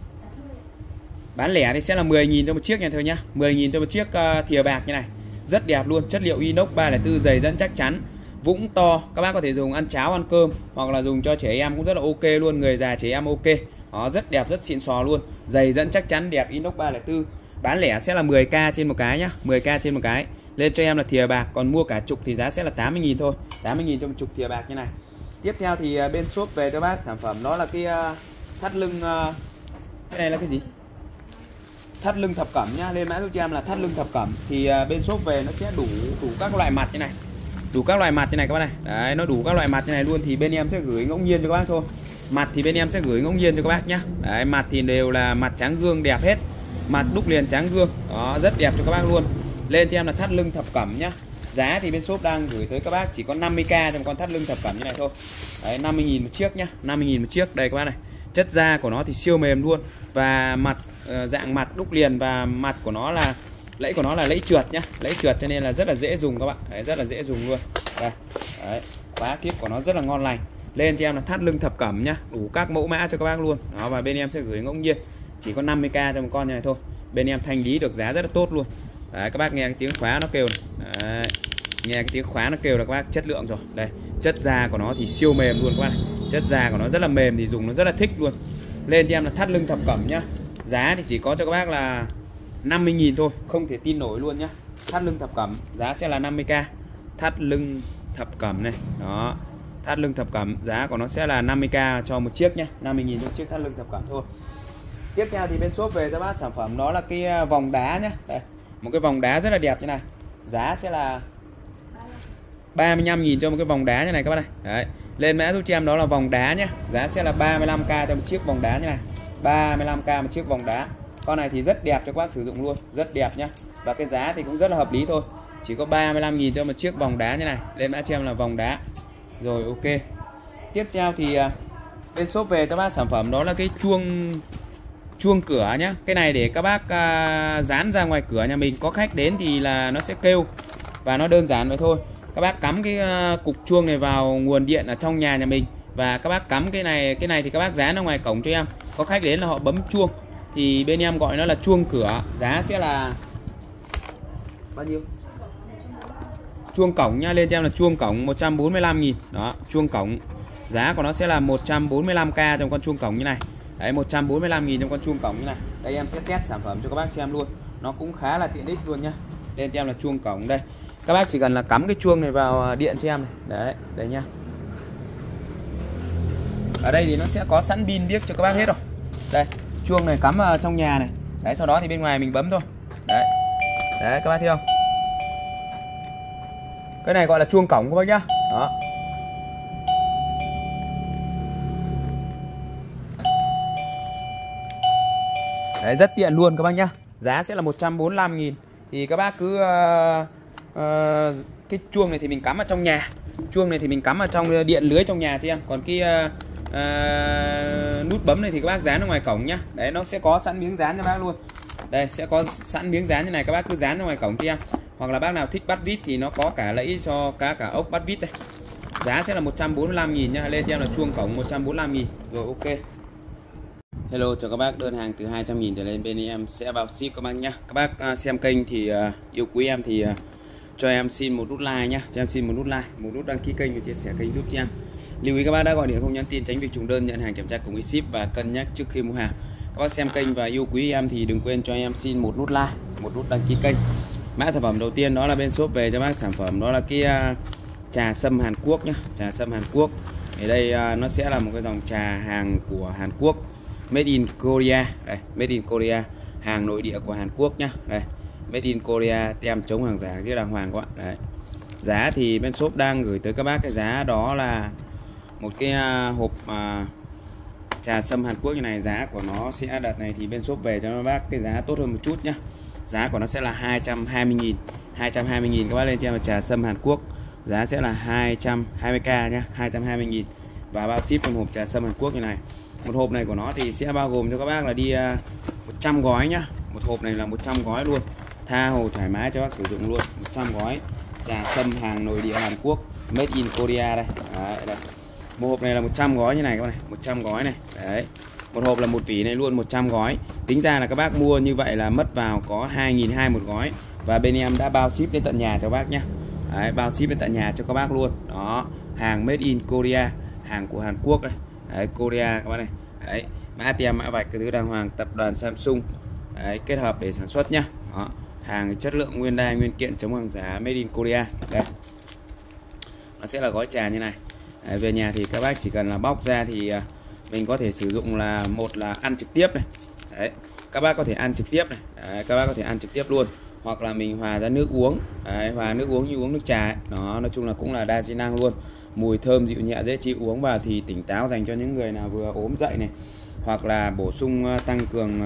Bán lẻ thì sẽ là 10.000 cho một chiếc nha thôi nhá. 10.000 cho một chiếc thìa bạc như này. Rất đẹp luôn, chất liệu inox 304 dày dẫn chắc chắn. Vũng to, các bác có thể dùng ăn cháo, ăn cơm hoặc là dùng cho trẻ em cũng rất là ok luôn, người già trẻ em ok. Đó, rất đẹp, rất xịn sò luôn. Dày dẫn chắc chắn đẹp, inox 304. Bán lẻ sẽ là 10k trên một cái nhá, 10k trên một cái. Lên cho em là thìa bạc, còn mua cả chục thì giá sẽ là 80.000 thôi. 80.000 cho một chục thìa bạc như này. Tiếp theo thì bên shop về cho bác sản phẩm đó là cái thắt lưng, cái này là cái gì? Thắt lưng thập cẩm nhá, lên mã giúp cho em là thắt lưng thập cẩm. Thì bên shop về nó sẽ đủ các loại mặt như này. Đủ các loại mặt như này các bác này. Đấy, nó đủ các loại mặt như này luôn, thì bên em sẽ gửi ngẫu nhiên cho các bác thôi. Mặt thì bên em sẽ gửi ngẫu nhiên cho các bác nhá. Đấy, mặt thì đều là mặt trắng gương đẹp hết. Mặt đúc liền trắng gương. Đó, rất đẹp cho các bác luôn. Lên cho em là thắt lưng thập cẩm nhá. Giá thì bên shop đang gửi tới các bác chỉ có 50k cho một con thắt lưng thập cẩm như này thôi. Đấy, 50.000 một chiếc nhá, 50.000 một chiếc. Đây các bác này. Chất da của nó thì siêu mềm luôn, và mặt dạng mặt đúc liền, và mặt của nó là lẫy của nó là lẫy trượt nhá, lẫy trượt cho nên là rất là dễ dùng các bạn. Đấy, rất là dễ dùng luôn. Đây. Đấy, khóa kiếp của nó rất là ngon lành. Lên cho em là thắt lưng thập cẩm nhá, đủ các mẫu mã cho các bác luôn. Đó, và bên em sẽ gửi ngẫu nhiên chỉ có 50k cho một con như này thôi. Bên em thanh lý được giá rất là tốt luôn. Đấy, các bác nghe cái tiếng khóa nó kêu này. Đấy, nghe cái tiếng khóa nó kêu là các bác chất lượng rồi. Đây, chất da của nó thì siêu mềm luôn các bác này. Chất da của nó rất là mềm thì dùng nó rất là thích luôn. Lên cho em là thắt lưng thập cẩm nhá. Giá thì chỉ có cho các bác là 50.000 thôi, không thể tin nổi luôn nhá. Thắt lưng thập cẩm giá sẽ là 50k. Thắt lưng thập cẩm này. Đó. Thắt lưng thập cẩm giá của nó sẽ là 50k cho một chiếc nhá. 50.000 cho một chiếc thắt lưng thập cẩm thôi. Tiếp theo thì bên shop về cho bác sản phẩm đó là cái vòng đá nhá. Đây, một cái vòng đá rất là đẹp như này. Giá sẽ là 35.000 cho một cái vòng đá như này các bác này. Đấy. Lên mã giúp cho em đó là vòng đá nhá. Giá sẽ là 35k cho một chiếc vòng đá như này. 35k một chiếc vòng đá. Con này thì rất đẹp cho các bác sử dụng luôn, rất đẹp nhá. Và cái giá thì cũng rất là hợp lý thôi. Chỉ có 35.000 cho một chiếc vòng đá như này. Lên mã cho em là vòng đá. Rồi ok. Tiếp theo thì bên shop về cho bác sản phẩm đó là cái chuông cửa nhá. Cái này để các bác dán ra ngoài cửa nhà mình, có khách đến thì là nó sẽ kêu, và nó đơn giản vậy thôi. Các bác cắm cái cục chuông này vào nguồn điện ở trong nhà mình, và các bác cắm cái này thì các bác dán ra ngoài cổng cho em. Có khách đến là họ bấm chuông thì bên em gọi nó là chuông cửa. Giá sẽ là bao nhiêu? Chuông cổng nha, lên cho em là chuông cổng 145.000. Đó, chuông cổng giá của nó sẽ là 145k trong con chuông cổng như này. Đấy, 145.000 trong con chuông cổng như này. Đây em sẽ test sản phẩm cho các bác xem luôn. Nó cũng khá là tiện ích luôn nhá. Lên cho em là chuông cổng đây. Các bác chỉ cần là cắm cái chuông này vào điện cho em này. Đấy, đây nha. Ở đây thì nó sẽ có sẵn pin biếc cho các bác hết rồi. Đây, chuông này cắm vào trong nhà này. Đấy, sau đó thì bên ngoài mình bấm thôi. Đấy. Đấy, các bác thấy không? Cái này gọi là chuông cổng các bác nhá. Đó. Đấy, rất tiện luôn các bác nhá. Giá sẽ là 145.000. Thì các bác cứ cái chuông này thì mình cắm ở trong nhà. Chuông này thì mình cắm ở trong điện lưới trong nhà cho em. Còn cái nút bấm này thì các bác dán ở ngoài cổng nhá. Đấy, nó sẽ có sẵn miếng dán cho bác luôn. Đây, sẽ có sẵn miếng dán như này, các bác cứ dán ở ngoài cổng cho em. Hoặc là bác nào thích bắt vít thì nó có cả lẫy cho cả ốc bắt vít đây. Giá sẽ là 145.000 nhá. Lên cho em là chuông cổng 145.000. Rồi ok. Hello, chào các bác. Đơn hàng từ 200.000 trở lên bên em sẽ bao ship các bác nhá. Các bác xem kênh thì yêu quý em thì cho em xin một nút like nhá. Cho em xin một nút like, một nút đăng ký kênh và chia sẻ kênh giúp cho em. Lưu ý các bác đã gọi điện không nhắn tin tránh việc trùng đơn, nhận hàng kiểm tra cùng với ship và cân nhắc trước khi mua hàng. Các bác xem kênh và yêu quý em thì đừng quên cho em xin một nút like, một nút đăng ký kênh. Mã sản phẩm đầu tiên đó là bên shop về cho bác sản phẩm đó là cái trà sâm Hàn Quốc nhá. Trà sâm Hàn Quốc. Ở đây nó sẽ là một cái dòng trà hàng của Hàn Quốc. Made in Korea. Đây, Made in Korea, hàng nội địa của Hàn Quốc nhá. Đây, Made in Korea, tem chống hàng giả rất đàng hoàng các bạn. Đấy. Giá thì bên shop đang gửi tới các bác cái giá đó là một cái hộp trà sâm Hàn Quốc như này, giá của nó sẽ đợt này thì bên shop về cho các bác cái giá tốt hơn một chút nhá. Giá của nó sẽ là 220.000. 220.000 các bác lên cho em trà sâm Hàn Quốc. Giá sẽ là 220k nhá, 220.000 và bao ship trong hộp trà sâm Hàn Quốc như này. Một hộp này của nó thì sẽ bao gồm cho các bác là đi 100 gói nhá. Một hộp này là 100 gói luôn. Tha hồ thoải mái cho bác sử dụng luôn. 100 gói trà sâm hàng nội địa Hàn Quốc, Made in Korea đây. Đấy, đây. Một hộp này là 100 gói như này các bạn này, 100 gói này. Đấy. Một hộp là một vỉ này luôn 100 gói. Tính ra là các bác mua như vậy là mất vào có 2.200 một gói. Và bên em đã bao ship đến tận nhà cho bác nhá. Đấy, bao ship đến tận nhà cho các bác luôn. Đó, hàng Made in Korea, hàng của Hàn Quốc đây. Đấy, Korea các bác này. Đấy, mã tem mã vạch cái thứ đàng hoàng, tập đoàn Samsung. Đấy, kết hợp để sản xuất nhá. Đó, hàng chất lượng nguyên đai nguyên kiện chống hàng giả Made in Korea. Đây. Nó sẽ là gói trà như này. Đấy, về nhà thì các bác chỉ cần là bóc ra thì mình có thể sử dụng là một là ăn trực tiếp này. Đấy, các bác có thể ăn trực tiếp này. Đấy, các bác có thể ăn trực tiếp luôn, hoặc là mình hòa ra nước uống. Đấy, hòa nước uống như uống nước trà ấy. Đó, nói chung là cũng là đa di năng luôn. Mùi thơm dịu nhẹ dễ chịu, uống vào thì tỉnh táo, dành cho những người nào vừa ốm dậy này, hoặc là bổ sung tăng cường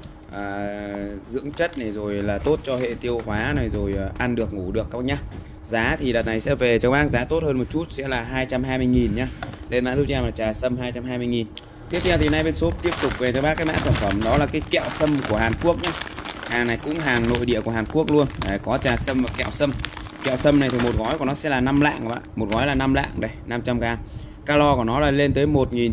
dưỡng chất này, rồi là tốt cho hệ tiêu hóa này, rồi ăn được ngủ được các bác nhá. Giá thì đợt này sẽ về cho bác giá tốt hơn một chút, sẽ là 220.000 nhá. Lên mã giúp cho em là trà sâm 220.000. Tiếp theo thì nay bên shop tiếp tục về cho bác cái mã sản phẩm đó là cái kẹo sâm của Hàn Quốc nhá. Hàng này cũng hàng nội địa của Hàn Quốc luôn. Đấy, có trà sâm và kẹo sâm. Kẹo sâm này thì một gói của nó sẽ là 5 lạng các bạn. Một gói là 5 lạng đây, 500g. Calo của nó là lên tới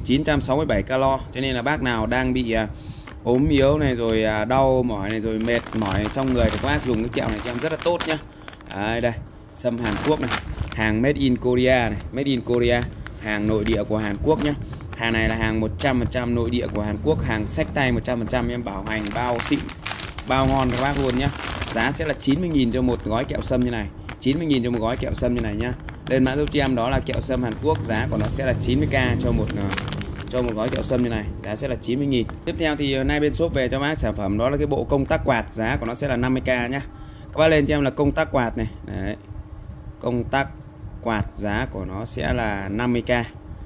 1967 calo. Cho nên là bác nào đang bị ốm yếu này, rồi đau mỏi này, rồi mệt mỏi trong người thì các bác dùng cái kẹo này cho em rất là tốt nhá. Đấy, đây, sâm Hàn Quốc này, hàng Made in Korea này, Made in Korea, hàng nội địa của Hàn Quốc nhá. Hàng này là hàng 100% nội địa của Hàn Quốc, hàng xách tay 100%, em bảo hành bao xịn, bao ngon các bác luôn nhá. Giá sẽ là 90.000 cho một gói kẹo sâm như này. 90.000 cho một gói kẹo sâm như này nhá. Lên mã giúp cho em đó là kẹo sâm Hàn Quốc, giá của nó sẽ là 90k cho một gói kẹo sâm như này, giá sẽ là 90.000. Tiếp theo thì nay bên shop về cho bác sản phẩm đó là cái bộ công tắc quạt, giá của nó sẽ là 50k nhá. Các bác lên cho em là công tắc quạt này. Đấy. Công tắc quạt giá của nó sẽ là 50k.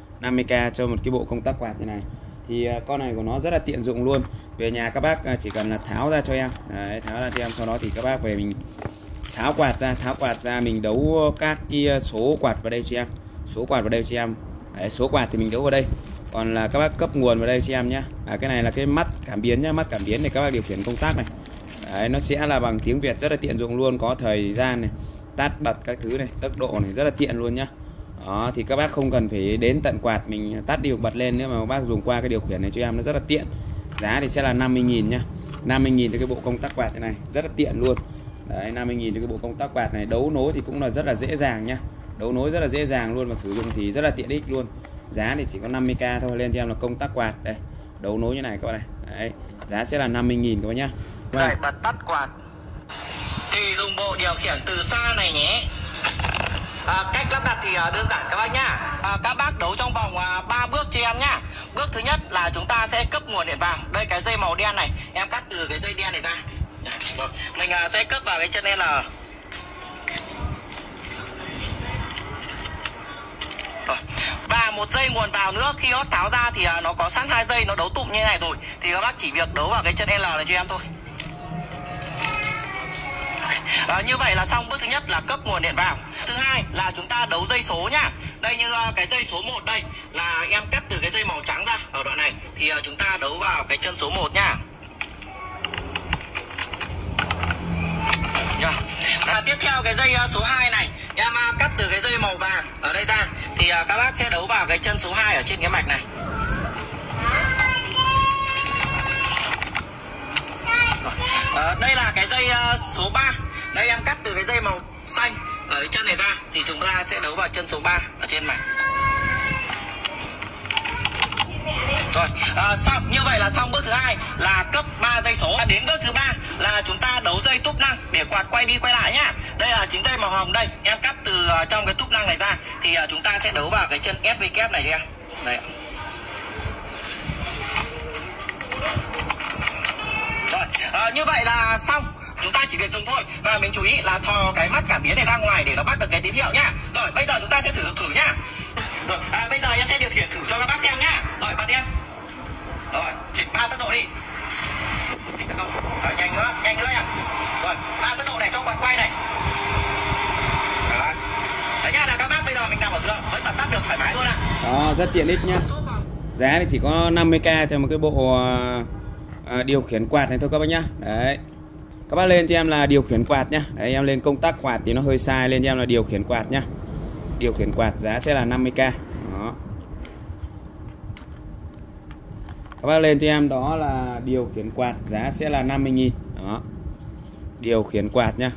50k cho một cái bộ công tắc quạt như này. Thì con này của nó rất là tiện dụng luôn. Về nhà các bác chỉ cần là tháo ra cho em. Đấy, tháo ra cho em, sau đó thì các bác về mình tháo quạt ra mình đấu các cái số quạt vào đây cho em. Số quạt vào đây cho em. Đấy, số quạt thì mình đấu vào đây. Còn là các bác cấp nguồn vào đây cho em nhé. Cái này là cái mắt cảm biến nhá, mắt cảm biến này các bác điều khiển công tắc này. Đấy, nó sẽ là bằng tiếng Việt, rất là tiện dụng luôn, có thời gian này, tắt bật các thứ này, tốc độ này, rất là tiện luôn nhá. Đó, thì các bác không cần phải đến tận quạt mình tắt điều bật lên nữa, mà các bác dùng qua cái điều khiển này cho em, nó rất là tiện. Giá thì sẽ là 50.000 nhá. 50.000 cho cái bộ công tắc quạt này, rất là tiện luôn. Đấy, 50.000 cho cái bộ công tắc quạt này. Đấu nối thì cũng là rất là dễ dàng nhá. Đấu nối rất là dễ dàng luôn, và sử dụng thì rất là tiện ích luôn. Giá thì chỉ có 50k thôi. Lên cho em là công tắc quạt đây, đấu nối như này các bạn này. Đấy, giá sẽ là 50.000 các bạn nhá. Giải bật tắt quạt thì dùng bộ điều khiển từ xa này nhé. Cách lắp đặt thì đơn giản các bác nhá. Các bác đấu trong vòng 3 bước cho em nhá. Bước thứ nhất là chúng ta sẽ cấp nguồn điện vào. Đây, cái dây màu đen này em cắt từ cái dây đen này ra. Rồi, mình sẽ cấp vào cái chân L. Và một dây nguồn vào nữa, khi nó tháo ra thì nó có sẵn 2 dây nó đấu tụm như này rồi, thì các bác chỉ việc đấu vào cái chân L này cho em thôi. Như vậy là xong bước thứ nhất là cấp nguồn điện vào. Thứ hai là chúng ta đấu dây số nhá. Đây, như cái dây số 1 đây là em cắt từ cái dây màu trắng ra ở đoạn này, thì chúng ta đấu vào cái chân số 1 nhá. Tiếp theo cái dây số 2 này em cắt từ cái dây màu vàng ở đây ra, thì các bác sẽ đấu vào cái chân số 2 ở trên cái mạch này. Đây là cái dây số 3. Đây em cắt từ cái dây màu xanh ở cái chân này ra, thì chúng ta sẽ đấu vào chân số 3 ở trên mạch. Rồi, xong. Như vậy là xong bước thứ 2 là cấp 3 dây số. Đến bước thứ 3 là chúng ta đấu dây túp năng để quạt quay đi quay lại nhá. Đây là chính dây màu hồng đây, em cắt từ trong cái túp năng này ra, thì chúng ta sẽ đấu vào cái chân SVK này cho em. Đây ạ. Như vậy là xong, chúng ta chỉ việc dùng thôi. Và mình chú ý là thò cái mắt cảm biến này ra ngoài để nó bắt được cái tín hiệu nhá. Rồi bây giờ chúng ta sẽ sử dụng thử nhá. Rồi bây giờ em sẽ điều khiển thử cho các bác xem nhá. Rồi bật em. Rồi chỉnh 3 tốc độ đi. Chỉnh tốc độ. Rồi nhanh nữa nha. Rồi 3 tốc độ này cho quạt quay này. Đó. Đấy nha, là các bác bây giờ mình nằm ở giường vẫn bật tắt được thoải mái luôn ạ. Đó, rất tiện ích nhá. Giá thì chỉ có 50k cho một cái bộ điều khiển quạt này thôi các bác nhá. Đấy. Các bác lên cho em là điều khiển quạt nhá. Đấy, em lên công tắc quạt thì nó hơi sai, lên cho em là điều khiển quạt nhá. Điều khiển quạt giá sẽ là 50k. Đó. Các bác lên cho em đó là điều khiển quạt giá sẽ là 50.000. Đó. Điều khiển quạt nhá.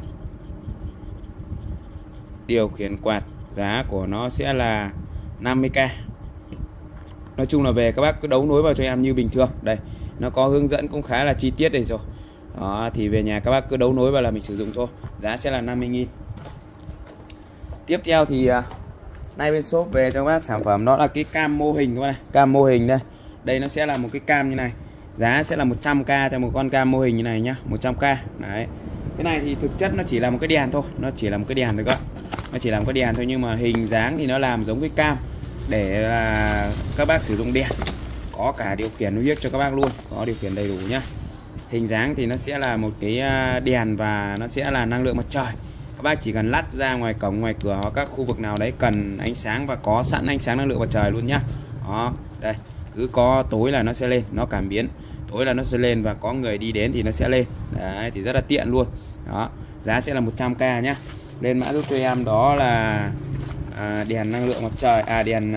Điều khiển quạt giá của nó sẽ là 50k. Nói chung là về các bác cứ đấu nối vào cho em như bình thường. Đây, nó có hướng dẫn cũng khá là chi tiết đây rồi. Đó, thì về nhà các bác cứ đấu nối vào là mình sử dụng thôi. Giá sẽ là 50.000. Tiếp theo thì nay bên shop về cho các bác sản phẩm đó là cái cam mô hình các bác này. Cam mô hình đây. Đây nó sẽ là một cái cam như này. Giá sẽ là 100k cho một con cam mô hình như này nhá, 100k. Đấy. Cái này thì thực chất nó chỉ là một cái đèn thôi, nó chỉ là một cái đèn thôi các bạn. Nó chỉ là một cái đèn thôi nhưng mà hình dáng thì nó làm giống cái cam để là các bác sử dụng đèn. Có cả điều khiển viết cho các bác luôn, có điều khiển đầy đủ nhá. Hình dáng thì nó sẽ là một cái đèn và nó sẽ là năng lượng mặt trời. Các bác chỉ cần lắp ra ngoài cổng, ngoài cửa hoặc các khu vực nào đấy cần ánh sáng và có sẵn ánh sáng năng lượng mặt trời luôn nhá. Đó, đây, cứ có tối là nó sẽ lên, nó cảm biến. Tối là nó sẽ lên và có người đi đến thì nó sẽ lên. Đấy, thì rất là tiện luôn. Đó, giá sẽ là 100k nhá. Lên mã giúp cho em đó là đèn năng lượng mặt trời, đèn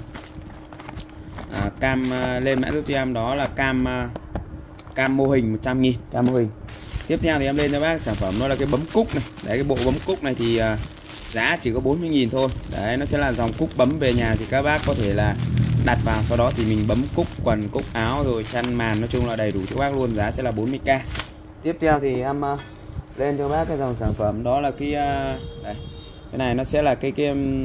cam, lên mã giúp cho em đó là cam mô hình 100.000, cam mô hình. Tiếp theo thì em lên cho bác sản phẩm đó là cái bấm cúc này. Đấy, cái bộ bấm cúc này thì giá chỉ có 40.000 thôi. Đấy, nó sẽ là dòng cúc bấm về nhà thì các bác có thể là đặt vào, sau đó thì mình bấm cúc quần, cúc áo rồi chăn màn, nói chung là đầy đủ cho các bác luôn. Giá sẽ là 40k. Tiếp theo thì em lên cho bác cái dòng sản phẩm đó là cái đây. Cái này nó sẽ là cái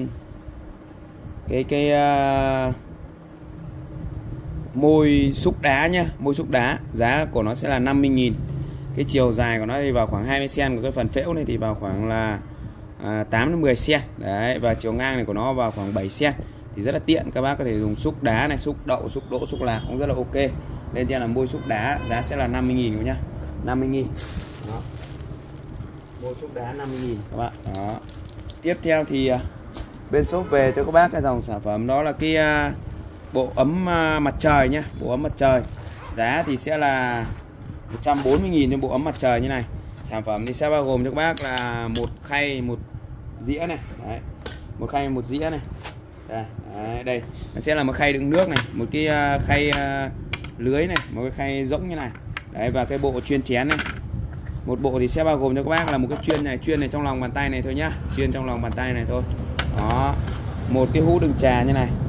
môi xúc đá nhá, môi xúc đá. Giá của nó sẽ là 50.000. Cái chiều dài của nó thì vào khoảng 20 cm, của cái phần phễu này thì vào khoảng là 8 đến 10 cm. Đấy, và chiều ngang này của nó vào khoảng 7 cm. Thì rất là tiện, các bác có thể dùng xúc đá này, xúc đậu, xúc đỗ, xúc lạc cũng rất là ok. Lên cho là môi xúc đá, giá sẽ là 50.000 các nhá. 50.000. Đó. Môi xúc đá 50.000 các bạn. Đó. Tiếp theo thì bên shop về cho các bác cái dòng sản phẩm đó là cái bộ ấm mặt trời nhá, bộ ấm mặt trời. Giá thì sẽ là 140.000 cho bộ ấm mặt trời như này. Sản phẩm thì sẽ bao gồm cho các bác là một khay, một dĩa này. Đấy. Một khay, một dĩa này. Đấy, đây nó sẽ là một khay đựng nước này, một cái khay lưới này, một cái khay rỗng như này. Đấy, và cái bộ chuyên chén này. Một bộ thì sẽ bao gồm cho các bác là một cái chuyên này trong lòng bàn tay này thôi nhá, chuyên trong lòng bàn tay này thôi. Đó, một cái hũ đựng trà như này,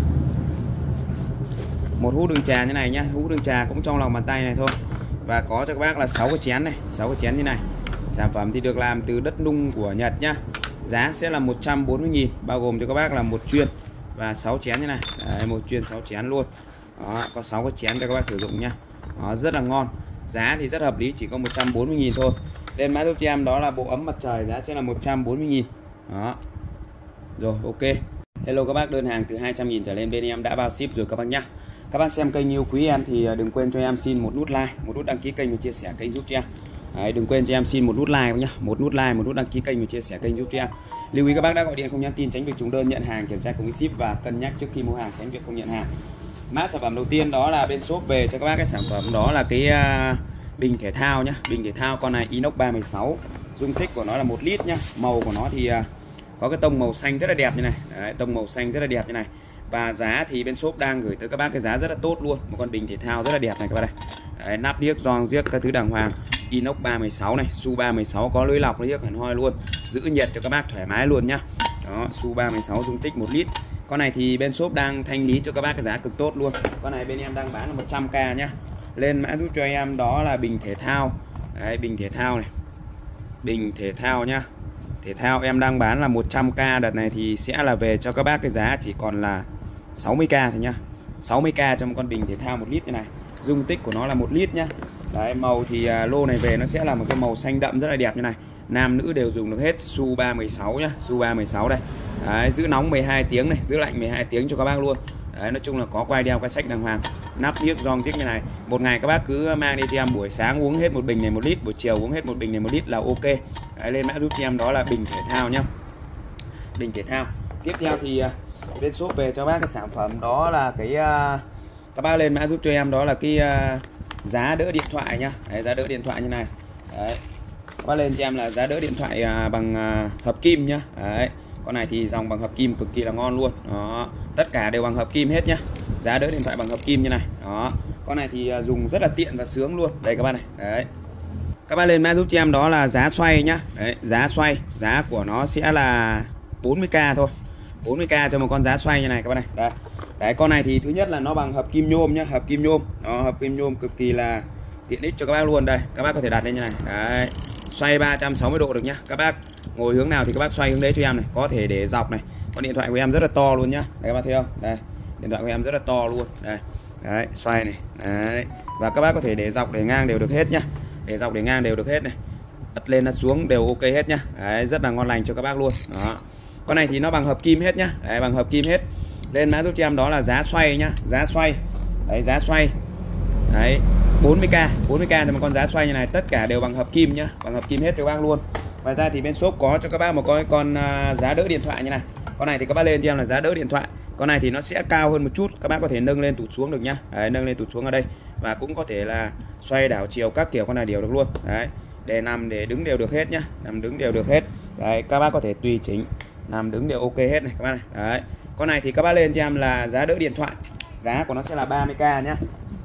một hũ đựng trà như này nhá, hũ đựng trà cũng trong lòng bàn tay này thôi. Và có cho các bác là 6 cái chén này, 6 cái chén như này. Sản phẩm thì được làm từ đất nung của Nhật nhá. Giá sẽ là 140.000, bao gồm cho các bác là một chuyên và 6 chén như này. Đấy, một chuyên 6 chén luôn. Đó, có 6 cái chén cho các bác sử dụng nhá. Đó, rất là ngon. Giá thì rất hợp lý, chỉ có 140.000 thôi. Lên mã giúp cho em đó là bộ ấm mặt trời, giá sẽ là 140.000. Đó. Rồi, ok. Hello các bác, đơn hàng từ 200.000 trở lên bên em đã bao ship rồi các bác nhá. Các bác xem kênh yêu quý em thì đừng quên cho em xin một nút like, một nút đăng ký kênh và chia sẻ kênh giúp cho em. Đấy, đừng quên cho em xin một nút like nhá, một nút like, một nút đăng ký kênh và chia sẻ kênh giúp cho em. Lưu ý các bác đã gọi điện không nhắn tin tránh việc trùng đơn, nhận hàng kiểm tra cùng ship và cân nhắc trước khi mua hàng tránh việc không nhận hàng. Mã sản phẩm đầu tiên đó là bên shop về cho các bác cái sản phẩm đó là cái bình thể thao nhá, bình thể thao con này inox 316, dung tích của nó là 1 lít nhá. Màu của nó thì có cái tông màu xanh rất là đẹp như này. Đấy, tông màu xanh rất là đẹp như này. Và giá thì bên shop đang gửi tới các bác cái giá rất là tốt luôn, một con bình thể thao rất là đẹp này các bác này. Đấy, nắp niếc giòn giếc các thứ đàng hoàng, inox 316 này, su 316 có lưới lọc niếc hẳn hoi luôn, giữ nhiệt cho các bác thoải mái luôn nhá. Đó, su 316 dung tích 1 lít. Con này thì bên shop đang thanh lý cho các bác cái giá cực tốt luôn. Con này bên em đang bán là 100k nhá. Lên mã giúp cho em đó là bình thể thao. Đấy, bình thể thao này, bình thể thao nhá. Thể thao em đang bán là 100k, đợt này thì sẽ là về cho các bác cái giá chỉ còn là 60k thôi nhá. 60k cho một con bình thể thao 1 lít như này. Dung tích của nó là 1 lít nhá. Đấy, màu thì lô này về nó sẽ là một cái màu xanh đậm rất là đẹp như này. Nam nữ đều dùng được hết. Su 316 nhá, Su 316 đây. Đấy, giữ nóng 12 tiếng này, giữ lạnh 12 tiếng cho các bác luôn. Đấy, nói chung là có quai đeo quai sách đàng hoàng. Nắp niếc giòn chiếc như này. Một ngày các bác cứ mang đi cho em, buổi sáng uống hết một bình này 1 lít, buổi chiều uống hết một bình này 1 lít là ok. Đấy, lên mã giúp cho em đó là bình thể thao nhá. Bình thể thao. Tiếp theo thì bên shop về cho bác cái sản phẩm đó là cái các bác lên mã giúp cho em đó là cái giá đỡ điện thoại nhá. Đấy, giá đỡ điện thoại như này. Đấy. Các bác lên cho em là giá đỡ điện thoại bằng hợp kim nhá. Đấy. Con này thì dòng bằng hợp kim cực kỳ là ngon luôn. Đó. Tất cả đều bằng hợp kim hết nhá. Giá đỡ điện thoại bằng hợp kim như này. Đó. Con này thì dùng rất là tiện và sướng luôn. Đây các bác này. Đấy. Các bác lên mã giúp cho em đó là giá xoay nhá. Đấy, giá xoay, giá của nó sẽ là 40k thôi. 40k cho một con giá xoay như này các bác này. Đây. Đấy, con này thì thứ nhất là nó bằng hợp kim nhôm nhá, hợp kim nhôm. Đó, hợp kim nhôm cực kỳ là tiện ích cho các bác luôn. Đây, các bác có thể đặt lên như này. Đấy. Xoay 360 độ được nhá. Các bác ngồi hướng nào thì các bác xoay hướng đấy cho em này, có thể để dọc này. Con điện thoại của em rất là to luôn nhá. Đấy các bác thấy không? Đây, điện thoại của em rất là to luôn. Đây. Đấy, xoay này. Đấy. Và các bác có thể để dọc để ngang đều được hết nhá. Để dọc để ngang đều được hết này. Ấn lên ấn xuống đều ok hết nhá. Đấy, rất là ngon lành cho các bác luôn. Đó. Con này thì nó bằng hợp kim hết nhá. Đấy, bằng hợp kim hết. Lên mã giúp cho em đó là giá xoay nhá, giá xoay. Đấy, giá xoay. Đấy, 40k cho một con giá xoay như này, tất cả đều bằng hợp kim nhá, bằng hợp kim hết cho các bác luôn. Ngoài ra thì bên shop có cho các bác một con giá đỡ điện thoại như này. Con này thì các bác lên cho em là giá đỡ điện thoại. Con này thì nó sẽ cao hơn một chút, các bác có thể nâng lên tụt xuống được nhá. Đấy, nâng lên tụt xuống ở đây và cũng có thể là xoay đảo chiều các kiểu, con này đều được luôn. Đấy, để nằm để đứng đều được hết nhá, nằm đứng đều được hết. Đấy, các bác có thể tùy chỉnh nằm đứng đều ok hết này các bác này. Đấy, con này thì các bác lên cho em là giá đỡ điện thoại, giá của nó sẽ là 30k nhá.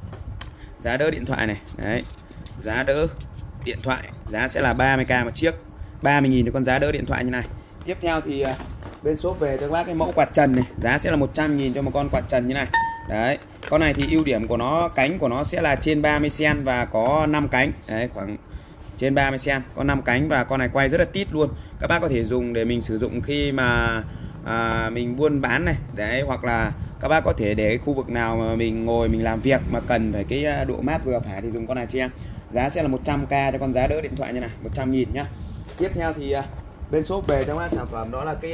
Giá đỡ điện thoại này. Đấy, giá đỡ điện thoại giá sẽ là 30k một chiếc, 30.000 cho con giá đỡ điện thoại như này. Tiếp theo thì bên shop về cho các bác cái mẫu quạt trần này, giá sẽ là 100.000 cho một con quạt trần như này. Đấy, con này thì ưu điểm của nó, cánh của nó sẽ là trên 30 cm và có 5 cánh. Đấy, khoảng trên 30 cm, có 5 cánh và con này quay rất là tít luôn. Các bác có thể dùng để mình sử dụng khi mà mình buôn bán này. Đấy, hoặc là các bác có thể để khu vực nào mà mình ngồi mình làm việc mà cần phải cái độ mát vừa phải thì dùng con này cho em. Giá sẽ là 100k cho con giá đỡ điện thoại như này, 100.000 nhá. Tiếp theo thì bên shop về cho các sản phẩm đó là cái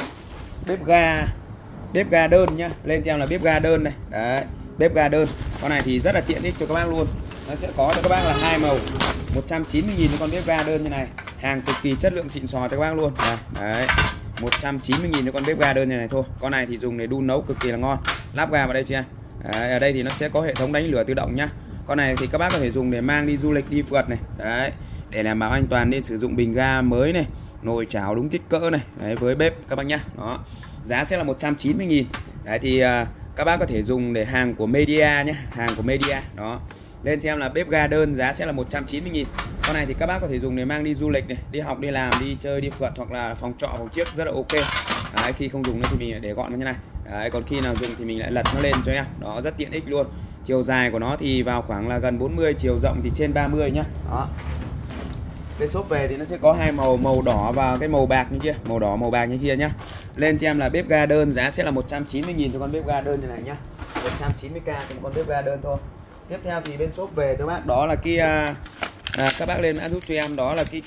bếp ga đơn nhá. Lên cho em là bếp ga đơn này. Đấy, bếp ga đơn. Con này thì rất là tiện ích cho các bác luôn. Nó sẽ có cho các bác là 2 màu, 190.000 cho con bếp ga đơn như này. Hàng cực kỳ chất lượng xịn sò cho các bác luôn. Đấy, 190.000 cho con bếp ga đơn như này thôi. Con này thì dùng để đun nấu cực kỳ là ngon. Lắp ga vào đây chưa? Đấy, ở đây thì nó sẽ có hệ thống đánh lửa tự động nhá. Con này thì các bác có thể dùng để mang đi du lịch, đi phượt này. Đấy, để đảm bảo an toàn nên sử dụng bình ga mới này, nồi chảo đúng kích cỡ này. Đấy, với bếp các bác nhá. Đó, giá sẽ là 190.000. Đấy thì các bác có thể dùng để hàng của Media nhé, hàng của Media. Đó, lên xem là bếp ga đơn giá sẽ là 190.000. Con này thì các bác có thể dùng để mang đi du lịch này, đi học, đi làm, đi chơi, đi phượt hoặc là phòng trọ, phòng chiếc rất là ok. Đấy, khi không dùng nữa thì mình lại để gọn như này. Đấy, còn khi nào dùng thì mình lại lật nó lên cho em. Đó, rất tiện ích luôn. Chiều dài của nó thì vào khoảng là gần 40, chiều rộng thì trên 30 nhá. Đó. Bên shop về thì nó sẽ có hai màu, màu đỏ và cái màu bạc như kia, màu đỏ màu bạc như kia nhá. Lên cho em là bếp ga đơn giá sẽ là 190.000 cho con bếp ga đơn như này nhá. 190k cho con bếp ga đơn thôi. Tiếp theo thì bên shop về cho bác đó là cái các bác lên đã giúp cho em đó là cái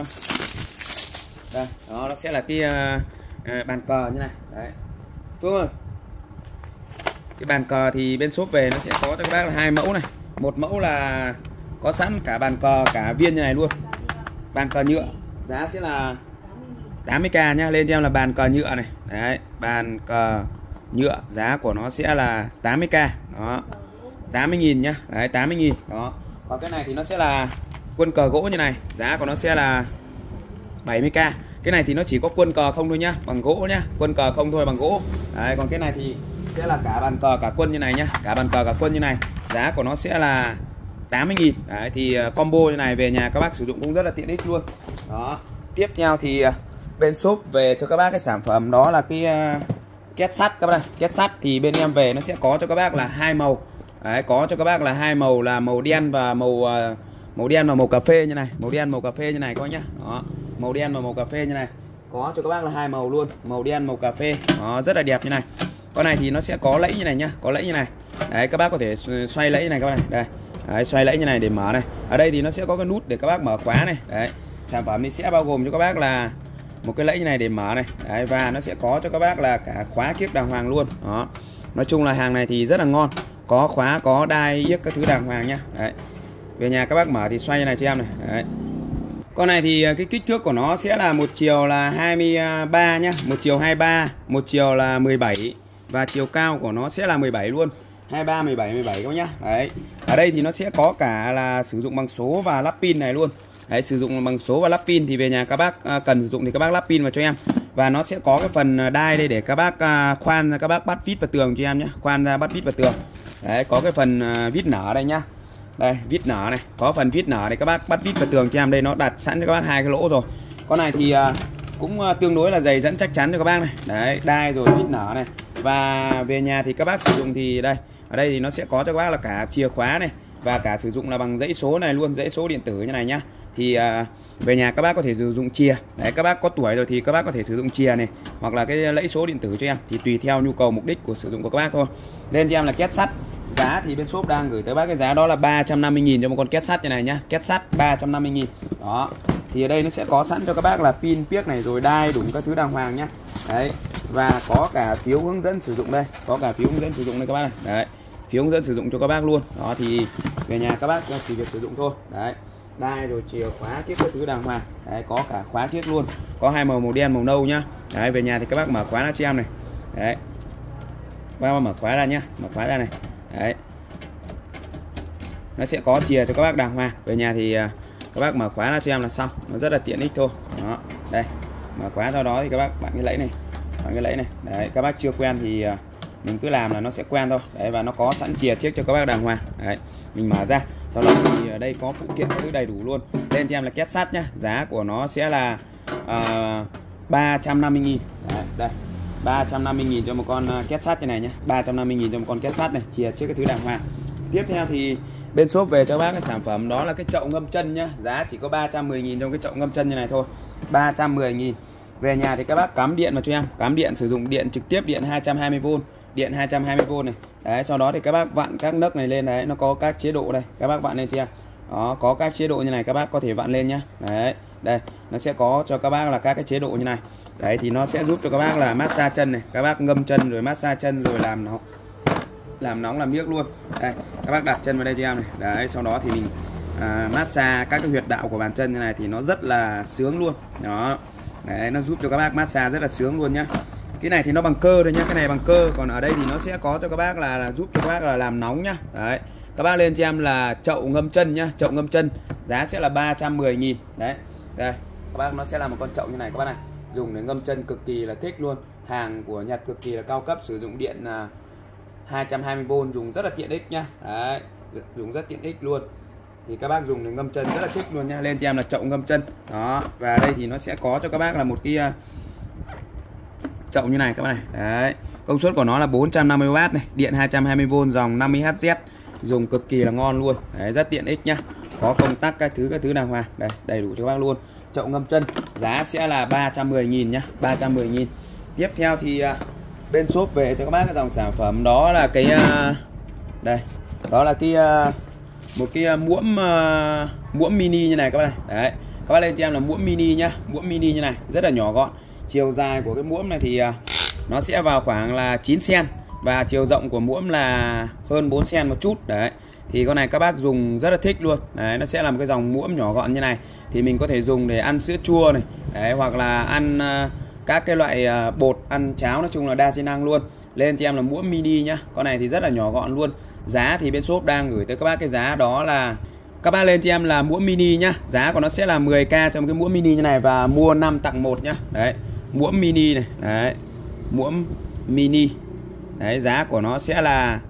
đây, đó nó sẽ là cái bàn cờ như này. Đấy, Phương ơi, cái bàn cờ thì bên shop về nó sẽ có cho các bác là hai mẫu này. Một mẫu là có sẵn cả bàn cờ cả viên như này luôn, bàn cờ nhựa, giá sẽ là 80k nhá. Lên cho em là bàn cờ nhựa này. Đấy, bàn cờ nhựa giá của nó sẽ là 80k. Đó, 80.000 nhá. Đấy, 80.000. Đó, còn cái này thì nó sẽ là quân cờ gỗ như này, giá của nó sẽ là 70k. Cái này thì nó chỉ có quân cờ không thôi nhá, bằng gỗ nhá, quân cờ không thôi bằng gỗ. Đấy, còn cái này thì sẽ là cả bàn cờ cả quân như này nhá, cả bàn cờ cả quân như này, giá của nó sẽ là 80.000. Đấy, thì combo như này về nhà các bác sử dụng cũng rất là tiện ích luôn. Đó, tiếp theo thì bên shop về cho các bác cái sản phẩm đó là cái két sắt các bác. Két sắt thì bên em về nó sẽ có cho các bác là hai màu. Đấy, có cho các bác là hai màu là màu đen và màu đen và màu cà phê như này, màu đen màu cà phê như này các bác nhá. Đó, màu đen và màu cà phê như này, có cho các bác là hai màu luôn, màu đen màu cà phê. Đó, rất là đẹp như này. Con này thì nó sẽ có lẫy như này nhá, có lẫy như này. Đấy, các bác có thể xoay lẫy như này các bác này. Đây. Đấy, xoay lẫy như này để mở này. Ở đây thì nó sẽ có cái nút để các bác mở khóa này. Đấy, sản phẩm thì sẽ bao gồm cho các bác là một cái lẫy như này để mở này. Đấy, và nó sẽ có cho các bác là cả khóa kiếc đàng hoàng luôn. Đó. Nói chung là hàng này thì rất là ngon, có khóa, có đai yếc các thứ đàng hoàng nhá. Đấy. Về nhà các bác mở thì xoay như này cho em này. Đấy. Con này thì cái kích thước của nó sẽ là một chiều là 23 nhá, một chiều 23, một chiều là 17 và chiều cao của nó sẽ là 17 luôn. 23 17 các bác nhá. Đấy. Ở đây thì nó sẽ có cả là sử dụng bằng số và lắp pin này luôn. Đấy, sử dụng bằng số và lắp pin thì về nhà các bác cần sử dụng thì các bác lắp pin vào cho em. Và nó sẽ có cái phần đai đây để các bác khoan ra, các bác bắt vít vào tường cho em nhé. Khoan ra bắt vít vào tường. Đấy, có cái phần vít nở đây nhá. Đây, vít nở này, có phần vít nở để các bác bắt vít vào tường cho em. Đây nó đặt sẵn cho các bác hai cái lỗ rồi. Con này thì cũng tương đối là dày dẫn chắc chắn cho các bác này. Đấy, đai rồi vít nở này. Và về nhà thì các bác sử dụng thì đây, ở đây thì nó sẽ có cho các bác là cả chìa khóa này và cả sử dụng là bằng dãy số này luôn, dãy số điện tử như này nhá. Thì về nhà các bác có thể sử dụng chìa. Đấy, các bác có tuổi rồi thì các bác có thể sử dụng chìa này hoặc là cái lẫy số điện tử cho em, thì tùy theo nhu cầu mục đích của sử dụng của các bác thôi. Lên cho em là két sắt. Giá thì bên shop đang gửi tới bác cái giá đó là 350.000 cho một con két sắt như này nhá. Két sắt 350.000. Đó. Thì ở đây nó sẽ có sẵn cho các bác là pin piếc này rồi đai đủ các thứ đàng hoàng nhá. Đấy. Và có cả phiếu hướng dẫn sử dụng đây, có cả phiếu hướng dẫn sử dụng đây các bác này. Đấy. Phiếu hướng dẫn sử dụng cho các bác luôn. Đó thì về nhà các bác chỉ việc sử dụng thôi. Đấy. Đai rồi chìa khóa kiếc các thứ đàng hoàng. Đấy, có cả khóa kiếc luôn. Có hai màu đen màu nâu nhá. Đấy, về nhà thì các bác mở khóa ra cho em này. Đấy. Các bác mở khóa ra nhá, mở khóa ra này. Đấy. Nó sẽ có chìa cho các bác đàng hoàng. Về nhà thì các bác mở khóa ra cho em là xong. Nó rất là tiện ích thôi. Đó. Đây. Mở khóa sau đó thì các bác bạn cái lẫy này. Bạn cái lẫy này. Đấy, các bác chưa quen thì mình cứ làm là nó sẽ quen thôi. Đấy, và nó có sẵn chìa chiếc cho các bác đàng hoàng. Đấy, mình mở ra. Sau đó thì ở đây có phụ kiện các thứ đầy đủ luôn. Lên cho em là két sắt nhá. Giá của nó sẽ là 350.000. Đấy, đây. 350.000 cho một con két sắt như này nhá. 350.000 cho một con két sắt này, chìa chiếc cái thứ đàng hoàng. Tiếp theo thì bên shop về cho bác cái sản phẩm đó là cái chậu ngâm chân nhá. Giá chỉ có 310.000 trong cái chậu ngâm chân như này thôi. 310.000. Về nhà thì các bác cắm điện vào cho em. Cắm điện sử dụng điện trực tiếp, điện 220V, điện 220V này. Đấy, sau đó thì các bác vặn các nấc này lên. Đấy, nó có các chế độ đây. Các bác vặn lên cho em. Đó, có các chế độ như này các bác có thể vặn lên nhá. Đấy, đây, nó sẽ có cho các bác là các cái chế độ như này. Đấy thì nó sẽ giúp cho các bác là massage chân này, các bác ngâm chân rồi massage chân rồi làm nóng làm miếc luôn. Đây, các bác đặt chân vào đây cho em này. Đấy, sau đó thì mình massage các cái huyệt đạo của bàn chân như này thì nó rất là sướng luôn. Đó. Đấy, nó giúp cho các bác massage rất là sướng luôn nhá. Cái này thì nó bằng cơ thôi nhá, cái này bằng cơ, còn ở đây thì nó sẽ có cho các bác là giúp cho các bác là làm nóng nhá. Đấy. Các bác lên cho em là chậu ngâm chân nhá, chậu ngâm chân, giá sẽ là 310.000. Đấy. Đây, các bác nó sẽ là một con chậu như này các bác này. Dùng để ngâm chân cực kỳ là thích luôn. Hàng của Nhật cực kỳ là cao cấp, sử dụng điện 220V, dùng rất là tiện ích nhá. Đấy, dùng rất tiện ích luôn. Thì các bác dùng để ngâm chân rất là thích luôn nha. Lên cho em là chậu ngâm chân. Đó, và đây thì nó sẽ có cho các bác là một cái chậu như này các bác này. Đấy, công suất của nó là 450W này, điện 220V, dòng 50Hz, dùng cực kỳ là ngon luôn. Đấy, rất tiện ích nhá. Có công tắc các thứ đàng hoàng. Đây, đầy đủ cho các bác luôn. Chậu ngâm chân, giá sẽ là 310.000 nhá, 310.000. Tiếp theo thì bên shop về cho các bác cái dòng sản phẩm đó là cái đây, đó là cái một cái muỗng mini như này các bác này. Đấy, các bác lên cho em là muỗng mini nhá, muỗng mini như này, rất là nhỏ gọn. Chiều dài của cái muỗng này thì nó sẽ vào khoảng là 9 cm và chiều rộng của muỗng là hơn 4 cm một chút. Đấy, thì con này các bác dùng rất là thích luôn. Đấy, nó sẽ là một cái dòng muỗng nhỏ gọn như này, thì mình có thể dùng để ăn sữa chua này. Đấy, hoặc là ăn các cái loại bột, ăn cháo, nói chung là đa chức năng luôn. Lên cho em là muỗng mini nhá. Con này thì rất là nhỏ gọn luôn. Giá thì bên shop đang gửi tới các bác cái giá đó là, các bác lên cho em là muỗng mini nhá, giá của nó sẽ là 10k trong cái muỗng mini như này, và mua 5 tặng 1 nhá. Đấy, muỗng mini này. Đấy, muỗng mini. Đấy, giá của nó sẽ là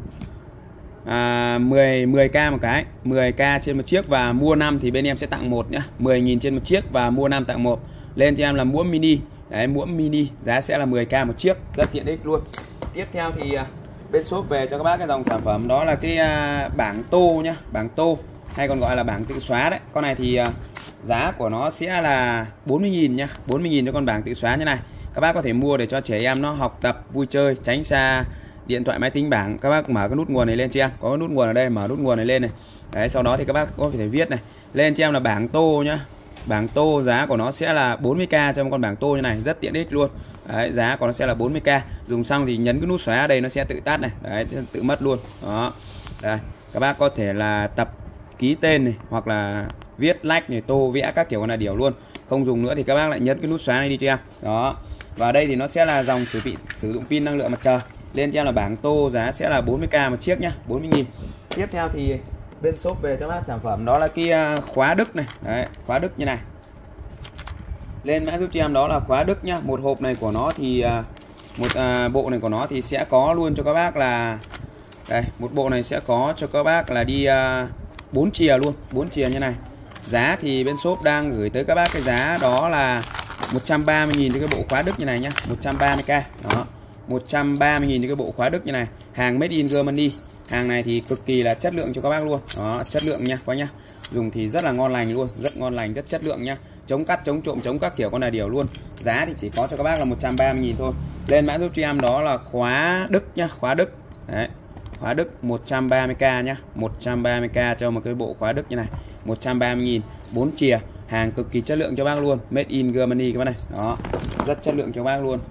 10k một cái, 10k trên một chiếc, và mua 5 thì bên em sẽ tặng 1 nhá. 10.000 trên một chiếc và mua 5 tặng 1. Lên cho em là muỗng mini. Đấy, muỗng mini giá sẽ là 10k một chiếc, rất tiện ích luôn. Tiếp theo thì bên shop về cho các bác cái dòng sản phẩm đó là cái bảng tô nhá, bảng tô hay còn gọi là bảng tự xóa đấy. Con này thì giá của nó sẽ là 40.000 nhá, 40.000 cho con bảng tự xóa như này. Các bác có thể mua để cho trẻ em nó học tập vui chơi, tránh xa điện thoại, máy tính, bảng, các bác mở cái nút nguồn này lên cho em. Có cái nút nguồn ở đây, mở nút nguồn này lên này. Đấy, sau đó thì các bác có thể viết này lên cho em là bảng tô nhá. Bảng tô giá của nó sẽ là 40k cho một con bảng tô như này, rất tiện ích luôn. Đấy, giá của nó sẽ là 40k. Dùng xong thì nhấn cái nút xóa ở đây nó sẽ tự tắt này. Đấy, tự mất luôn. Đó. Đây, các bác có thể là tập ký tên này, hoặc là viết lách này, tô vẽ các kiểu con là điều luôn. Không dùng nữa thì các bác lại nhấn cái nút xóa này đi cho em. Đó. Và đây thì nó sẽ là dòng sử dụng pin năng lượng mặt trời. Lên cho em là bảng tô, giá sẽ là 40k một chiếc nhá, 40.000. Tiếp theo thì bên shop về cho các bác sản phẩm đó là cái khóa Đức này. Đấy, khóa Đức như này. Lên mã giúp cho em đó là khóa Đức nhá. Một hộp này của nó thì bộ này của nó thì sẽ có luôn cho các bác là đây, một bộ này sẽ có cho các bác là đi 4 chìa luôn, 4 chìa như này. Giá thì bên shop đang gửi tới các bác cái giá đó là 130.000 cho cái bộ khóa Đức như này nhá, 130k. Đó. 130.000 cho cái bộ khóa Đức như này. Hàng made in Germany. Hàng này thì cực kỳ là chất lượng cho các bác luôn. Đó, chất lượng nha các nhá. Dùng thì rất là ngon lành luôn, rất ngon lành, rất chất lượng nhá. Chống cắt, chống trộm, chống các kiểu con là điều luôn. Giá thì chỉ có cho các bác là 130.000 thôi. Lên mã giúp cho em đó là khóa Đức nhá, khóa Đức. Đấy. Khóa Đức 130k nhá, 130k cho một cái bộ khóa Đức như này. 130.000, 4 chìa, hàng cực kỳ chất lượng cho bác luôn, made in Germany các bác này. Đó, rất chất lượng cho bác luôn.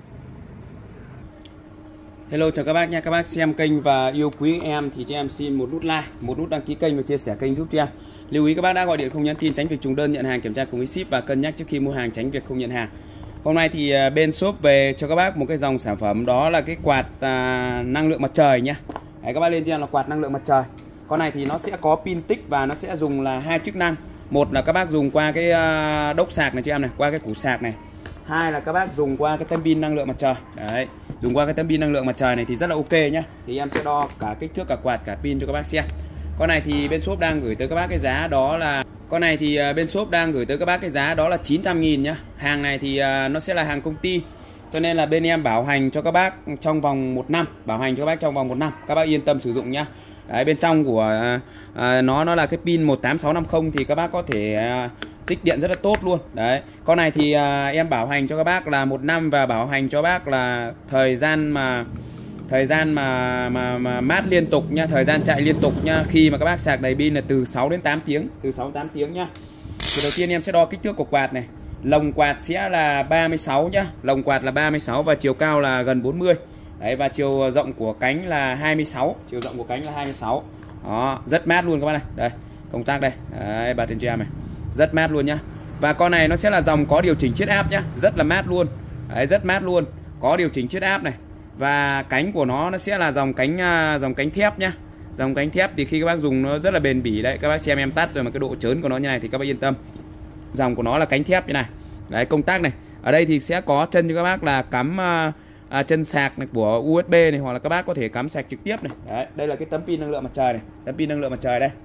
Hello chào các bác nha, các bác xem kênh và yêu quý em thì cho em xin một nút like, một nút đăng ký kênh và chia sẻ kênh giúp cho em. Lưu ý các bác đã gọi điện không nhắn tin tránh việc trùng đơn, nhận hàng kiểm tra cùng với ship và cân nhắc trước khi mua hàng tránh việc không nhận hàng. Hôm nay thì bên shop về cho các bác một cái dòng sản phẩm đó là cái quạt năng lượng mặt trời nhá. Đấy, các bác lên cho em là quạt năng lượng mặt trời. Con này thì nó sẽ có pin tích và nó sẽ dùng là 2 chức năng. Một là các bác dùng qua cái đốc sạc này cho em này, qua cái củ sạc này. Hai là các bác dùng qua cái tấm pin năng lượng mặt trời. Đấy, dùng qua cái tấm pin năng lượng mặt trời này thì rất là ok nhá. Thì em sẽ đo cả kích thước cả quạt cả pin cho các bác xem. Con này thì bên shop đang gửi tới các bác cái giá đó là 900.000 nhá. Hàng này thì nó sẽ là hàng công ty. Cho nên là bên em bảo hành cho các bác trong vòng 1 năm, bảo hành cho các bác trong vòng 1 năm. Các bác yên tâm sử dụng nhá. Đấy, bên trong của nó là cái pin 18650 thì các bác có thể tích điện rất là tốt luôn. Đấy, con này thì em bảo hành cho các bác là 1 năm và bảo hành cho bác là thời gian mà mát liên tục nha, thời gian chạy liên tục nha. Khi mà các bác sạc đầy pin là từ 6 đến 8 tiếng, từ 6 đến 8 tiếng nhá. Thì đầu tiên em sẽ đo kích thước của quạt này. Lồng quạt sẽ là 36 nhá, lồng quạt là 36 và chiều cao là gần 40. Đấy, và chiều rộng của cánh là 26, chiều rộng của cánh là 26. Đó, rất mát luôn các bác này. Đây, công tắc đây. Đấy, bật lên cho em này. Rất mát luôn nhá. Và con này nó sẽ là dòng có điều chỉnh chiết áp nhá, rất là mát luôn. Đấy, rất mát luôn. Có điều chỉnh chiết áp này. Và cánh của nó sẽ là dòng cánh thép nhá. Dòng cánh thép thì khi các bác dùng nó rất là bền bỉ đấy. Các bác xem em tắt rồi mà cái độ trớn của nó như này thì các bác yên tâm. Dòng của nó là cánh thép như này. Đấy, công tắc này. Ở đây thì sẽ có chân cho các bác là cắm chân sạc này của USB này, hoặc là các bác có thể cắm sạc trực tiếp này. Đấy, đây là cái tấm pin năng lượng mặt trời này, tấm pin năng lượng mặt trời đây.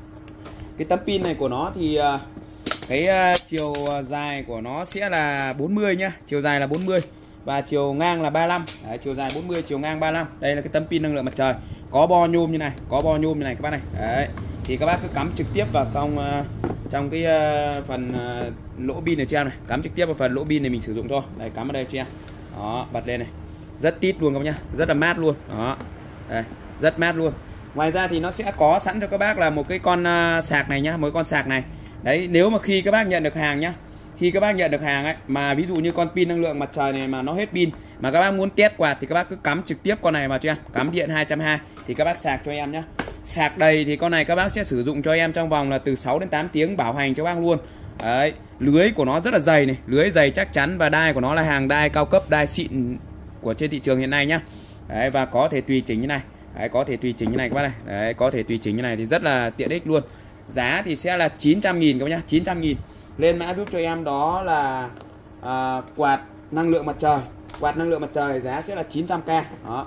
Cái tấm pin này của nó thì cái chiều dài của nó sẽ là 40 nhá, chiều dài là 40 và chiều ngang là 35. Đấy, chiều dài 40, chiều ngang 35. Đây là cái tấm pin năng lượng mặt trời. Có bo nhôm như này, có bo nhôm như này các bác này. Đấy. Thì các bác cứ cắm trực tiếp vào trong cái phần lỗ pin này cho em này, cắm trực tiếp vào phần lỗ pin này mình sử dụng thôi. Đây, cắm ở đây cho em. Đó, bật lên này. Rất tít luôn các bác nhá, rất là mát luôn. Đó. Đây, rất mát luôn. Ngoài ra thì nó sẽ có sẵn cho các bác là một cái con sạc này nhá, một con sạc này. Đấy, nếu mà khi các bác nhận được hàng nhá, khi các bác nhận được hàng ấy mà ví dụ như con pin năng lượng mặt trời này mà nó hết pin mà các bác muốn test quạt thì các bác cứ cắm trực tiếp con này vào cho em, cắm điện 220 thì các bác sạc cho em nhá. Sạc đầy thì con này các bác sẽ sử dụng cho em trong vòng là từ 6 đến 8 tiếng, bảo hành cho bác luôn. Đấy, lưới của nó rất là dày này, lưới dày chắc chắn và đai của nó là hàng đai cao cấp, đai xịn của trên thị trường hiện nay nhá. Đấy, và có thể tùy chỉnh như này. Đấy, có thể tùy chỉnh như này các bác này. Đấy, có thể tùy chỉnh như này thì rất là tiện ích luôn. Giá thì sẽ là 900.000 các bác nhá, 900.000. Lên mã giúp cho em đó là quạt năng lượng mặt trời. Quạt năng lượng mặt trời giá sẽ là 900k. Đó.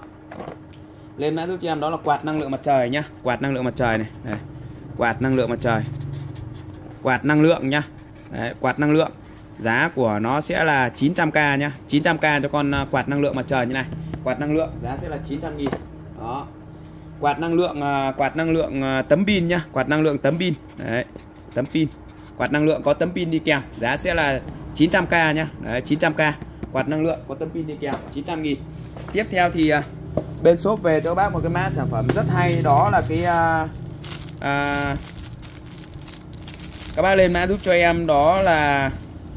Lên mã giúp cho em đó là quạt năng lượng mặt trời nhá, quạt năng lượng mặt trời này. Đây. Quạt năng lượng mặt trời. Quạt năng lượng nhá. Đấy, quạt năng lượng. Giá của nó sẽ là 900k nhá, 900k cho con quạt năng lượng mặt trời như này. Quạt năng lượng giá sẽ là 900.000. Đó. Quạt năng lượng tấm pin nhá, quạt năng lượng tấm pin. Đấy, tấm pin. Quạt năng lượng có tấm pin đi kèm, giá sẽ là 900k nhá. Đấy, 900k. Quạt năng lượng có tấm pin đi kèm, 900.000. Tiếp theo thì bên shop về cho các bác một cái mã sản phẩm rất hay, đó là cái các bác lên mã giúp cho em, đó là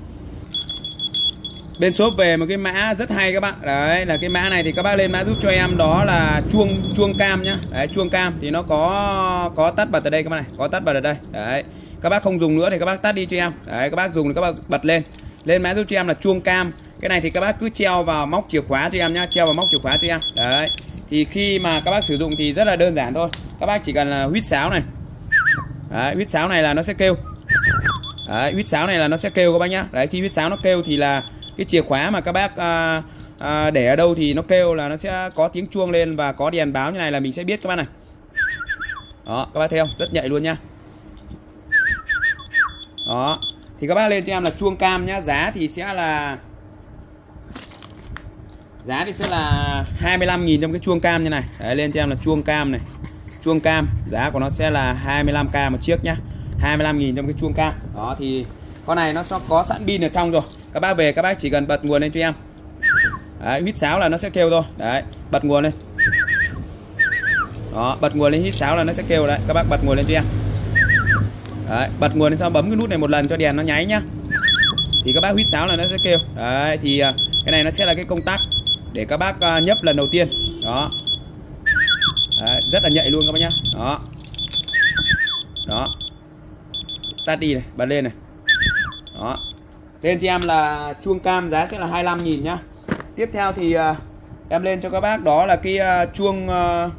bên shop về một cái mã rất hay các bạn. Đấy là cái mã này thì các bác lên mã giúp cho em, đó là chuông cam nhá. Đấy, chuông cam thì nó có tắt bật ở đây các bác này, có tắt bật ở đây. Đấy, các bác không dùng nữa thì các bác tắt đi cho em. Đấy, các bác dùng thì các bác bật lên. Lên mã giúp cho em là chuông cam. Cái này thì các bác cứ treo vào móc chìa khóa cho em nhá, treo vào móc chìa khóa cho em. Đấy, thì khi mà các bác sử dụng thì rất là đơn giản thôi. Các bác chỉ cần là huýt sáo này. Đấy, huýt sáo này là nó sẽ kêu. Đấy, huýt sáo này là nó sẽ kêu các bác nhá. Đấy, khi huýt sáo nó kêu thì là cái chìa khóa mà các bác để ở đâu thì nó kêu là nó sẽ có tiếng chuông lên và có đèn báo như này là mình sẽ biết các bác này. Đó, các bác thấy không? Rất nhạy luôn nhá. Đó, thì các bác lên cho em là chuông cam nhá. Giá thì sẽ là 25.000 trong cái chuông cam như này. Đấy, lên cho em là chuông cam này. Chuông cam, giá của nó sẽ là 25k một chiếc nhá. 25.000 trong cái chuông cam. Đó, thì con này nó có sẵn pin ở trong rồi. Các bác về các bác chỉ cần bật nguồn lên cho em. Đấy, huýt sáo là nó sẽ kêu thôi. Đấy, bật nguồn lên. Đó, bật nguồn lên, huýt sáo là nó sẽ kêu đấy. Các bác bật nguồn lên cho em. Đấy, bật nguồn lên, sau bấm cái nút này một lần cho đèn nó nháy nhá. Thì các bác huýt sáo là nó sẽ kêu. Đấy, thì cái này nó sẽ là cái công tắc để các bác nhấp lần đầu tiên. Đó. Đấy, rất là nhạy luôn các bác nhá. Đó. Đó. Tắt đi này, bật lên này. Đó. Lên cho em là chuông cam, giá sẽ là 25.000 nhá. Tiếp theo thì em lên cho các bác đó là cái chuông.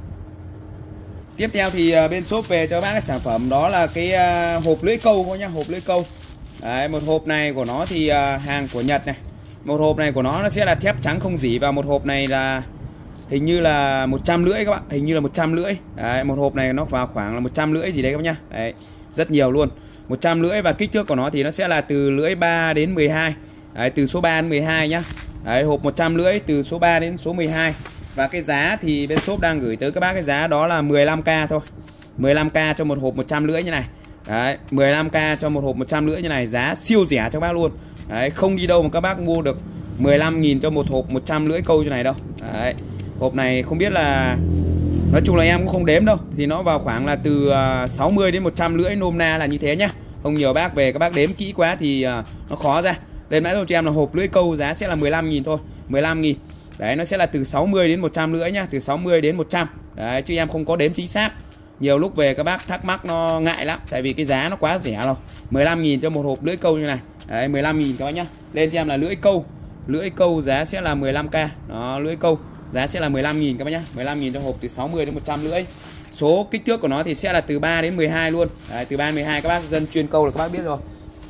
Tiếp theo thì bên shop về cho các bác cái sản phẩm đó là cái hộp lưỡi câu thôi nhá, hộp lưỡi câu. Đấy, một hộp này của nó thì hàng của Nhật này. Một hộp này của nó sẽ là thép trắng không rỉ, và một hộp này là hình như là 150 các bạn, hình như là 150. Đấy, một hộp này nó vào khoảng là 150 gì đấy các bác nhá. Đấy, rất nhiều luôn. 150 và kích thước của nó thì nó sẽ là từ lưỡi 3 đến 12. Đấy, từ số 3 đến 12 nhá. Đấy, hộp 150 từ số 3 đến số 12. Và cái giá thì bên shop đang gửi tới các bác cái giá đó là 15k thôi. 15k cho một hộp 150 như này. Đấy, 15k cho một hộp 150 như này, giá siêu rẻ cho các bác luôn. Đấy, không đi đâu mà các bác mua được 15.000 cho một hộp 150 câu như này đâu. Đấy, hộp này không biết là, nói chung là em cũng không đếm đâu, thì nó vào khoảng là từ 60 đến 150 nôm na là như thế nhá. Không nhiều bác về các bác đếm kỹ quá thì nó khó ra. Lên mã cho em là hộp lưỡi câu, giá sẽ là 15.000 thôi, 15.000. Đấy, nó sẽ là từ 60 đến 150 nhá, từ 60 đến 100. Đấy, chứ em không có đếm chính xác. Nhiều lúc về các bác thắc mắc nó ngại lắm, tại vì cái giá nó quá rẻ rồi. 15.000 cho một hộp lưỡi câu như này. Đấy, 15.000 các bác nhá. Lên cho em là lưỡi câu. Lưỡi câu giá sẽ là 15k. Đó, lưỡi câu giá sẽ là 15.000 các bác nhá. 15.000 cho hộp từ 60 đến 150. Số kích thước của nó thì sẽ là từ 3 đến 12 luôn. Đấy, từ 3 đến 12 các bác dân chuyên câu là các bác biết rồi.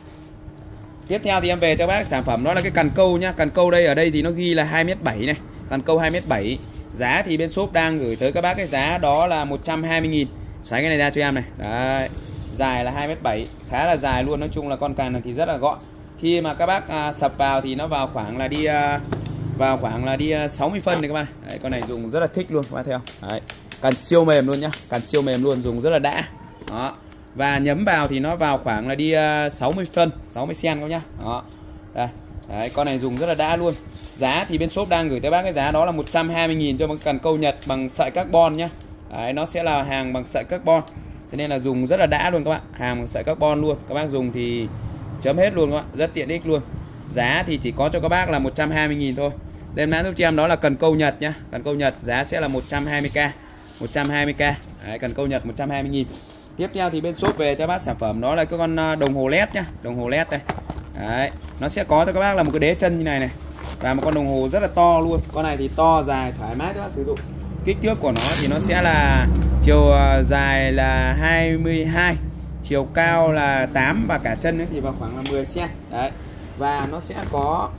Tiếp theo thì em về cho các bác sản phẩm đó là cái cần câu nhá. Cần câu đây, ở đây thì nó ghi là 2m7 này. Cần câu 2m7. Giá thì bên shop đang gửi tới các bác cái giá đó là 120.000. Xoáy cái này ra cho em này. Đấy, dài là 2m7, khá là dài luôn. Nói chung là con cần này thì rất là gọn. Khi mà các bác sập vào thì nó vào khoảng là đi 60 phân này các bạn. Đấy, con này dùng rất là thích luôn các bạn thấy không? Đấy, cần siêu mềm luôn nhá, cần siêu mềm luôn, dùng rất là đã. Đó. Và nhấm vào thì nó vào khoảng là đi 60 phân, 60 cm các nhá. Đó. Đây. Đấy, con này dùng rất là đã luôn. Giá thì bên shop đang gửi tới bác cái giá đó là 120.000 cho một cần câu Nhật bằng sợi carbon nhá. Đấy, nó sẽ là hàng bằng sợi carbon. Cho nên là dùng rất là đã luôn các bạn, hàng bằng sợi carbon luôn. Các bác dùng thì chấm hết luôn các bạn, rất tiện ích luôn. Giá thì chỉ có cho các bác là 120.000 thôi. Lên mã giúp cho em đó là cần câu Nhật nhá. Cần câu Nhật giá sẽ là 120k. 120k. Đấy, cần câu Nhật 120.000. Tiếp theo thì bên shop về cho bác sản phẩm đó là cái con đồng hồ led nhá, đồng hồ led đây. Đấy, nó sẽ có cho các bác là một cái đế chân như này này. Và một con đồng hồ rất là to luôn. Con này thì to dài thoải mái cho bác sử dụng. Kích thước của nó thì nó sẽ là chiều dài là 22, chiều cao là 8 và cả chân thì vào khoảng là 10 cm. Đấy. Và nó sẽ có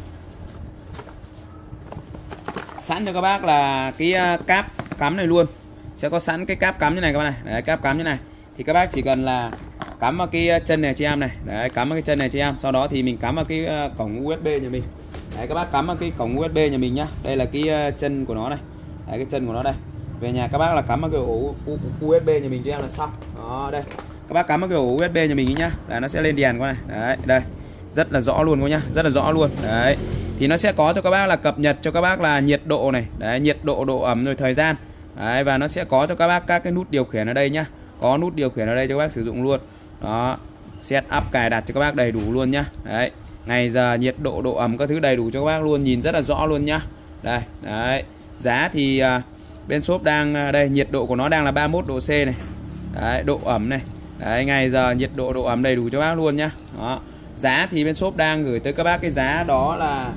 sẵn cho các bác là cái cáp cắm này luôn. Sẽ có sẵn cái cáp cắm như này các bạn này. Đấy, cáp cắm như này. Thì các bác chỉ cần là cắm vào cái chân này cho em này. Đấy, cắm vào cái chân này cho em. Sau đó thì mình cắm vào cái cổng USB nhà mình. Đấy, các bác cắm vào cái cổng USB nhà mình nhá. Đây là cái chân của nó này. Đấy, cái chân của nó đây. Về nhà các bác là cắm vào cái ổ USB nhà mình cho em là xong. Đó, đây. Các bác cắm vào cái ổ USB nhà mình nhá. Là nó sẽ lên đèn qua này. Đấy, đây. Rất là rõ luôn các nhá, rất là rõ luôn. Đấy. Thì nó sẽ có cho các bác là cập nhật cho các bác là nhiệt độ này, đấy, nhiệt độ, độ ẩm rồi thời gian. Đấy, và nó sẽ có cho các bác các cái nút điều khiển ở đây nhá. Có nút điều khiển ở đây cho các bác sử dụng luôn. Đó, set up cài đặt cho các bác đầy đủ luôn nhá. Đấy, ngày giờ, nhiệt độ, độ ẩm các thứ đầy đủ cho các bác luôn, nhìn rất là rõ luôn nhá. Đây, đấy. Giá thì bên shop đang đây, nhiệt độ của nó đang là 31 độ C này. Đấy, độ ẩm này. Đấy, ngày giờ, nhiệt độ, độ ẩm đầy đủ cho các bác luôn nhá. Đó. Giá thì bên shop đang gửi tới các bác cái giá đó là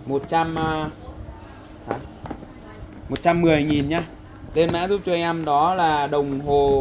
110.000 nhá. Lên mã giúp cho em đó là đồng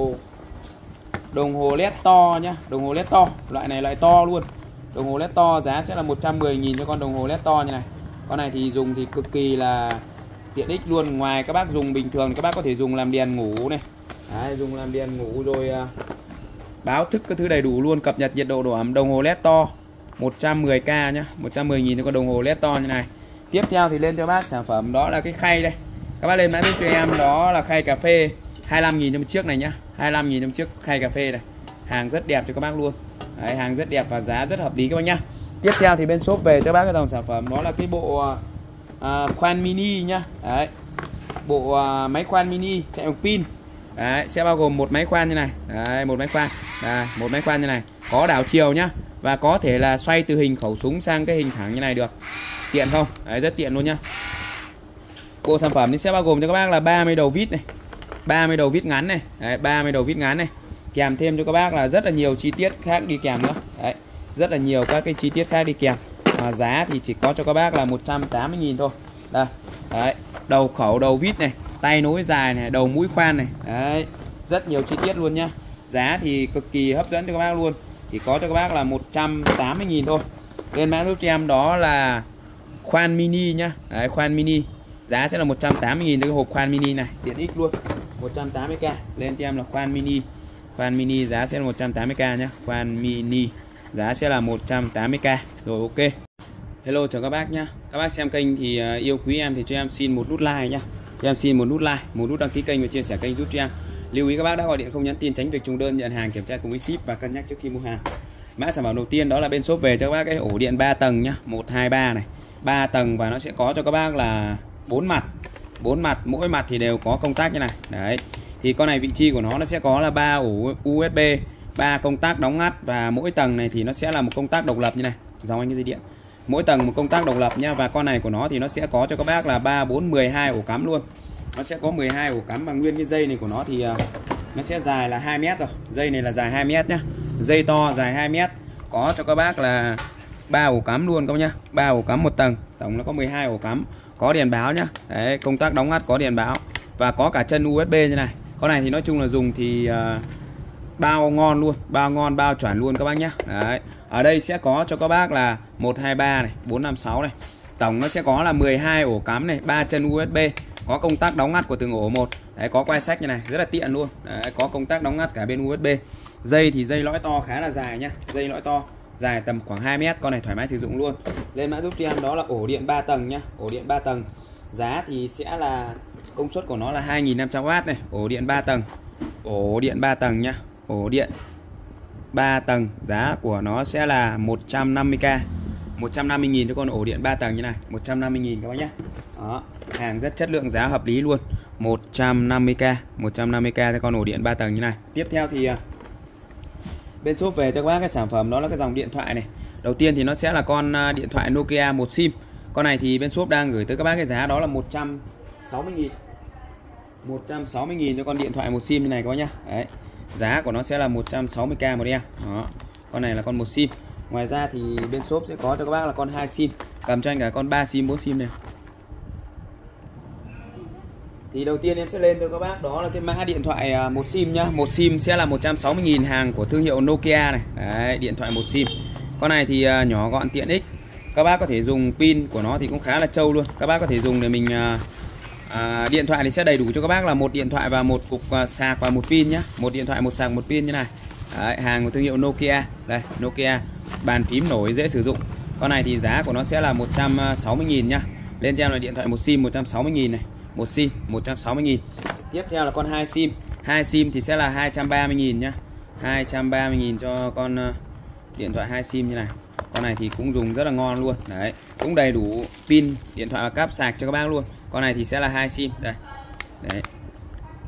hồ led to nhá, đồng hồ led to, loại này loại to luôn. Đồng hồ led to giá sẽ là 110.000 cho con đồng hồ led to như này. Con này thì dùng thì cực kỳ là tiện ích luôn. Ngoài các bác dùng bình thường thì các bác có thể dùng làm đèn ngủ này. Đấy, dùng làm đèn ngủ rồi báo thức các thứ đầy đủ luôn, cập nhật nhiệt độ, độ ẩm. Đồng hồ led to 110k nhá, 110.000 cho con đồng hồ led to như này. Tiếp theo thì lên cho bác sản phẩm đó là cái khay đây. Các bác lên mã giúp cho em đó là khay cà phê 25.000 trong chiếc này nhá. 25.000 trong chiếc khay cà phê này. Hàng rất đẹp cho các bác luôn. Đấy, hàng rất đẹp và giá rất hợp lý các bác nhá. Tiếp theo thì bên shop về cho bác cái dòng sản phẩm đó là cái bộ khoan mini nhá. Đấy. Bộ máy khoan mini chạy bằng pin. Đấy, sẽ bao gồm một máy khoan như này. Đấy, một máy khoan. Đây, một máy khoan như này, có đảo chiều nhá. Và có thể là xoay từ hình khẩu súng sang cái hình thẳng như này được. Tiện không? Đấy, rất tiện luôn nhá. Bộ sản phẩm thì sẽ bao gồm cho các bác là 30 đầu vít này, 30 đầu vít ngắn này. Đấy, 30 đầu vít ngắn này. Kèm thêm cho các bác là rất là nhiều chi tiết khác đi kèm nữa. Đấy, rất là nhiều các cái chi tiết khác đi kèm. Giá thì chỉ có cho các bác là 180.000 thôi. Đây. Đấy, đầu khẩu, đầu vít này, tay nối dài này, đầu mũi khoan này. Đấy, rất nhiều chi tiết luôn nhá. Giá thì cực kỳ hấp dẫn cho các bác luôn. Chỉ có cho các bác là 180.000 thôi. Lên mã giúp cho em đó là khoan mini nhá. Đấy, khoan mini. Giá sẽ là 180.000 cho cái hộp khoan mini này, tiện ích luôn. 180k. Lên cho em là khoan mini. Khoan mini giá sẽ là 180k nhá. Khoan mini giá sẽ là 180k. Rồi, ok. Hello, chào các bác nhá. Các bác xem kênh thì yêu quý em thì cho em xin một nút like nhá. Cho em xin một nút like, một nút đăng ký kênh và chia sẻ kênh giúp cho em. Lưu ý các bác đã gọi điện không nhắn tin, tránh việc trùng đơn, nhận hàng kiểm tra cùng với ship và cân nhắc trước khi mua hàng. Mã sản phẩm đầu tiên đó là bên shop về cho các bác cái ổ điện 3 tầng nhá, 1 2 3 này. 3 tầng và nó sẽ có cho các bác là 4 mặt. 4 mặt, mỗi mặt thì đều có công tắc như này. Đấy. Thì con này vị trí của nó sẽ có là 3 ổ USB, 3 công tắc đóng ngắt và mỗi tầng này thì nó sẽ là một công tắc độc lập như này. Dòng anh cái dây điện. Mỗi tầng một công tắc độc lập nha. Và con này của nó thì nó sẽ có cho các bác là 3 4 12 ổ cắm luôn. Nó sẽ có 12 ổ cắm, và nguyên cái dây này của nó thì nó sẽ dài là 2 mét rồi. Dây này là dài 2 mét nhá. Dây to dài 2 mét. Có cho các bác là 3 ổ cắm luôn các bác nhá. 3 ổ cắm một tầng, tổng nó có 12 ổ cắm. Có đèn báo nhá. Đấy, công tắc đóng ngắt có đèn báo và có cả chân USB như này. Con này thì nói chung là dùng thì bao ngon luôn, bao ngon, bao chuẩn luôn các bác nhá. Đấy. Ở đây sẽ có cho các bác là 1 2 3 này, 4 5 6 này. Tổng nó sẽ có là 12 ổ cắm này, 3 chân USB, có công tắc đóng ngắt của từng ổ một. Đấy, có quai sách như này, rất là tiện luôn. Đấy, có công tắc đóng ngắt cả bên USB. Dây thì dây lõi to khá là dài nhá, dây lõi to, dài tầm khoảng 2 mét, con này thoải mái sử dụng luôn. Lên mã giúp cho em đó là ổ điện 3 tầng nhá, ổ điện 3 tầng. Giá thì sẽ là công suất của nó là 2500W này, ổ điện 3 tầng. Ổ điện 3 tầng nhá, ổ điện 3 tầng, giá của nó sẽ là 150k. 150.000 cho con ổ điện 3 tầng như này, 150.000 các bác nhé. Đó, hàng rất chất lượng, giá hợp lý luôn. 150k, 150k cho con ổ điện 3 tầng như này. Tiếp theo thì bên shop về cho các bác cái sản phẩm đó là cái dòng điện thoại này. Đầu tiên thì nó sẽ là con điện thoại Nokia 1 sim. Con này thì bên shop đang gửi tới các bác cái giá đó là 160.000. 160.000 cho con điện thoại 1 sim như này các bác nhá. Đấy. Giá của nó sẽ là 160k một em. Đó. Con này là con 1 sim. Ngoài ra thì bên shop sẽ có cho các bác là con 2 sim. Cầm cho anh cả con 3 sim, 4 sim này. Thì đầu tiên em sẽ lên cho các bác đó là cái mã điện thoại 1 sim nhá. 1 sim sẽ là 160.000, hàng của thương hiệu Nokia này. Đấy, điện thoại 1 sim. Con này thì nhỏ gọn tiện ích. Các bác có thể dùng, pin của nó thì cũng khá là trâu luôn. Các bác có thể dùng để mình điện thoại thì sẽ đầy đủ cho các bác là một điện thoại và một cục sạc và một pin nhá. Một điện thoại, một sạc, một pin như này. Đấy, hàng của thương hiệu Nokia. Đây, Nokia. Bàn phím nổi, dễ sử dụng. Con này thì giá của nó sẽ là 160.000 nhá. Lên cho em là điện thoại 1 sim 160.000 này. 1 sim 160.000. Tiếp theo là con 2 sim. 2 sim thì sẽ là 230.000 nhá. 230.000 cho con điện thoại 2 sim như này. Con này thì cũng dùng rất là ngon luôn. Đấy, cũng đầy đủ pin, điện thoại và cáp sạc cho các bác luôn. Con này thì sẽ là 2 sim đây. Đấy.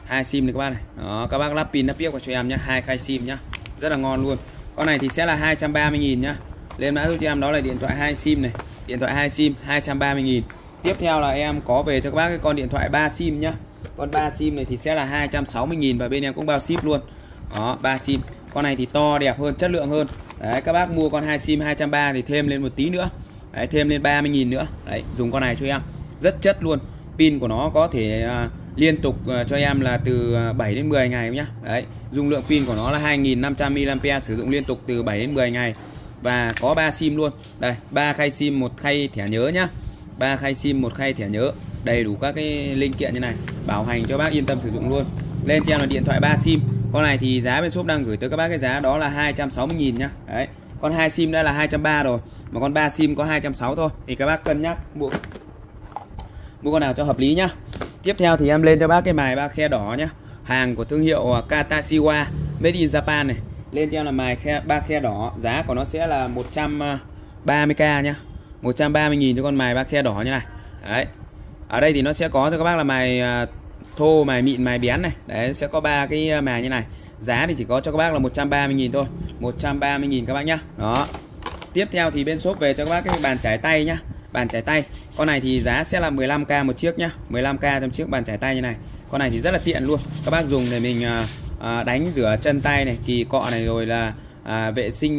2 sim này các bác này. Đó, các bác lắp pin lắp piếc vào cho em nhá, 2 khay sim nhá. Rất là ngon luôn. Con này thì sẽ là 230.000 nhá. Lên mã giúp cho em đó là điện thoại 2 sim này, điện thoại 2 sim 230.000. Tiếp theo là em có về cho các bác cái con điện thoại 3 sim nhá. Con 3 sim này thì sẽ là 260.000 và bên em cũng bao ship luôn. Đó, 3 sim. Con này thì to đẹp hơn, chất lượng hơn. Đấy, các bác mua con 2 sim 230 thì thêm lên một tí nữa. Đấy, thêm lên 30.000 nữa. Đấy, dùng con này cho em. Rất chất luôn. Pin của nó có thể liên tục cho em là từ 7 đến 10 ngày nhá. Đấy, dung lượng pin của nó là 2.500 mAh, sử dụng liên tục từ 7 đến 10 ngày. Và có 3 sim luôn. Đây, 3 khay sim, 1 khay thẻ nhớ nhá. 3 khay sim, 1 khay thẻ nhớ. Đầy đủ các cái linh kiện như này, bảo hành cho bác yên tâm sử dụng luôn. Lên cho em là điện thoại 3 sim. Con này thì giá bên shop đang gửi tới các bác cái giá đó là 260.000 nhá. Đấy, con 2 sim đã là 230 rồi, mà con 3 sim có 260 thôi. Thì các bác cân nhắc mua con nào cho hợp lý nhá. Tiếp theo thì em lên cho bác cái mài 3 khe đỏ nhá. Hàng của thương hiệu Katashiwa, made in Japan này. Lên cho em là mài 3 khe đỏ, giá của nó sẽ là 130k nhá. 130.000 cho con mài 3 khe đỏ như này. Đấy. Ở đây thì nó sẽ có cho các bác là mài thô, mài mịn, mài bén này. Đấy, sẽ có 3 cái mài như này. Giá thì chỉ có cho các bác là 130.000 thôi. 130.000 các bác nhá. Đó. Tiếp theo thì bên shop về cho các bác cái bàn chải tay nhá. Bàn chải tay. Con này thì giá sẽ là 15k một chiếc nhá. 15k trong chiếc bàn chải tay như này. Con này thì rất là tiện luôn. Các bác dùng để mình đánh rửa chân tay này, kỳ cọ này, rồi là vệ sinh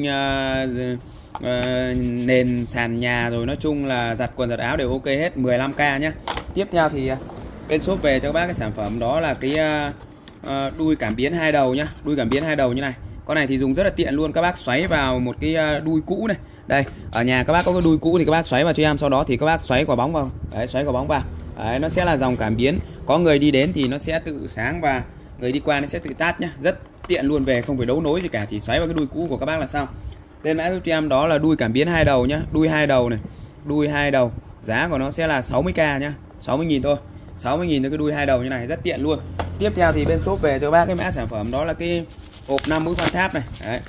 nền sàn nhà, rồi nói chung là giặt quần giặt áo đều ok hết. 15k nhá. Tiếp theo thì bên shop về cho các bác cái sản phẩm đó là cái đuôi cảm biến 2 đầu nhá. Đuôi cảm biến 2 đầu như này. Con này thì dùng rất là tiện luôn. Các bác xoáy vào một cái đuôi cũ này. Đây, ở nhà các bác có cái đuôi cũ thì các bác xoáy vào cho em, sau đó thì các bác xoáy quả bóng vào. Đấy, xoáy quả bóng vào. Đấy, nó sẽ là dòng cảm biến. Có người đi đến thì nó sẽ tự sáng và người đi qua nó sẽ tự tắt nhá. Rất tiện luôn, về không phải đấu nối gì cả, chỉ xoáy vào cái đuôi cũ của các bác là xong. Lên mã giúp cho em đó là đuôi cảm biến 2 đầu nhá. Đuôi 2 đầu này. Đuôi 2 đầu. Giá của nó sẽ là 60k nhá. 60.000 thôi. 60.000 cho cái đuôi 2 đầu như này, rất tiện luôn. Tiếp theo thì bên shop về cho bác cái mã sản phẩm đó là cái hộp 5 mũi khoan tháp này. Đấy.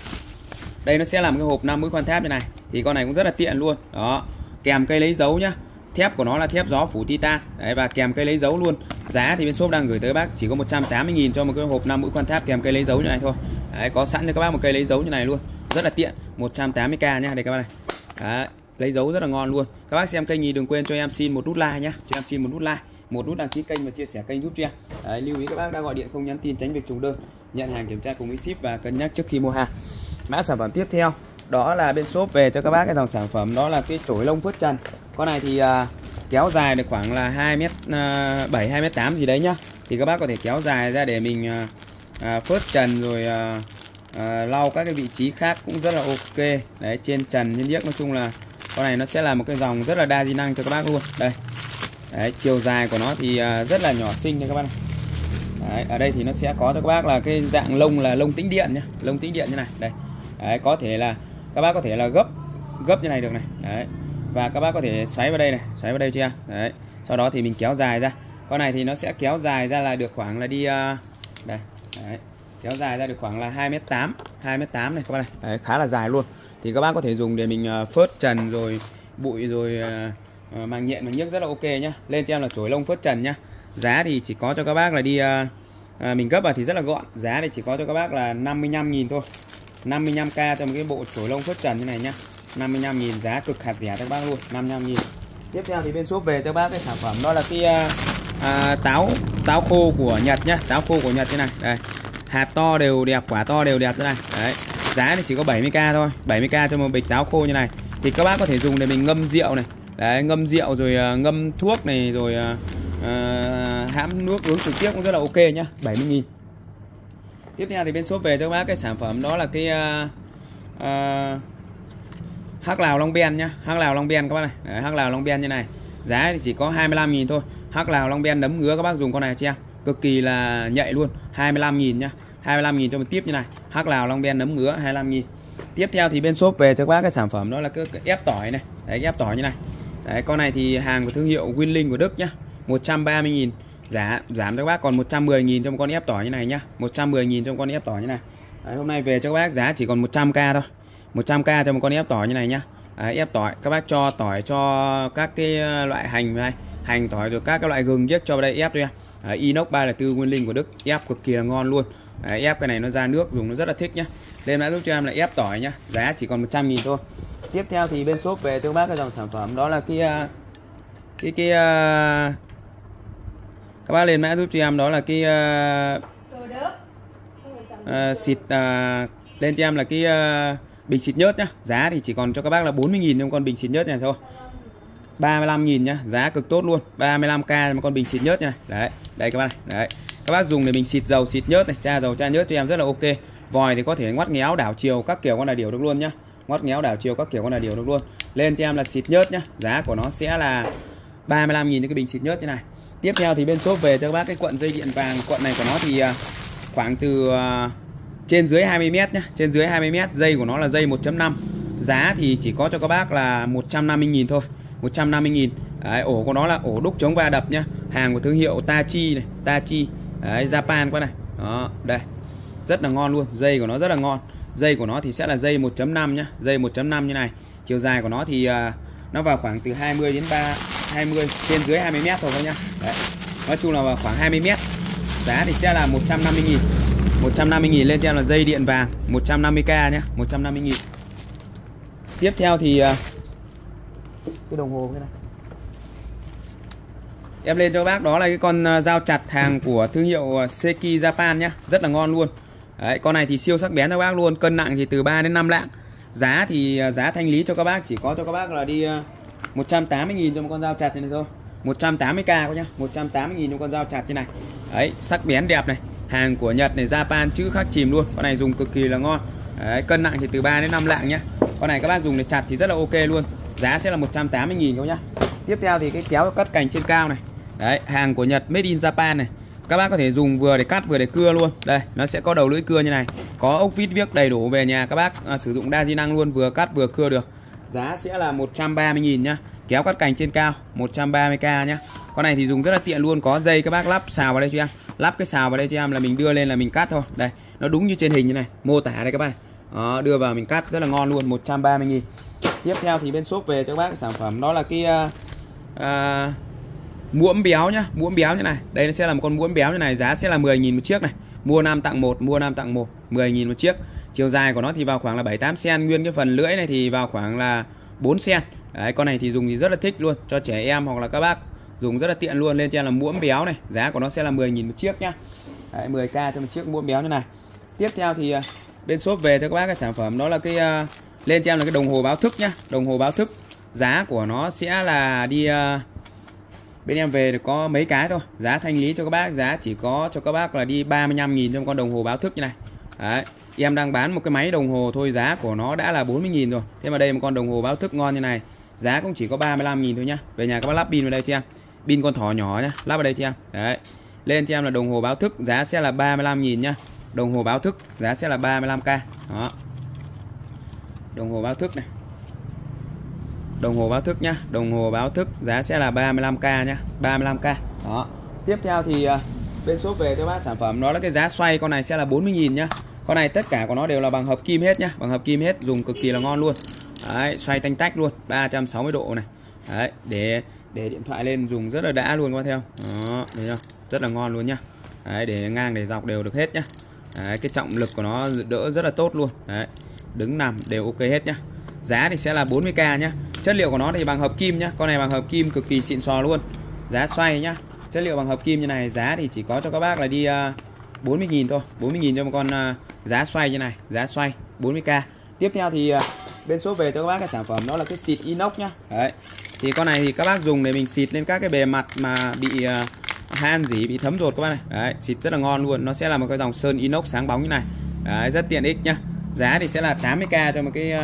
Đây nó sẽ là một cái hộp 5 mũi khoan tháp như này. Thì con này cũng rất là tiện luôn. Đó. Kèm cây lấy dấu nhá. Thép của nó là thép gió phủ titan. Đấy, và kèm cây lấy dấu luôn. Giá thì bên shop đang gửi tới bác chỉ có 180.000 cho một cái hộp 5 mũi khoan tháp kèm cây lấy dấu như này thôi. Đấy, có sẵn cho các bác một cây lấy dấu như này luôn. Rất là tiện. 180k nhá. Đây các bác này. Đấy, lấy dấu rất là ngon luôn. Các bác xem kênh thì đừng quên cho em xin một nút like nhá. Cho em xin một nút like, một nút đăng ký kênh và chia sẻ kênh giúp cho em. Đấy, lưu ý các bác đã gọi điện không nhắn tin tránh việc trùng đơn. Nhận hàng kiểm tra cùng với ship và cân nhắc trước khi mua hàng. Mã sản phẩm tiếp theo đó là bên shop về cho các bác cái dòng sản phẩm đó là cái chổi lông phớt trần. Con này thì kéo dài được khoảng là 2m7, 2m8 gì đấy nhá. Thì các bác có thể kéo dài ra để mình phớt trần rồi lau các cái vị trí khác cũng rất là ok. Đấy, trên trần trên điếc, nói chung là con này nó sẽ là một cái dòng rất là đa di năng cho các bác luôn. Đây. Đấy, chiều dài của nó thì rất là nhỏ xinh nha các bác này. Đấy, ở đây thì nó sẽ có cho các bác là cái dạng lông là lông tĩnh điện nhá, lông tĩnh điện như này. Đây. Đấy, có thể là các bác có thể là gấp như này được này. Đấy. Và các bác có thể xoáy vào đây này, xoáy vào đây chưa? Đấy. Sau đó thì mình kéo dài ra. Con này thì nó sẽ kéo dài ra là được khoảng là đi đây. Đấy. Kéo dài ra được khoảng là 2m8, 2m8 này các bác này. Đấy, khá là dài luôn. Thì các bác có thể dùng để mình phớt trần rồi bụi rồi màng nhện màng nhớt rất là ok nhá. Lên cho em là chổi lông phớt trần nhá. Giá thì chỉ có cho các bác là đi mình gấp vào thì rất là gọn. Giá thì chỉ có cho các bác là 55.000 thôi. 55k cho một cái bộ chổi lông phớt trần như này nhá. 55.000, giá cực hạt rẻ cho các bác luôn. 55.000. Tiếp theo thì bên shop về cho các bác cái sản phẩm đó là cái táo khô của Nhật nhá. Táo khô của Nhật như này. Đây. Hạt to đều đẹp, quả to đều đẹp như này. Đấy. Giá thì chỉ có 70k thôi. 70k cho một bịch táo khô như này. Thì các bác có thể dùng để mình ngâm rượu này. Đấy, ngâm rượu rồi ngâm thuốc này, rồi hãm nước uống trực tiếp cũng rất là ok nhá. 70.000. Tiếp theo thì bên shop về cho các bác cái sản phẩm đó là cái hắc lào Long Ben nhá. Hắc lào Long Ben các bác này. Đấy, hắc lào Long Ben như này. Giá thì chỉ có 25.000 thôi. Hắc lào Long Ben đấm ngứa các bác dùng con này cho em. Cực kỳ là nhạy luôn. 25.000 nhá. 25.000 cho một tiếp như này. Hắc lào Long Ben đấm ngứa 25.000. Tiếp theo thì bên shop về cho các bác cái sản phẩm đó là cái ép tỏi này. Đấy, ép tỏi như này. Đấy, con này thì hàng của thương hiệu Winling của Đức nhá. 130.000. Giá giảm cho các bác còn 110.000 cho một con ép tỏi như này nhá. 110.000 cho một con ép tỏi như này. Đấy, hôm nay về cho các bác giá chỉ còn 100k thôi. 100k cho một con ép tỏi như này nhá. Đấy, ép tỏi các bác cho tỏi cho các cái loại hành này, hành tỏi rồi các cái loại gừng giết cho vào đây ép cho em. Đấy, inox 304 nguyên linh của Đức, ép cực kỳ là ngon luôn. Đấy, ép cái này nó ra nước dùng nó rất là thích nhá. Lên mã giúp cho em là ép tỏi nhá, giá chỉ còn 100.000 thôi. Tiếp theo thì bên shop về cho bác cái dòng sản phẩm đó là các bác lên mã giúp cho em đó là cái xịt lên cho em là cái bình xịt nhớt nhá. Giá thì chỉ còn cho các bác là 40.000 trong con bình xịt nhớt này thôi. 35.000 nhá, giá cực tốt luôn. 35k một con bình xịt nhớt như này. Đấy, đây các bác này. Đấy. Các bác dùng để mình xịt dầu xịt nhớt này, tra dầu tra nhớt cho em rất là ok. Vòi thì có thể ngoắt ngéo đảo chiều các kiểu con là điều được luôn nhá. Ngoắt ngéo đảo chiều các kiểu con là điều được luôn. Lên cho em là xịt nhớt nhá. Giá của nó sẽ là 35.000 cái bình xịt nhớt như này. Tiếp theo thì bên shop về cho các bác cái cuộn dây điện vàng. Cuộn này của nó thì khoảng từ trên dưới 20m nhá. Trên dưới 20m, dây của nó là dây 1.5. Giá thì chỉ có cho các bác là 150.000 thôi. 150.000. Đấy, ổ của nó là ổ đúc chống va đập nhá. Hàng của thương hiệu Tachi này, Tachi. Đấy, Japan quá này. Đó, đây. Rất là ngon luôn, dây của nó rất là ngon. Dây của nó thì sẽ là dây 1.5 nhá, dây 1.5 như này. Chiều dài của nó thì nó vào khoảng từ 20 đến 20 trên dưới 20m thôi các nhá. Đấy. Nói chung là vào khoảng 20m. Giá thì sẽ là 150.000. 150.000 lên cho em là dây điện vàng 150k nhá, 150.000. Tiếp theo thì cái đồng hồ cái này em lên cho các bác đó là cái con dao chặt hàng của thương hiệu Seki Japan nhá, rất là ngon luôn. Đấy, con này thì siêu sắc bén cho các bác luôn, cân nặng thì từ 3 đến 5 lạng. Giá thì giá thanh lý cho các bác chỉ có cho các bác là đi 180.000 cho một con dao chặt này thôi. 180k các nhá, 180.000 cho con dao chặt như này. Đấy, sắc bén đẹp này, hàng của Nhật này, Japan chữ khắc chìm luôn. Con này dùng cực kỳ là ngon. Đấy, cân nặng thì từ 3 đến 5 lạng nhá. Con này các bác dùng để chặt thì rất là ok luôn. Giá sẽ là 180.000 các nhá. Tiếp theo thì cái kéo cắt cành trên cao này. Đấy, hàng của Nhật made in Japan này. Các bác có thể dùng vừa để cắt vừa để cưa luôn. Đây, nó sẽ có đầu lưỡi cưa như này. Có ốc vít viếc đầy đủ, về nhà các bác sử dụng đa di năng luôn, vừa cắt vừa cưa được. Giá sẽ là 130.000 nhá. Kéo cắt cành trên cao 130k nhá. Con này thì dùng rất là tiện luôn, có dây các bác lắp xào vào đây cho em. Lắp cái xào vào đây cho em là mình đưa lên là mình cắt thôi. Đây, nó đúng như trên hình như này, mô tả đây các bác này. Đó, đưa vào mình cắt rất là ngon luôn, 130.000. Tiếp theo thì bên shop về cho các bác cái sản phẩm đó là cái muỗng béo nhá, muỗng béo như này. Đây nó sẽ là một con muỗng béo như này, giá sẽ là 10.000 một chiếc này. Mua 5 tặng 1, mua 5 tặng 1, 10.000 một chiếc. Chiều dài của nó thì vào khoảng là 7-8 cm, nguyên cái phần lưỡi này thì vào khoảng là 4 cm. Đấy, con này thì dùng thì rất là thích luôn, cho trẻ em hoặc là các bác dùng rất là tiện luôn. Lên trên là muỗng béo này, giá của nó sẽ là 10.000 một chiếc nhá. Đấy, 10k cho một chiếc muỗng béo như này. Tiếp theo thì bên shop về cho các bác cái sản phẩm đó là cái lên cho em là cái đồng hồ báo thức nhá. Đồng hồ báo thức, giá của nó sẽ là đi bên em về được có mấy cái thôi. Giá thanh lý cho các bác, giá chỉ có cho các bác là đi 35.000 cho một con đồng hồ báo thức như này. Đấy, em đang bán một cái máy đồng hồ thôi, giá của nó đã là 40.000 rồi. Thế mà đây một con đồng hồ báo thức ngon như này, giá cũng chỉ có 35.000 thôi nhá. Về nhà các bác lắp pin vào đây cho em, pin con thỏ nhỏ nhá, lắp vào đây cho em. Đấy, lên cho em là đồng hồ báo thức, giá sẽ là 35.000 nhá. Đồng hồ báo thức giá sẽ là 35k. Đó, đồng hồ báo thức này, đồng hồ báo thức nhá, đồng hồ báo thức giá sẽ là 35k nhá, 35k. Đó. Tiếp theo thì bên shop về cho bác sản phẩm đó là cái giá xoay, con này sẽ là 40.000 nhá. Con này tất cả của nó đều là bằng hợp kim hết nhá, bằng hợp kim hết, dùng cực kỳ là ngon luôn. Đấy, xoay tanh tách luôn, 360 độ này. Đấy, để điện thoại lên dùng rất là đã luôn các bác theo. Đó, thấy không? Rất là ngon luôn nhá. Đấy, để ngang để dọc đều được hết nhá. Đấy, cái trọng lực của nó đỡ rất là tốt luôn. Đấy, đứng nằm đều ok hết nhá. Giá thì sẽ là 40k nhá. Chất liệu của nó thì bằng hợp kim nhá. Con này bằng hợp kim cực kỳ xịn sò luôn. Giá xoay nhá. Chất liệu bằng hợp kim như này, giá thì chỉ có cho các bác là đi 40.000 thôi. 40.000 cho một con giá xoay như này, giá xoay 40k. Tiếp theo thì bên shop về cho các bác cái sản phẩm đó là cái xịt inox nhá. Đấy. Thì con này thì các bác dùng để mình xịt lên các cái bề mặt mà bị han rỉ, bị thấm rột các bác này. Đấy, xịt rất là ngon luôn. Nó sẽ là một cái dòng sơn inox sáng bóng như này. Đấy, rất tiện ích nhá. Giá thì sẽ là 80k cho một cái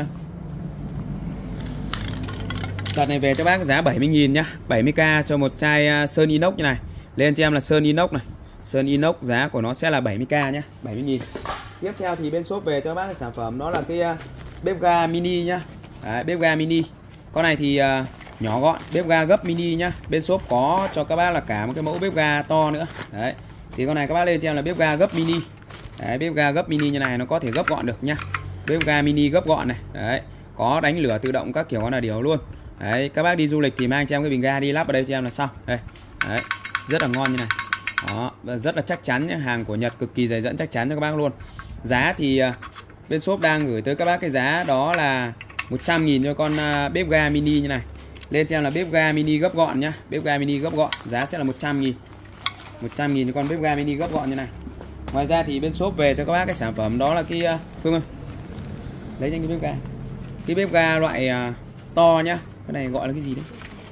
đợt này về cho bác giá 70.000 nhá. 70k cho một chai sơn inox như này. Lên cho em là sơn inox này. Sơn inox giá của nó sẽ là 70k nhá, 70.000. Tiếp theo thì bên shop về cho bác cái sản phẩm đó là cái bếp ga mini nhá. Đấy, bếp ga mini. Con này thì nhỏ gọn, bếp ga gấp mini nhá. Bên shop có cho các bác là cả một cái mẫu bếp ga to nữa. Đấy. Thì con này các bác lên cho em là bếp ga gấp mini. Đấy, bếp ga gấp mini như này nó có thể gấp gọn được nhá. Bếp ga mini gấp gọn này. Đấy, có đánh lửa tự động các kiểu con là điều luôn. Đấy, các bác đi du lịch thì mang cho em cái bình ga đi lắp ở đây cho em là xong. Đây. Đấy, rất là ngon như này. Đó, và rất là chắc chắn nhé, hàng của Nhật cực kỳ dày dẫn chắc chắn cho các bác luôn. Giá thì bên shop đang gửi tới các bác cái giá đó là 100.000 cho con bếp ga mini như này. Lên cho em là bếp ga mini gấp gọn nhá, bếp ga mini gấp gọn, giá sẽ là 100.000. 100.000 cho con bếp ga mini gấp gọn như này. Ngoài ra thì bên shop về cho các bác cái sản phẩm đó là cái Phương ơi, lấy cho cái bếp ga. Cái bếp ga loại to nhá. Cái này gọi là cái gì đấy?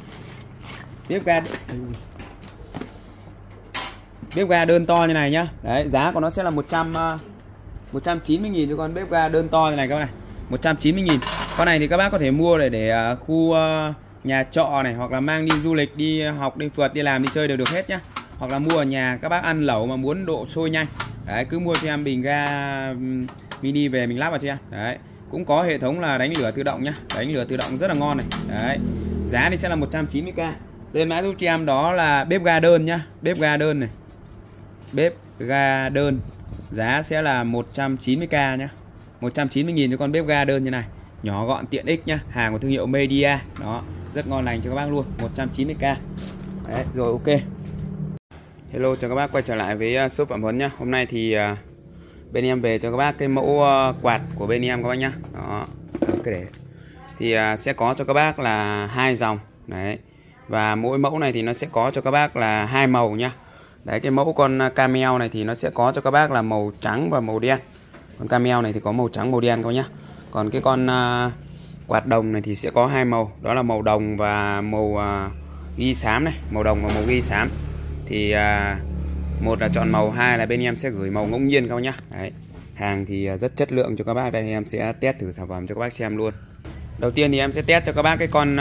Bếp ga đơn to như này nhá. Đấy, giá của nó sẽ là 190.000 cho con bếp ga đơn to như này các bác này. 190.000. Con này thì các bác có thể mua để khu nhà trọ này, hoặc là mang đi du lịch, đi học, đi phượt, đi làm, đi chơi đều được hết nhá. Hoặc là mua ở nhà các bác ăn lẩu mà muốn độ sôi nhanh. Đấy, cứ mua cho em bình ga mini về mình lắp vào cho em. Đấy, cũng có hệ thống là đánh lửa tự động nhá. Đánh lửa tự động rất là ngon này. Đấy. Giá thì sẽ là 190k. Lên mã giúp cho em đó là bếp ga đơn nhá. Bếp ga đơn này. Bếp ga đơn. Giá sẽ là 190k nhá. 190.000 cho con bếp ga đơn như này. Nhỏ gọn tiện ích nhá. Hàng của thương hiệu Media. Đó, rất ngon lành cho các bác luôn. 190k. Đấy, rồi ok. Hello, chào các bác quay trở lại với shop Phạm Huấn nhá. Hôm nay thì bên em về cho các bác cái mẫu quạt của bên em các bác nhá. Đó, cái để thì sẽ có cho các bác là 2 dòng. Đấy. Và mỗi mẫu này thì nó sẽ có cho các bác là 2 màu nhá. Đấy, cái mẫu con camel này thì nó sẽ có cho các bác là màu trắng và màu đen. Con camel này thì có màu trắng màu đen các bác nhá. Còn cái con quạt đồng này thì sẽ có 2 màu, đó là màu đồng và màu ghi xám này, màu đồng và màu ghi xám. Thì một là chọn màu, hai là bên em sẽ gửi màu ngẫu nhiên các bác nhá. Đấy. Hàng thì rất chất lượng cho các bác. Đây em sẽ test thử sản phẩm cho các bác xem luôn. Đầu tiên thì em sẽ test cho các bác cái con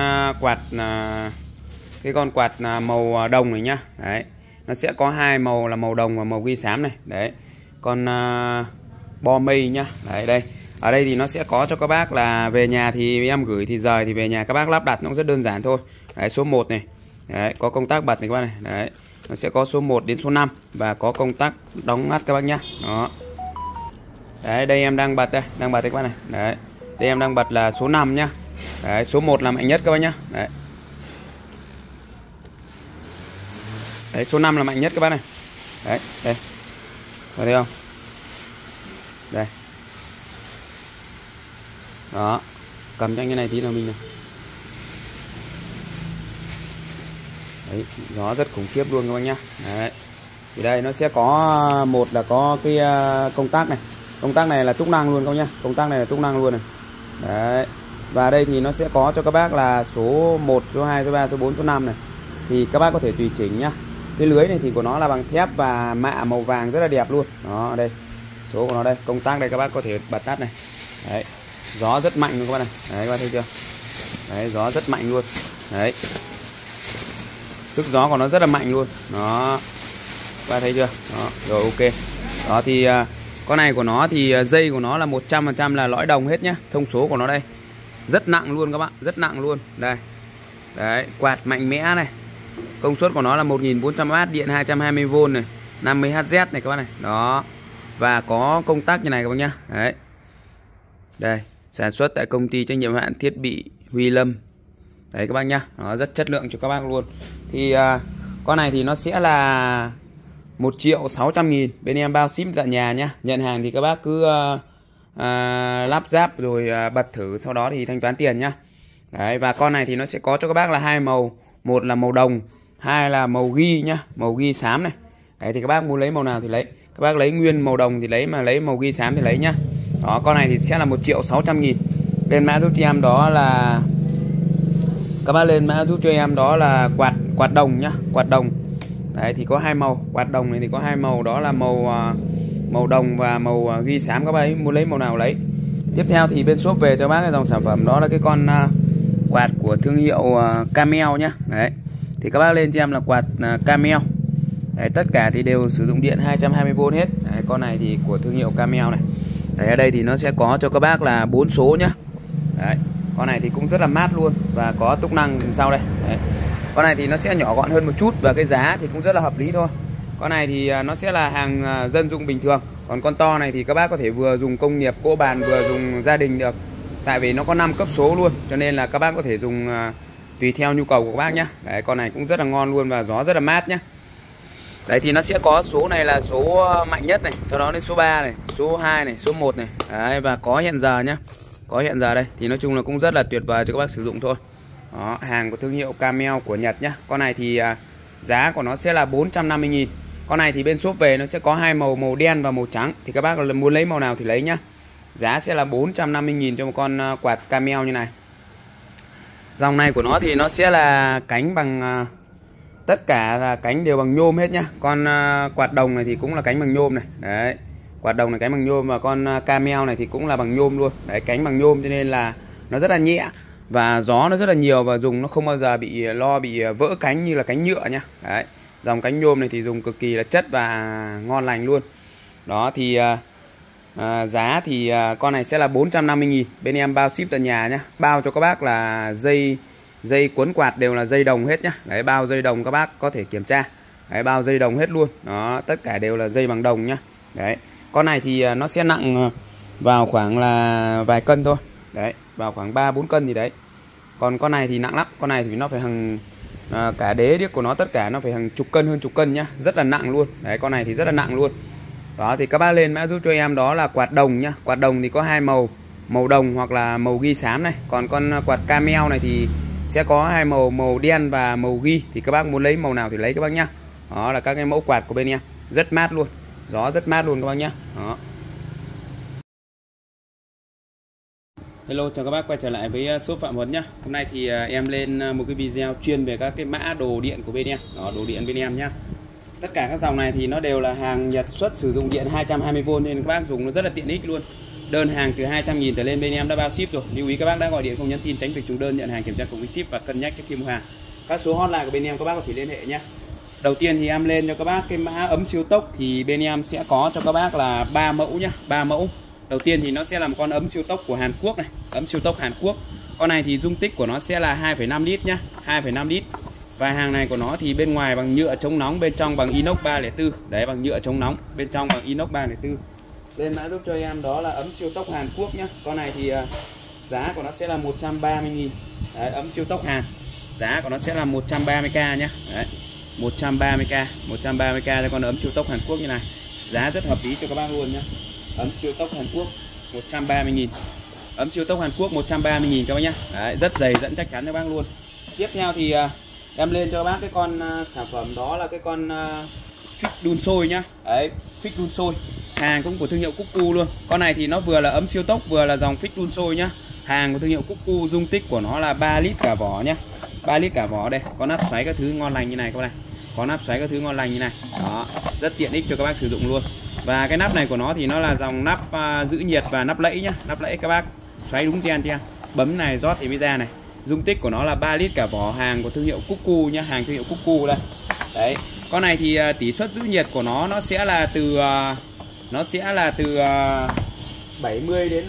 quạt màu đồng này nhá. Đấy. Nó sẽ có 2 màu là màu đồng và màu ghi xám này. Đấy. Con bo mây nhá. Đấy, đây. Ở đây thì nó sẽ có cho các bác là về nhà thì em gửi thì rời thì về nhà các bác lắp đặt nó cũng rất đơn giản thôi. Đấy, số 1 này. Đấy, có công tắc bật này các bác này. Đấy. Nó sẽ có số 1 đến số 5 và có công tắc đóng ngắt các bác nhá. Đó. Đấy, đây em đang bật đây, các bác này. Đấy. Đây em đang bật là số 5 nhá. Đấy, số 1 là mạnh nhất các bác nhá. Đấy. Đấy, số 5 là mạnh nhất các bác này. Đấy, đây. Có thấy không? Đây. Đó. Cầm cho anh cái này tí nào mình này. Đấy, gió rất khủng khiếp luôn các bác nhá. Đấy. Thì đây nó sẽ có một là có cái công tắc này. Công tắc này là túc năng luôn các bác nhá. Công tắc này là túc năng luôn này. Đấy. Và đây thì nó sẽ có cho các bác là số 1, số 2, số 3, số 4, số 5 này. Thì các bác có thể tùy chỉnh nhá. Cái lưới này thì của nó là bằng thép và mạ màu vàng rất là đẹp luôn. Đó, đây. Số của nó đây, công tắc đây các bác có thể bật tắt này. Đấy. Gió rất mạnh luôn các bác này. Đấy, các bác thấy chưa? Đấy, gió rất mạnh luôn. Đấy. Sức gió của nó rất là mạnh luôn. Đó. Các bác thấy chưa? Đó, rồi ok. Đó thì con này của nó thì dây của nó là 100% là lõi đồng hết nhá. Thông số của nó đây. Rất nặng luôn các bạn, rất nặng luôn. Đây. Đấy, quạt mạnh mẽ này. Công suất của nó là 1400W, điện 220V này, 50Hz này các bác này. Đó. Và có công tắc như này các bác nhá. Đấy. Đây, sản xuất tại công ty trách nhiệm hữu hạn thiết bị Huy Lâm. Đấy các bác nhá. Nó rất chất lượng cho các bác luôn. Thì con này thì nó sẽ là 1.600.000. Bên em bao ship tận nhà nhá. Nhận hàng thì các bác cứ lắp ráp rồi bật thử, sau đó thì thanh toán tiền nhá. Đấy, và con này thì nó sẽ có cho các bác là 2 màu, một là màu đồng, 2 là màu ghi nhá, màu ghi xám này. Đấy thì các bác muốn lấy màu nào thì lấy. Các bác lấy nguyên màu đồng thì lấy, mà lấy màu ghi xám thì lấy nhá. Đó, con này thì sẽ là 1.600.000. Lên mã giúp cho em đó là các bác lên mã giúp cho em đó là quạt đồng nhá, quạt đồng. Đấy thì có 2 màu, quạt đồng này thì có 2 màu, đó là màu đồng và màu ghi xám. Các bác ấy muốn lấy màu nào lấy. Tiếp theo thì bên shop về cho bác cái dòng sản phẩm đó là cái con quạt của thương hiệu Camel nhá. Đấy. Thì các bác lên cho em là quạt Camel. Đấy, tất cả thì đều sử dụng điện 220V hết. Đấy, con này thì của thương hiệu Camel này. Đấy, ở đây thì nó sẽ có cho các bác là 4 số nhá. Đấy. Con này thì cũng rất là mát luôn và có túc năng sau đây. Đấy. Con này thì nó sẽ nhỏ gọn hơn một chút và cái giá thì cũng rất là hợp lý thôi. Con này thì nó sẽ là hàng dân dụng bình thường. Còn con to này thì các bác có thể vừa dùng công nghiệp cỗ bàn vừa dùng gia đình được. Tại vì nó có 5 cấp số luôn, cho nên là các bác có thể dùng tùy theo nhu cầu của các bác nhé. Đấy, con này cũng rất là ngon luôn và gió rất là mát nhé. Đấy thì nó sẽ có số này là số mạnh nhất này, sau đó đến số 3 này, số 2 này, số 1 này. Đấy, và có hẹn giờ nhá. Có hẹn giờ đây. Thì nói chung là cũng rất là tuyệt vời cho các bác sử dụng thôi. Đó, hàng của thương hiệu Camel của Nhật nhá. Con này thì giá của nó sẽ là 450.000. Con này thì bên shop về nó sẽ có hai màu, màu đen và màu trắng. Thì các bác muốn lấy màu nào thì lấy nhá. Giá sẽ là 450.000 cho một con quạt Camel như này. Dòng này của nó thì nó sẽ là cánh bằng tất cả là cánh đều bằng nhôm hết nhá. Con quạt đồng này thì cũng là cánh bằng nhôm này. Đấy. Quạt đồng này cánh bằng nhôm, và con Camel này thì cũng là bằng nhôm luôn. Đấy, cánh bằng nhôm cho nên là nó rất là nhẹ và gió nó rất là nhiều, và dùng nó không bao giờ bị vỡ cánh như là cánh nhựa nhá. Đấy. Dòng cánh nhôm này thì dùng cực kỳ là chất và ngon lành luôn. Đó thì giá thì con này sẽ là 450.000. Bên em bao ship tận nhà nhá. Bao cho các bác là dây cuốn quạt đều là dây đồng hết nhá. Đấy, bao dây đồng các bác có thể kiểm tra. Đấy, bao dây đồng hết luôn. Đó, tất cả đều là dây bằng đồng nhá. Đấy. Con này thì nó sẽ nặng vào khoảng là vài cân thôi. Đấy, vào khoảng 3-4 cân gì đấy. Còn con này thì nặng lắm. Con này thì nó phải hàng cả đế điếc của nó tất cả nó phải hàng chục cân, hơn chục cân nhá. Rất là nặng luôn. Đấy, con này thì rất là nặng luôn. Đó thì các bác lên mã giúp cho em đó là quạt đồng nhá. Quạt đồng thì có hai màu, màu đồng hoặc là màu ghi xám này. Còn con quạt Camel này thì sẽ có hai màu, màu đen và màu ghi. Thì các bác muốn lấy màu nào thì lấy các bác nhá. Đó là các cái mẫu quạt của bên em. Rất mát luôn. Gió rất mát luôn các bác nhá. Đó. Hello, chào các bác quay trở lại với shop Phạm Huấn nhá. Hôm nay thì em lên một cái video chuyên về các cái mã đồ điện của bên em. Đó, đồ điện bên em nhá. Tất cả các dòng này thì nó đều là hàng Nhật xuất, sử dụng điện 220V nên các bác dùng nó rất là tiện ích luôn. Đơn hàng từ 200.000 trở lên bên em đã bao ship rồi. Lưu ý các bác đã gọi điện không nhắn tin tránh việc trùng đơn, nhận hàng kiểm tra cùng với ship và cân nhắc trước khi mua hàng. Các số hotline của bên em các bác có thể liên hệ nhé. Đầu tiên thì em lên cho các bác cái mã ấm siêu tốc thì bên em sẽ có cho các bác là 3 mẫu nhá, 3 mẫu. Đầu tiên thì nó sẽ là một con ấm siêu tốc của Hàn Quốc này, ấm siêu tốc Hàn Quốc. Con này thì dung tích của nó sẽ là 2,5 lít nhá, 2,5 lít. Và hàng này của nó thì bên ngoài bằng nhựa chống nóng, bên trong bằng inox 304. Đấy, bằng nhựa chống nóng, bên trong bằng inox 304. Lên mã giúp cho em đó là ấm siêu tốc Hàn Quốc nhá. Con này thì giá của nó sẽ là 130.000. Đấy, ấm siêu tốc Hàn. Giá của nó sẽ là 130k nhá. Đấy, 130k, 130k cho con ấm siêu tốc Hàn Quốc như này. Giá rất hợp lý cho các bác luôn nhá. Ấm siêu tốc Hàn Quốc 130.000. Ấm siêu tốc Hàn Quốc 130.000 các bác nhá. Đấy, rất dày dẫn chắc chắn cho bác luôn. Tiếp theo thì em lên cho các bác cái con sản phẩm đó là cái con phích đun sôi nhá. Đấy, phích đun sôi. Hàng cũng của thương hiệu Cuckoo luôn. Con này thì nó vừa là ấm siêu tốc vừa là dòng phích đun sôi nhá. Hàng của thương hiệu Cuckoo, dung tích của nó là 3 lít cả vỏ nhá. 3 lít cả vỏ đây. Có nắp xoáy các thứ ngon lành như này các bác này. Có nắp xoáy các thứ ngon lành như này. Đó, rất tiện ích cho các bác sử dụng luôn. Và cái nắp này của nó thì nó là dòng nắp giữ nhiệt và nắp lẫy nhá. Nắp lẫy các bác xoáy đúng gen chưa? Bấm này rót thì mới ra này. Dung tích của nó là 3 lít cả vỏ, hàng của thương hiệu Cuckoo nhá, hàng thương hiệu Cuckoo đây. Đấy. Con này thì tỷ suất giữ nhiệt của nó sẽ là từ 70 đến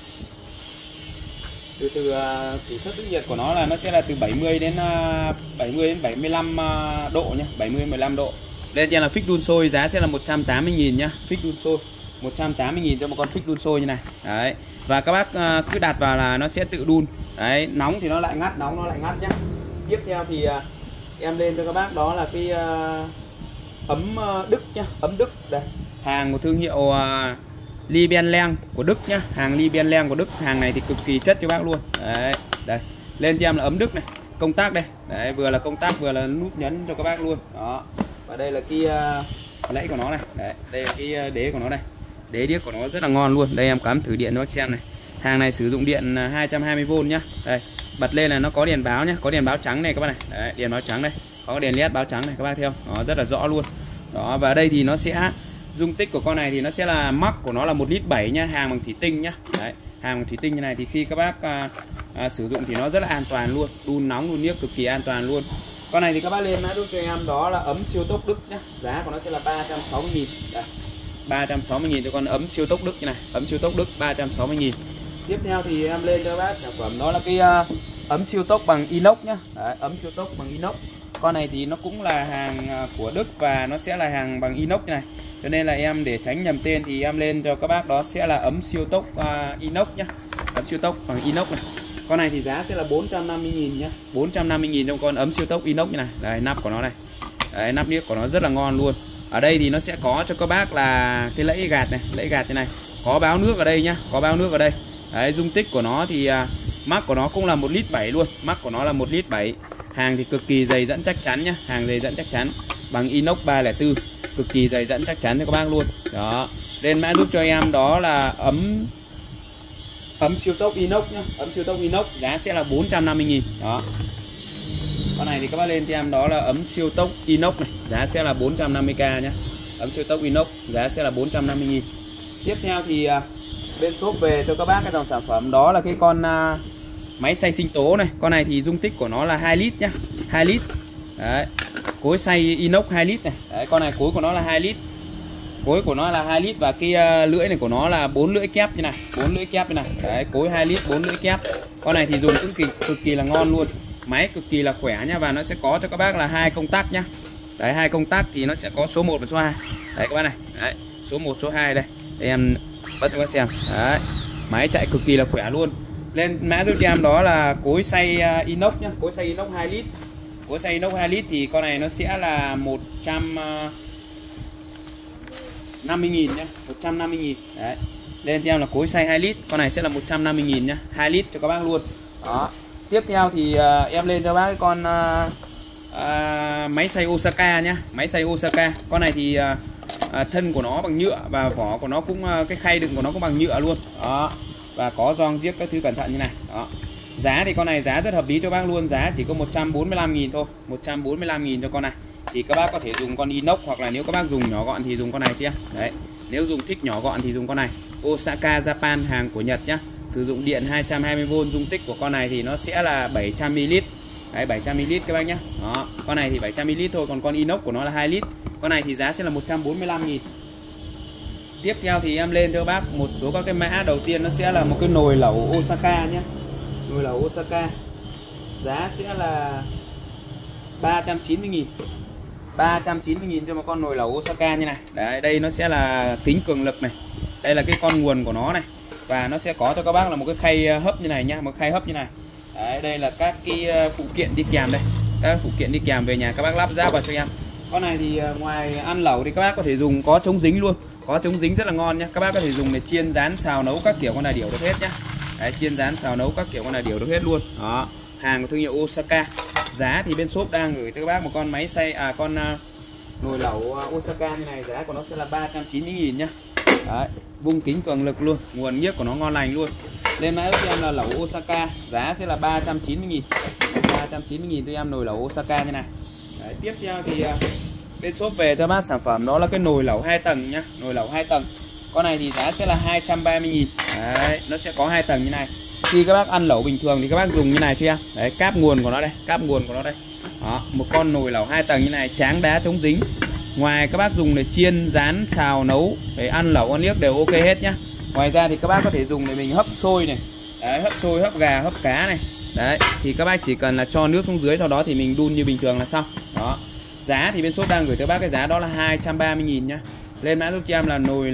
tỷ suất giữ nhiệt của nó là nó sẽ là từ 70 đến 75 độ nhá, 70-15 độ. Lên trên là phích đun sôi, giá sẽ là 180.000 nhá, phích đun sôi 180.000 cho một con phích đun sôi như này. Đấy. Và các bác cứ đặt vào là nó sẽ tự đun. Đấy, nóng thì nó lại ngắt, nóng nó lại ngắt nhá. Tiếp theo thì em lên cho các bác đó là cái ấm Đức nhá, ấm Đức đây. Hàng của thương hiệu Liebherr của Đức nhá, hàng Liebherr của Đức. Hàng này thì cực kỳ chất cho bác luôn. Đấy, đây. Lên cho em là ấm Đức này, công tắc đây. Đấy, vừa là công tắc vừa là nút nhấn cho các bác luôn. Đó. Và đây là cái lẫy của nó này. Đấy, đây là cái đế của nó đây. Đế điếc của nó rất là ngon luôn. Đây em cắm thử điện cho bác xem này. Hàng này sử dụng điện 220V nhá. Đây, bật lên là nó có đèn báo nhá, có đèn báo trắng này các bác này. Đấy, đèn báo trắng đây. Có đèn led báo trắng này các bác thấy không? Nó rất là rõ luôn. Đó, và đây thì nó sẽ dung tích của con này thì nó sẽ là max của nó là 1,7 lít nhá, hàng bằng thủy tinh nhá. Đấy, hàng bằng thủy tinh như này thì khi các bác sử dụng thì nó rất là an toàn luôn, đun nóng đun niếc cực kỳ an toàn luôn. Con này thì các bác lên mã giúp cho em đó là ấm siêu tốc Đức nhá. Giá của nó sẽ là 360.000. Đây. 360.000 cho con ấm siêu tốc Đức như này, ấm siêu tốc Đức 360.000. Tiếp theo thì em lên cho các bác sản phẩm đó là cái ấm siêu tốc bằng inox nhá. Đấy, ấm siêu tốc bằng inox. Con này thì nó cũng là hàng của Đức và nó sẽ là hàng bằng inox như này. Cho nên là em để tránh nhầm tên thì em lên cho các bác đó sẽ là ấm siêu tốc inox nhá. Ấm siêu tốc bằng inox này. Con này thì giá sẽ là 450.000 nhá. 450.000 trong con ấm siêu tốc inox như này. Đây, nắp của nó này. Đấy, nắp niếc của nó rất là ngon luôn. Ở đây thì nó sẽ có cho các bác là cái lẫy gạt này, lẫy gạt thế này, có báo nước ở đây nhá, có báo nước ở đây. Đấy, dung tích của nó thì mắc của nó cũng là 1,7 lít luôn, mắc của nó là 1,7 lít. Hàng thì cực kỳ dày dẫn chắc chắn nhá, hàng dày dẫn chắc chắn, bằng inox 304, cực kỳ dày dẫn chắc chắn cho các bác luôn. Đó, lên mã giúp cho em đó là ấm siêu tốc inox nhá, ấm siêu tốc inox giá sẽ là 450.000. Đó, con này thì các bác lên cho em đó là ấm siêu tốc inox này, giá sẽ là 450k nhá, ấm siêu tốc inox giá sẽ là 450.000. Tiếp theo thì bên shop về cho các bác cái dòng sản phẩm đó là cái con máy xay sinh tố này. Con này thì dung tích của nó là 2 lít nhá, 2 lít. Đấy, cối xay inox 2 lít này. Đấy, con này cối của nó là 2 lít. Cối của nó là 2 lít và cái lưỡi này của nó là 4 lưỡi kép như này, 4 lưỡi kép như này. Đấy, cối 2 lít 4 lưỡi kép. Con này thì dùng cực kỳ là ngon luôn. Máy cực kỳ là khỏe nhá, và nó sẽ có cho các bác là 2 công tắc nhá. Đấy, 2 công tắc thì nó sẽ có số 1 và số 2. Đấy các bác này. Đấy, số 1 số 2 đây. Để em bắt cho các xem. Đấy, máy chạy cực kỳ là khỏe luôn. Lên mã giúp cho em đó là cối xay inox nhá, cối xay inox 2 lít. Cối xay inox 2 lít thì con này nó sẽ là 150.000 nhá, 150.000. Đấy, lên cho em là cối xay 2 lít, con này sẽ là 150.000 nhá, 2 lít cho các bác luôn. Đó, tiếp theo thì em lên cho bác cái con máy xay Osaka nhá, máy xay Osaka. Con này thì thân của nó bằng nhựa và vỏ của nó cũng cái khay đựng của nó cũng bằng nhựa luôn. Đó, và có gioăng giếc các thứ cẩn thận như này. Đó, giá thì con này giá rất hợp lý cho bác luôn, giá chỉ có 145.000 thôi, 145.000 cho con này. Thì các bác có thể dùng con inox, hoặc là nếu các bác dùng nhỏ gọn thì dùng con này chưa. Đấy, nếu dùng thích nhỏ gọn thì dùng con này. Osaka Japan, hàng của Nhật nhá. Sử dụng điện 220V, dung tích của con này thì nó sẽ là 700ml. Đấy, 700ml các bác nhá. Đó, con này thì 700ml thôi, còn con inox của nó là 2 lít. Con này thì giá sẽ là 145.000. Tiếp theo thì em lên cho bác một số các cái mã. Đầu tiên nó sẽ là một cái nồi lẩu Osaka nhé. Nồi lẩu Osaka giá sẽ là 390.000. 390.000 cho một con nồi lẩu Osaka như này. Đấy, đây nó sẽ là kính cường lực này. Đây là cái con nguồn của nó này. Và nó sẽ có cho các bác là một cái khay hấp như này nhá, một khay hấp như này. Đấy, đây là các cái phụ kiện đi kèm đây. Các phụ kiện đi kèm về nhà các bác lắp ráp vào cho em. Con này thì ngoài ăn lẩu thì các bác có thể dùng, có chống dính luôn, có chống dính rất là ngon nhá. Các bác có thể dùng để chiên rán xào nấu các kiểu con này đều được hết nhá. Đấy, chiên rán xào nấu các kiểu con này đều được hết luôn. Đó, hàng của thương hiệu Osaka. Giá thì bên shop đang gửi tới các bác một con máy xay con nồi lẩu Osaka như này, giá của nó sẽ là 390.000 nhá. Đấy, vung kính cường lực luôn, nguồn nhiếc của nó ngon lành luôn. Lên mã cho em là lẩu Osaka, giá sẽ là 390.000. 390.000 cho em nồi lẩu Osaka như này. Đấy, tiếp theo thì bên shop về cho bác sản phẩm đó là cái nồi lẩu 2 tầng nhá, nồi lẩu 2 tầng. Con này thì giá sẽ là 230.000. Đấy, nó sẽ có 2 tầng như này. Khi các bác ăn lẩu bình thường thì các bác dùng như này cho em. Đấy, cáp nguồn của nó đây, cáp nguồn của nó đây. Đó, một con nồi lẩu 2 tầng như này, tráng đá chống dính. Ngoài các bác dùng để chiên, rán, xào, nấu, để ăn lẩu, ăn liếc đều ok hết nhá. Ngoài ra thì các bác có thể dùng để mình hấp xôi này. Đấy, hấp xôi, hấp gà, hấp cá này. Đấy, thì các bác chỉ cần là cho nước xuống dưới, sau đó thì mình đun như bình thường là xong. Đó, giá thì bên shop đang gửi tới bác cái giá đó là 230.000 nhá. Lên mã giúp cho em là nồi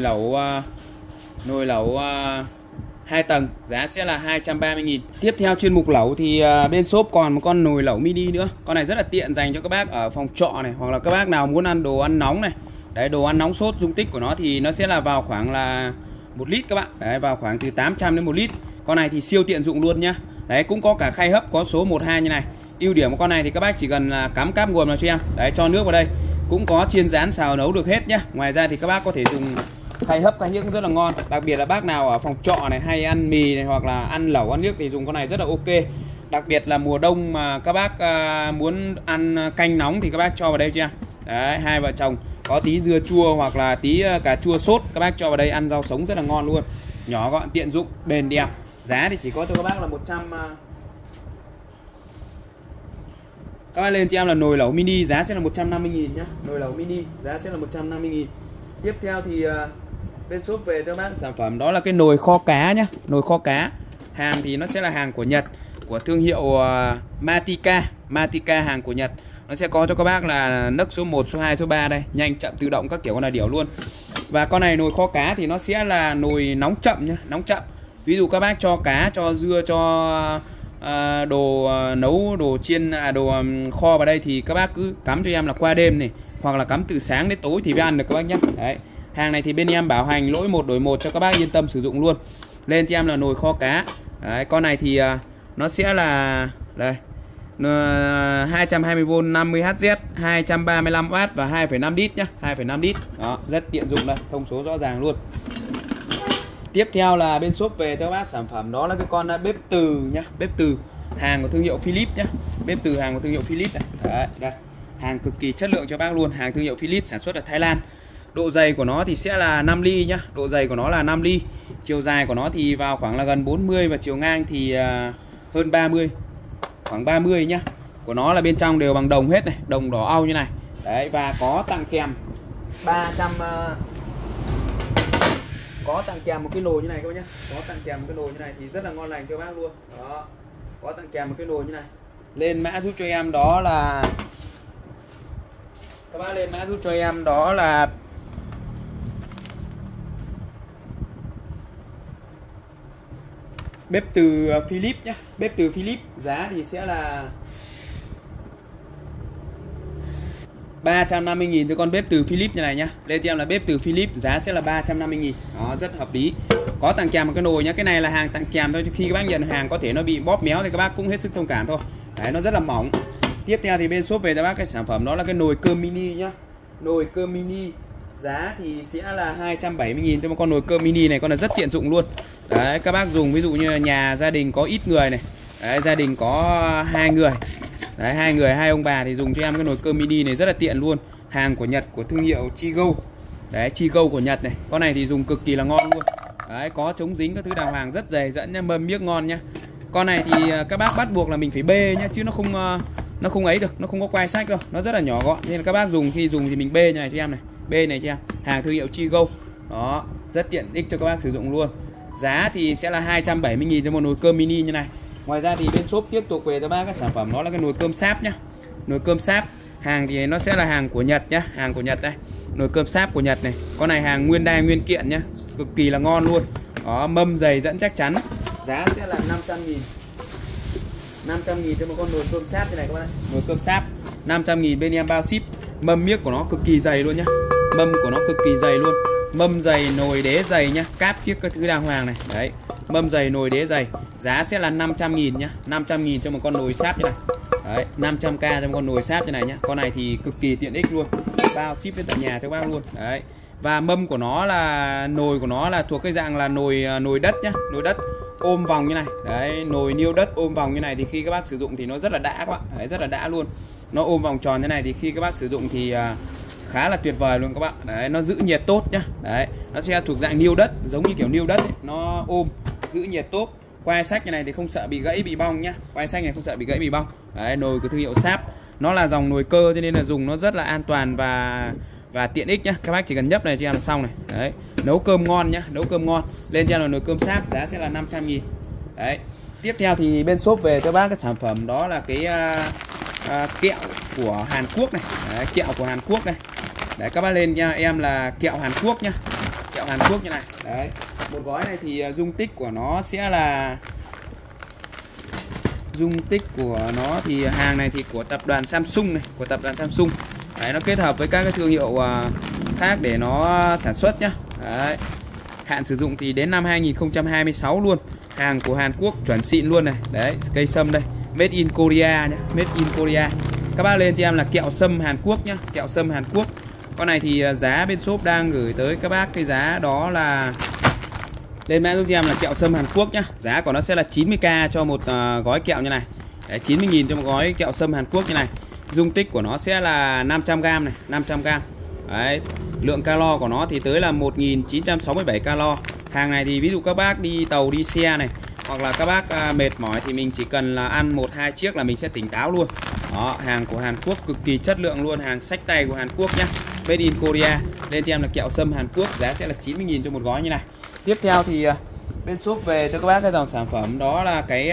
lẩu 2 tầng, giá sẽ là 230.000. Tiếp theo chuyên mục lẩu thì bên shop còn một con nồi lẩu mini nữa. Con này rất là tiện dành cho các bác ở phòng trọ này, hoặc là các bác nào muốn ăn đồ ăn nóng này. Đấy, đồ ăn nóng sốt. Dung tích của nó thì nó sẽ là vào khoảng là 1 lít các bạn. Đấy, vào khoảng từ 800 đến 1 lít. Con này thì siêu tiện dụng luôn nhá. Đấy, cũng có cả khay hấp, có số 1, 2 như này. Ưu điểm của con này thì các bác chỉ cần là cắm cáp nguồn vào cho em. Đấy, cho nước vào đây. Cũng có chiên rán xào nấu được hết nhá. Ngoài ra thì các bác có thể dùng khay hấp, khay nhiếc cũng rất là ngon. Đặc biệt là bác nào ở phòng trọ này hay ăn mì này, hoặc là ăn lẩu, ăn liếc thì dùng con này rất là ok. Đặc biệt là mùa đông mà các bác muốn ăn canh nóng thì các bác cho vào đây cho em. Đấy, hai vợ chồng có tí dưa chua hoặc là tí cà chua sốt, các bác cho vào đây ăn rau sống rất là ngon luôn. Nhỏ gọn, tiện dụng, bền đẹp. Giá thì chỉ có cho các bác là 100. Các bác lên cho em là nồi lẩu mini, giá sẽ là 150.000 nhá. Nồi lẩu mini giá sẽ là 150.000. Tiếp theo thì bên shop về cho bác sản phẩm đó là cái nồi kho cá nhá. Nồi kho cá. Hàng thì nó sẽ là hàng của Nhật, của thương hiệu Matika. Matika, hàng của Nhật. Nó sẽ có cho các bác là nấc số 1, số 2, số 3 đây, nhanh chậm tự động các kiểu con là điều luôn. Và con này nồi kho cá thì nó sẽ là nồi nóng chậm nhá, nóng chậm. Ví dụ các bác cho cá, cho dưa, cho đồ nấu, đồ chiên, đồ kho vào đây thì các bác cứ cắm cho em là qua đêm này, hoặc là cắm từ sáng đến tối thì mới ăn được các bác nhé. Đấy, hàng này thì bên em bảo hành lỗi 1 đổi 1 cho các bác yên tâm sử dụng luôn. Lên cho em là nồi kho cá. Đấy, con này thì nó sẽ là đây 220V 50Hz 235W và 2,5 lít nhá, 2,5 lít. Đó, rất tiện dụng đây, thông số rõ ràng luôn. Tiếp theo là bên shop về cho các bác sản phẩm đó là cái con bếp từ nhá, bếp từ hàng của thương hiệu Philips nhá. Bếp từ hàng của thương hiệu Philips này. Đấy, đây. Hàng cực kỳ chất lượng cho bác luôn, hàng thương hiệu Philips sản xuất ở Thái Lan. Độ dày của nó thì sẽ là 5 ly nhá, độ dày của nó là 5 ly. Chiều dài của nó thì vào khoảng là gần 40 và chiều ngang thì hơn 30, khoảng 30 nhá. Của nó là bên trong đều bằng đồng hết này, đồng đỏ au như này. Đấy, và có tặng kèm 300 có tặng kèm một cái nồi như này các bác nhé. Có tặng kèm một cái nồi như này thì rất là ngon lành cho bác luôn. Đó. Có tặng kèm một cái nồi như này. Lên mã giúp cho em đó là các bác lên mã giúp cho em đó là bếp từ Philips nhé. Bếp từ Philips giá thì sẽ là 350.000 cho con bếp từ Philips như này nhá. Lên cho em là bếp từ Philips giá sẽ là 350.000. Đó, rất hợp lý. Có tặng kèm một cái nồi nhá. Cái này là hàng tặng kèm thôi, khi các bác nhận hàng có thể nó bị bóp méo thì các bác cũng hết sức thông cảm thôi. Đấy, nó rất là mỏng. Tiếp theo thì bên shop về cho bác cái sản phẩm đó là cái nồi cơm mini nhá. Nồi cơm mini giá thì sẽ là 270.000 cho một con nồi cơm mini này, con là rất tiện dụng luôn. Đấy, các bác dùng ví dụ như nhà gia đình có ít người này. Đấy, gia đình có 2 người. Đấy, 2 người 2 ông bà thì dùng cho em cái nồi cơm mini này rất là tiện luôn. Hàng của Nhật của thương hiệu Chigo. Đấy, Chigo của Nhật này. Con này thì dùng cực kỳ là ngon luôn. Đấy, có chống dính các thứ đàng hoàng, rất dày dẫn nhá, mâm miếc ngon nhá. Con này thì các bác bắt buộc là mình phải bê nhá, chứ nó không ấy được, nó không có quai sách đâu, nó rất là nhỏ gọn. Nên là các bác khi dùng thì mình bê như này cho em này, bê này cho em. Hàng thương hiệu Chigo. Đó, rất tiện ích cho các bác sử dụng luôn. Giá thì sẽ là 270.000 cho một nồi cơm mini như này. Ngoài ra thì bên shop tiếp tục về cho bác các sản phẩm đó là cái nồi cơm sáp nhá. Nồi cơm sáp, hàng thì nó sẽ là hàng của Nhật nhá, hàng của Nhật đây. Nồi cơm sáp của Nhật này. Con này hàng nguyên đai nguyên kiện nhá, cực kỳ là ngon luôn. Đó, mâm dày dẫn chắc chắn. Giá sẽ là 500.000. 500.000 cho một con nồi cơm sáp như này các bạn. Nồi cơm sáp 500.000 bên em bao ship. Mâm miếc của nó cực kỳ dày luôn nhá. Mâm của nó cực kỳ dày luôn. Mâm dày, nồi đế dày nhá, cáp chiếc các thứ đàng hoàng này. Đấy, mâm dày, nồi đế dày. Giá sẽ là 500.000 nhá. 500.000 cho một con nồi sáp như này. Đấy, 500k cho một con nồi sáp như này nhá. Con này thì cực kỳ tiện ích luôn. Bao ship đến tận nhà cho các bác luôn. Đấy. Và mâm của nó là nồi của nó là thuộc cái dạng là nồi đất nhá, nồi đất ôm vòng như này. Đấy, nồi niêu đất ôm vòng như này thì khi các bác sử dụng thì nó rất là đã các bạn. Đấy, rất là đã luôn. Nó ôm vòng tròn như này thì khi các bác sử dụng thì khá là tuyệt vời luôn các bạn. Đấy, nó giữ nhiệt tốt nhá. Đấy, nó sẽ thuộc dạng niêu đất, giống như kiểu niêu đất ấy. Nó ôm giữ nhiệt tốt. Quai sách như này thì không sợ bị gãy bị bong nhá. Quai sách này không sợ bị gãy bị bong. Đấy, nồi của thương hiệu Sáp. Nó là dòng nồi cơ cho nên là dùng nó rất là an toàn và tiện ích nhá. Các bác chỉ cần nhấp này cho em là xong này. Đấy, nấu cơm ngon nhá, nấu cơm ngon. Lên cho em là nồi cơm Sáp, giá sẽ là 500.000. Đấy. Tiếp theo thì bên shop về cho bác cái sản phẩm đó là cái kẹo của Hàn Quốc này. Đấy, kẹo của Hàn Quốc này. Đấy, các bác lên nha em là kẹo Hàn Quốc nhá. Kẹo Hàn Quốc như này. Đấy. Một gói này thì dung tích của nó sẽ là thì hàng này thì của tập đoàn Samsung này, của tập đoàn Samsung. Đấy, nó kết hợp với các cái thương hiệu khác để nó sản xuất nhá. Đấy. Hạn sử dụng thì đến năm 2026 luôn. Hàng của Hàn Quốc chuẩn xịn luôn này. Đấy, cây sâm đây, made in Korea nhá, made in Korea. Các bác lên cho em là kẹo sâm Hàn Quốc nhá, kẹo sâm Hàn Quốc. Con này thì giá bên shop đang gửi tới các bác cái giá đó là lên mã giúp cho em là kẹo sâm Hàn Quốc nhá. Giá của nó sẽ là 90k cho một gói kẹo như này. Đấy, 90.000 cho một gói kẹo sâm Hàn Quốc như này. Dung tích của nó sẽ là 500g này, 500g. Đấy, lượng calo của nó thì tới là 1967 calo. Hàng này thì ví dụ các bác đi tàu đi xe này, hoặc là các bác mệt mỏi thì mình chỉ cần là ăn 1-2 chiếc là mình sẽ tỉnh táo luôn. Đó, hàng của Hàn Quốc cực kỳ chất lượng luôn, hàng xách tay của Hàn Quốc nhá. Made in Korea. Lên cho em là kẹo sâm Hàn Quốc, giá sẽ là 90.000 cho một gói như này. Tiếp theo thì bên shop về cho các bác cái dòng sản phẩm đó là cái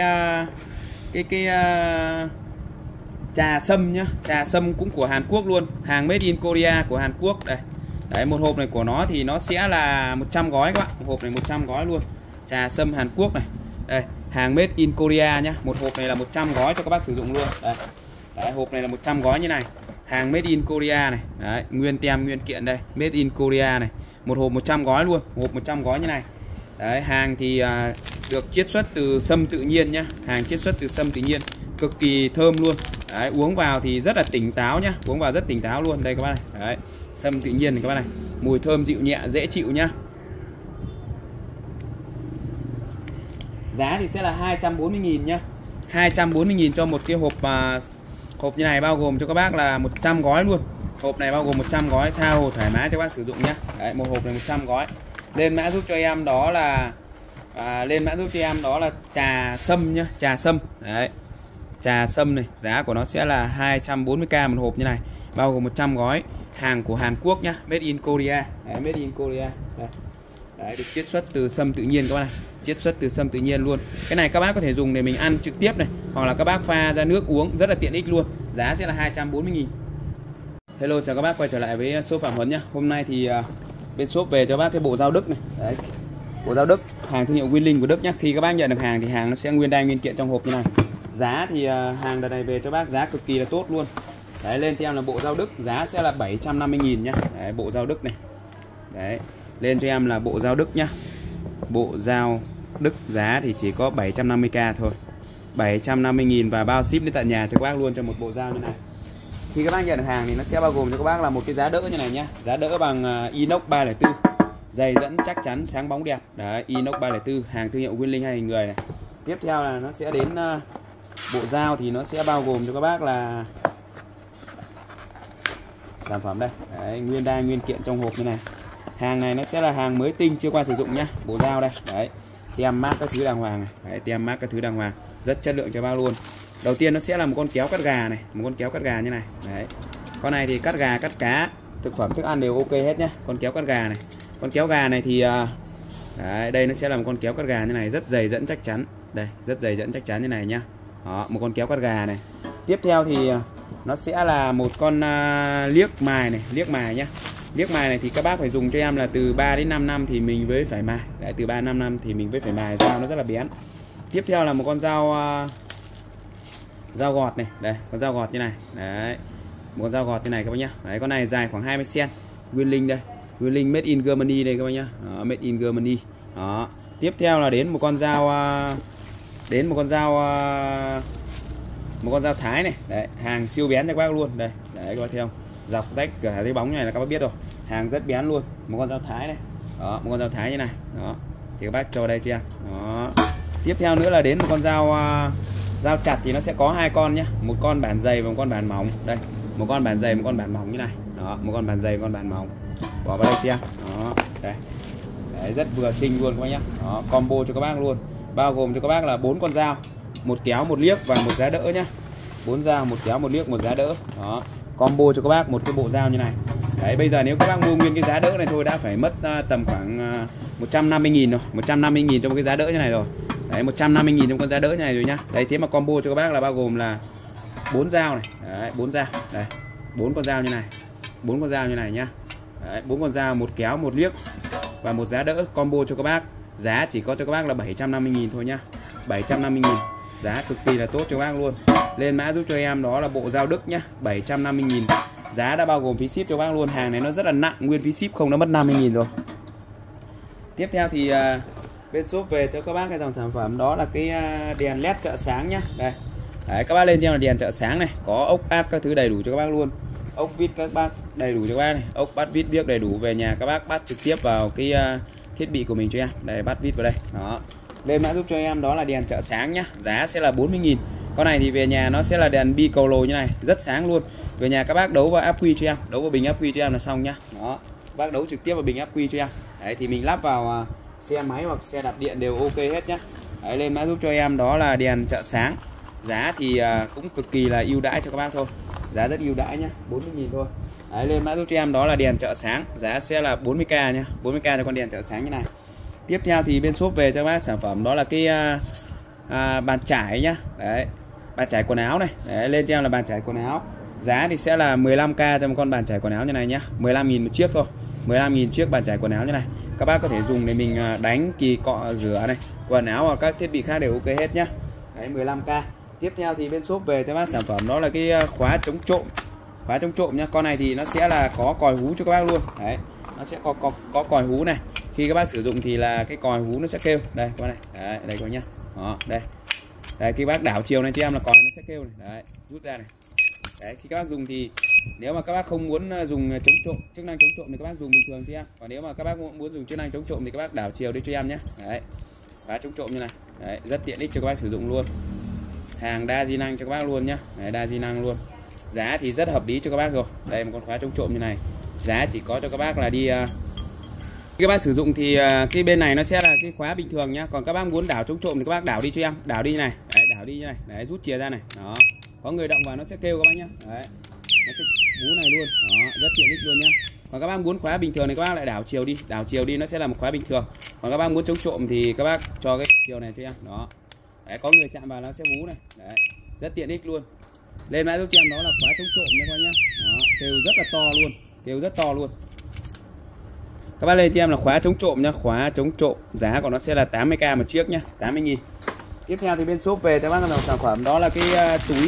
trà sâm nhá. Trà sâm cũng của Hàn Quốc luôn, hàng made in Korea của Hàn Quốc đây. Đấy, một hộp này của nó thì nó sẽ là 100 gói các bạn. Một hộp này 100 gói luôn. Trà sâm Hàn Quốc này. Đây, hàng made in Korea nhá. Một hộp này là 100 gói cho các bác sử dụng luôn. Đây. Đấy, hộp này là 100 gói như này. Hàng made in Korea này. Đấy, nguyên tem nguyên kiện đây, made in Korea này. Một hộp 100 gói luôn, hộp 100 gói như này. Đấy, hàng thì được chiết xuất từ sâm tự nhiên nhá. Hàng chiết xuất từ sâm tự nhiên, cực kỳ thơm luôn. Đấy, uống vào thì rất là tỉnh táo nhá, uống vào rất tỉnh táo luôn. Đây các bác này. Đấy, sâm tự nhiên này các bác này. Mùi thơm dịu nhẹ, dễ chịu nhá. Giá thì sẽ là 240.000 nhá. 240.000 cho một cái hộp hộp như này, bao gồm cho các bác là 100 gói luôn. Hộp này bao gồm 100 gói, tha hồ thoải mái cho các bác sử dụng nhá. Đấy, một hộp này 100 gói. Lên mã giúp cho em đó là trà sâm nhá, trà sâm. Đấy. Trà sâm này, giá của nó sẽ là 240k một hộp như này, bao gồm 100 gói. Hàng của Hàn Quốc nhá, made in Korea. Đấy, made in Korea. Đây. Đấy, được chiết xuất từ sâm tự nhiên các bác này, chiết xuất từ sâm tự nhiên luôn. Cái này các bác có thể dùng để mình ăn trực tiếp này, hoặc là các bác pha ra nước uống, rất là tiện ích luôn. Giá sẽ là 240.000. Hello, chào các bác, quay trở lại với shop Phạm Huấn nhá. Hôm nay thì bên shop về cho bác cái bộ dao Đức này. Đấy. Bộ dao Đức, hàng thương hiệu Winling của Đức nhá. Khi các bác nhận được hàng thì hàng nó sẽ nguyên đai nguyên kiện trong hộp như này. Giá thì hàng đợt này về cho bác giá cực kỳ là tốt luôn. Đấy, lên cho em là bộ dao Đức, giá sẽ là 750.000 nhá. Đấy, bộ dao Đức này. Đấy, lên cho em là bộ dao Đức nhá. Bộ dao Đức giá thì chỉ có 750k thôi. 750.000 và bao ship đến tận nhà cho các bác luôn cho một bộ dao như này. Khi các bác nhận được hàng thì nó sẽ bao gồm cho các bác là một cái giá đỡ như này nhá. Giá đỡ bằng inox 304. Dày dẫn chắc chắn, sáng bóng đẹp. Đấy, inox 304, hàng thương hiệu Winling hay hình người này. Tiếp theo là nó sẽ đến bộ dao thì nó sẽ bao gồm cho các bác là sản phẩm đây. Đấy, nguyên đai nguyên kiện trong hộp như này. Hàng này nó sẽ là hàng mới tinh, chưa qua sử dụng nhá. Bộ dao đây. Đấy, tem mác các thứ đàng hoàng này. Đấy, tem mác các thứ đàng hoàng, rất chất lượng cho bác luôn. Đầu tiên nó sẽ là một con kéo cắt gà này, một con kéo cắt gà như này. Đấy. Con này thì cắt gà, cắt cá, thực phẩm thức ăn đều ok hết nhá. Con kéo cắt gà này. Con kéo gà này thì đấy, đây nó sẽ là một con kéo cắt gà như này, rất dày dẫn chắc chắn. Đây, rất dày dẫn chắc chắn như này nhá. Đó, một con kéo cắt gà này. Tiếp theo thì nó sẽ là một con liếc mài này, liếc mài nhá. Liếc mài này thì các bác phải dùng cho em là từ 3 đến 5 năm thì mình mới phải mài. Đấy, từ 3 đến 5 năm thì mình mới phải mài, dao nó rất là bén. Tiếp theo là một con dao gọt này. Đây, con dao gọt như này. Đấy. Một con dao gọt như này các bác nhá. Đấy, con này dài khoảng 20 cm. Winling đây. Winling made in Germany đây các bác nhá. Đó, made in Germany. Đó. Tiếp theo là đến một con dao Thái này. Đấy, hàng siêu bén cho các bác luôn. Đây, đấy các bác thấy không? Dọc rách cả cái bóng này là các bác biết rồi. Hàng rất bén luôn. Một con dao Thái này. Đó, một con dao Thái như này. Đó. Thì các bác cho đây chưa? Đó. Tiếp theo nữa là đến một con dao chặt thì nó sẽ có hai con nhá, một con bản dày và một con bản mỏng. Đây, một con bản dày, một con bản mỏng như này. Đó, một con bản dày, một con bản mỏng. Bỏ vào đây chưa? Đó, đây. Đấy, rất vừa xinh luôn các bác nhá. Đó, combo cho các bác luôn. Bao gồm cho các bác là 4 con dao, một kéo, một liếc và một giá đỡ nhá. 4 dao, một kéo, một liếc, một giá đỡ. Đó, combo cho các bác một cái bộ dao như này. Đấy, bây giờ nếu các bác mua nguyên cái giá đỡ này thôi đã phải mất tầm khoảng 150.000 rồi, 150.000 cho một cái giá đỡ như này rồi. Đấy, 150.000 trong con giá đỡ như này rồi nhá. Đấy, thế mà combo cho các bác là bao gồm là 4 dao này. Đấy, 4 dao. Đây, 4 con dao như này. 4 con dao như này nhá. Đấy, 4 con dao, một kéo, một liếc và một giá đỡ, combo cho các bác. Giá chỉ có cho các bác là 750.000 thôi nhá. 750.000. Giá cực kỳ là tốt cho các bác luôn. Lên mã giúp cho em đó là bộ dao Đức nhá, 750.000. Giá đã bao gồm phí ship cho các bác luôn. Hàng này nó rất là nặng, nguyên phí ship không nó mất 50.000 rồi. Tiếp theo thì bên shop về cho các bác cái dòng sản phẩm đó là cái đèn led trợ sáng nhá. Đây. Đấy, các bác lên cho em là đèn trợ sáng này, có ốc áp các thứ đầy đủ cho các bác luôn. Ốc vít các bác đầy đủ cho các bác này, ốc bắt vít viết đầy đủ, về nhà các bác bắt trực tiếp vào cái thiết bị của mình cho em. Đây, bắt vít vào đây. Đó. Lên mã giúp cho em đó là đèn trợ sáng nhá, giá sẽ là 40.000. Con này thì về nhà nó sẽ là đèn bi cầu lồ như này, rất sáng luôn. Về nhà các bác đấu vào áp quy cho em, đấu vào bình áp quy cho em là xong nhá. Đó. Bác đấu trực tiếp vào bình áp quy cho em. Đấy, thì mình lắp vào xe máy hoặc xe đạp điện đều ok hết nhá. Đấy, lên mã giúp cho em đó là đèn trợ sáng. Giá thì cũng cực kỳ là ưu đãi cho các bác thôi. Giá rất ưu đãi nhá, 40.000 thôi. Đấy, lên mã giúp cho em đó là đèn trợ sáng, giá sẽ là 40k nhá, 40k cho con đèn trợ sáng như này. Tiếp theo thì bên shop về cho các bác sản phẩm đó là cái bàn chải nhá. Đấy, bàn chải quần áo này. Đấy, lên cho em là bàn chải quần áo. Giá thì sẽ là 15k cho một con bàn chải quần áo như này nhá, 15.000 một chiếc thôi, 15.000 chiếc bàn chải quần áo như này. Các bác có thể dùng để mình đánh kỳ cọ rửa này, quần áo hoặc các thiết bị khác đều ok hết nhá. Đấy, 15k. Tiếp theo thì bên shop về cho bác sản phẩm đó là cái khóa chống trộm. Khóa chống trộm nhá. Con này thì nó sẽ là có còi hú cho các bác luôn. Đấy, nó sẽ có còi hú này. Khi các bác sử dụng thì là cái còi hú nó sẽ kêu. Đây con này. Đấy, đây con nhá. Đó, đây. Đấy, khi bác đảo chiều này cho em là còi nó sẽ kêu này. Đấy, rút ra này. Đấy, khi các bác dùng thì nếu mà các bác không muốn dùng chống trộm, chức năng chống trộm thì các bác dùng bình thường cho em. Còn nếu mà các bác muốn dùng chức năng chống trộm thì các bác đảo chiều đi cho em nhé. Đấy, khóa chống trộm như này. Đấy, rất tiện ích cho các bác sử dụng luôn. Hàng đa di năng cho các bác luôn nhá. Đấy, đa di năng luôn. Giá thì rất hợp lý cho các bác rồi. Đây một con khóa chống trộm như này. Giá chỉ có cho các bác là đi khi các bác sử dụng thì cái bên này nó sẽ là cái khóa bình thường nhá. Còn các bác muốn đảo chống trộm thì các bác đảo đi cho em. Đảo đi như này. Đấy, đảo đi như này. Đấy, rút chìa ra này. Đó. Có người động vào nó sẽ kêu các bác nhá. Đấy. Nó sẽ hú này luôn. Đó, rất tiện ích luôn nhá. Còn các bác muốn khóa bình thường thì các bác lại đảo chiều đi. Đảo chiều đi nó sẽ là một khóa bình thường. Còn các bác muốn chống trộm thì các bác cho cái chiều này cho em. Đó. Đấy, có người chạm vào nó sẽ hú này. Đấy, rất tiện ích luôn. Lên mã giúp cho em đó là khóa chống trộm nha các bác nhá. Đó, kêu rất là to luôn, kêu rất to luôn. Các bác lên cho em là khóa chống trộm nhá, khóa chống trộm. Giá của nó sẽ là 80k một chiếc nhá, 80.000. Tiếp theo thì bên shop về cho bác là sản phẩm đó là cái túi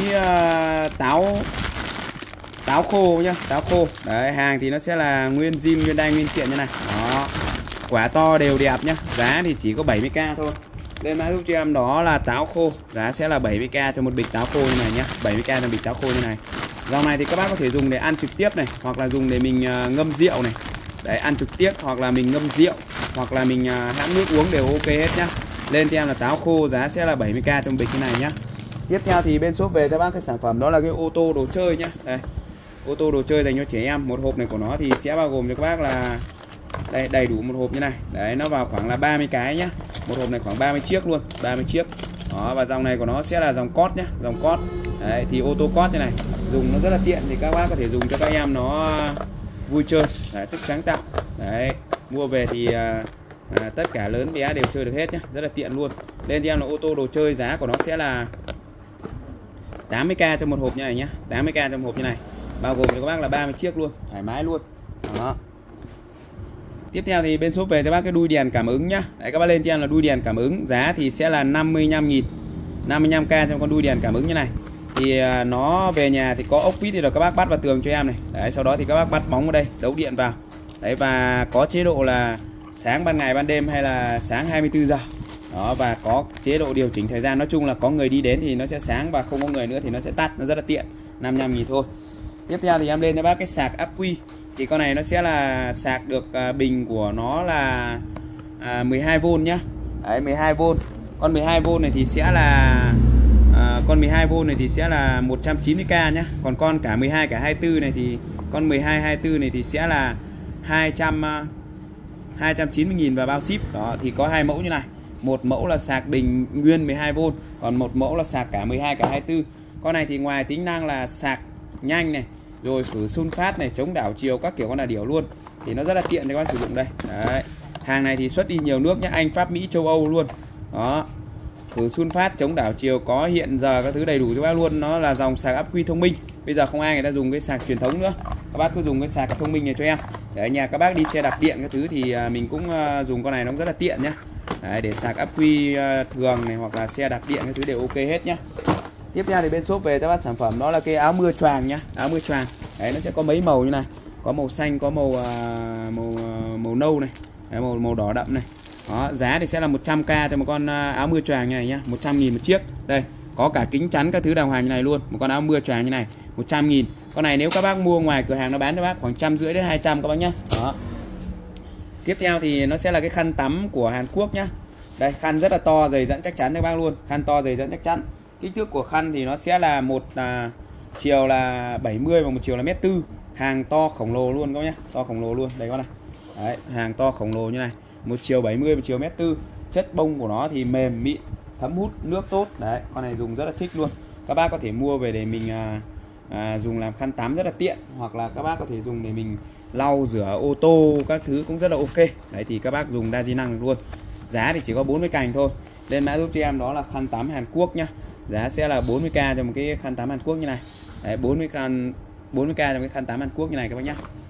táo khô nhá, táo khô. Đấy, hàng thì nó sẽ là nguyên zin, nguyên đai, nguyên kiện như này. Đó. Quả to đều đẹp nhá. Giá thì chỉ có 70k thôi. Lên mã giúp cho em đó là táo khô. Giá sẽ là 70k cho một bịch táo khô như này nhá. 70k cho bịch táo khô như này. Dòng này thì các bác có thể dùng để ăn trực tiếp này, hoặc là dùng để mình ngâm rượu này. Đấy, ăn trực tiếp hoặc là mình ngâm rượu, hoặc là mình hãm nước uống đều ok hết nhá. Lên cho em là táo khô, giá sẽ là 70k trong bịch như này nhá. Tiếp theo thì bên shop về cho bác cái sản phẩm đó là cái ô tô đồ chơi nhá. Đây. Ô tô đồ chơi dành cho trẻ em. Một hộp này của nó thì sẽ bao gồm cho các bác là đây, đầy đủ một hộp như này. Đấy, nó vào khoảng là 30 cái nhá. Một hộp này khoảng 30 chiếc luôn, 30 chiếc. Đó, và dòng này của nó sẽ là dòng cót nhá, dòng cót. Đấy, thì ô tô cót như này, dùng nó rất là tiện thì các bác có thể dùng cho các em nó vui chơi. Đấy, rất sáng tạo. Đấy, mua về thì tất cả lớn bé đều chơi được hết nhá, rất là tiện luôn. Lên cho em là ô tô đồ chơi, giá của nó sẽ là 80k cho một hộp như này nhá, 80k cho một hộp như này. Bao gồm cho các bác là 30 chiếc luôn, thoải mái luôn. Đó. Tiếp theo thì bên shop về cho bác cái đuôi đèn cảm ứng nhá. Đấy, các bác lên cho em là đuôi đèn cảm ứng, giá thì sẽ là 55.000, 55k cho con đuôi đèn cảm ứng như này. Thì nó về nhà thì có ốc vít thì là các bác bắt vào tường cho em này. Đấy, sau đó thì các bác bắt bóng vào đây, đấu điện vào. Đấy, và có chế độ là sáng ban ngày ban đêm hay là sáng 24 giờ. Đó, và có chế độ điều chỉnh thời gian. Nói chung là có người đi đến thì nó sẽ sáng, và không có người nữa thì nó sẽ tắt, nó rất là tiện. 55.000 thôi. Tiếp theo thì em lên cho bác cái sạc ắc quy. Thì con này nó sẽ là sạc được bình của nó là 12V nhá. Đấy, 12V. Con 12V này thì sẽ là con 12V này thì sẽ là 190k nhá. Còn con cả 12 cả 24 này thì con 12 24 này thì sẽ là 290.000 và bao ship. Đó, thì có hai mẫu như này. Một mẫu là sạc bình nguyên 12V, còn một mẫu là sạc cả 12 cả 24. Con này thì ngoài tính năng là sạc nhanh này, rồi khử sun phát này, chống đảo chiều các kiểu con là điểu luôn, thì nó rất là tiện cho các bác sử dụng đây. Đấy. Hàng này thì xuất đi nhiều nước nhé, Anh, Pháp, Mỹ, châu Âu luôn. Đó. Khử sun phát, chống đảo chiều, có hiện giờ các thứ đầy đủ cho bác luôn. Nó là dòng sạc ắc quy thông minh. Bây giờ không ai người ta dùng cái sạc truyền thống nữa, các bác cứ dùng cái sạc thông minh này cho em. Để ở nhà các bác đi xe đạp điện các thứ thì mình cũng dùng con này, nó rất là tiện nhá. Đấy, để sạc ắc quy thường này hoặc là xe đạp điện các thứ đều ok hết nhá. Tiếp theo thì bên shop về cho bác sản phẩm đó là cái áo mưa choàng nhá, áo mưa choàng. Đấy, nó sẽ có mấy màu như này, có màu xanh, có màu nâu này, đấy, màu đỏ đậm này. Đó, giá thì sẽ là 100k cho một con áo mưa choàng như này nhá, 100.000 một chiếc. Đây, có cả kính chắn các thứ đàng hoàng như này luôn, một con áo mưa choàng như này, 100.000. Con này nếu các bác mua ngoài cửa hàng nó bán cho bác khoảng 150 đến 200 các bác nhá. Đó. Tiếp theo thì nó sẽ là cái khăn tắm của Hàn Quốc nhá. Đây, khăn rất là to, dày dẫn chắc chắn cho bác luôn, khăn to dày dẫn chắc chắn. Kích thước của khăn thì nó sẽ là một chiều là 70 và một chiều là 1m4. Hàng to khổng lồ luôn các bác nhá, to khổng lồ luôn. Đây các này. Đấy, hàng to khổng lồ như này, một chiều 70, một chiều 1m4. Chất bông của nó thì mềm mịn, thấm hút nước tốt. Đấy, con này dùng rất là thích luôn. Các bác có thể mua về để mình dùng làm khăn tắm rất là tiện, hoặc là các bác có thể dùng để mình lau rửa ô tô các thứ cũng rất là ok. Đấy, thì các bác dùng đa di năng được luôn. Giá thì chỉ có 40 cành thôi. Lên mã giúp cho em đó là khăn tắm Hàn Quốc nhá. Giá sẽ là 40k cho một cái khăn tắm Hàn Quốc như này. Đấy, 40k trong cái khăn tắm Hàn Quốc như này các bác nhá.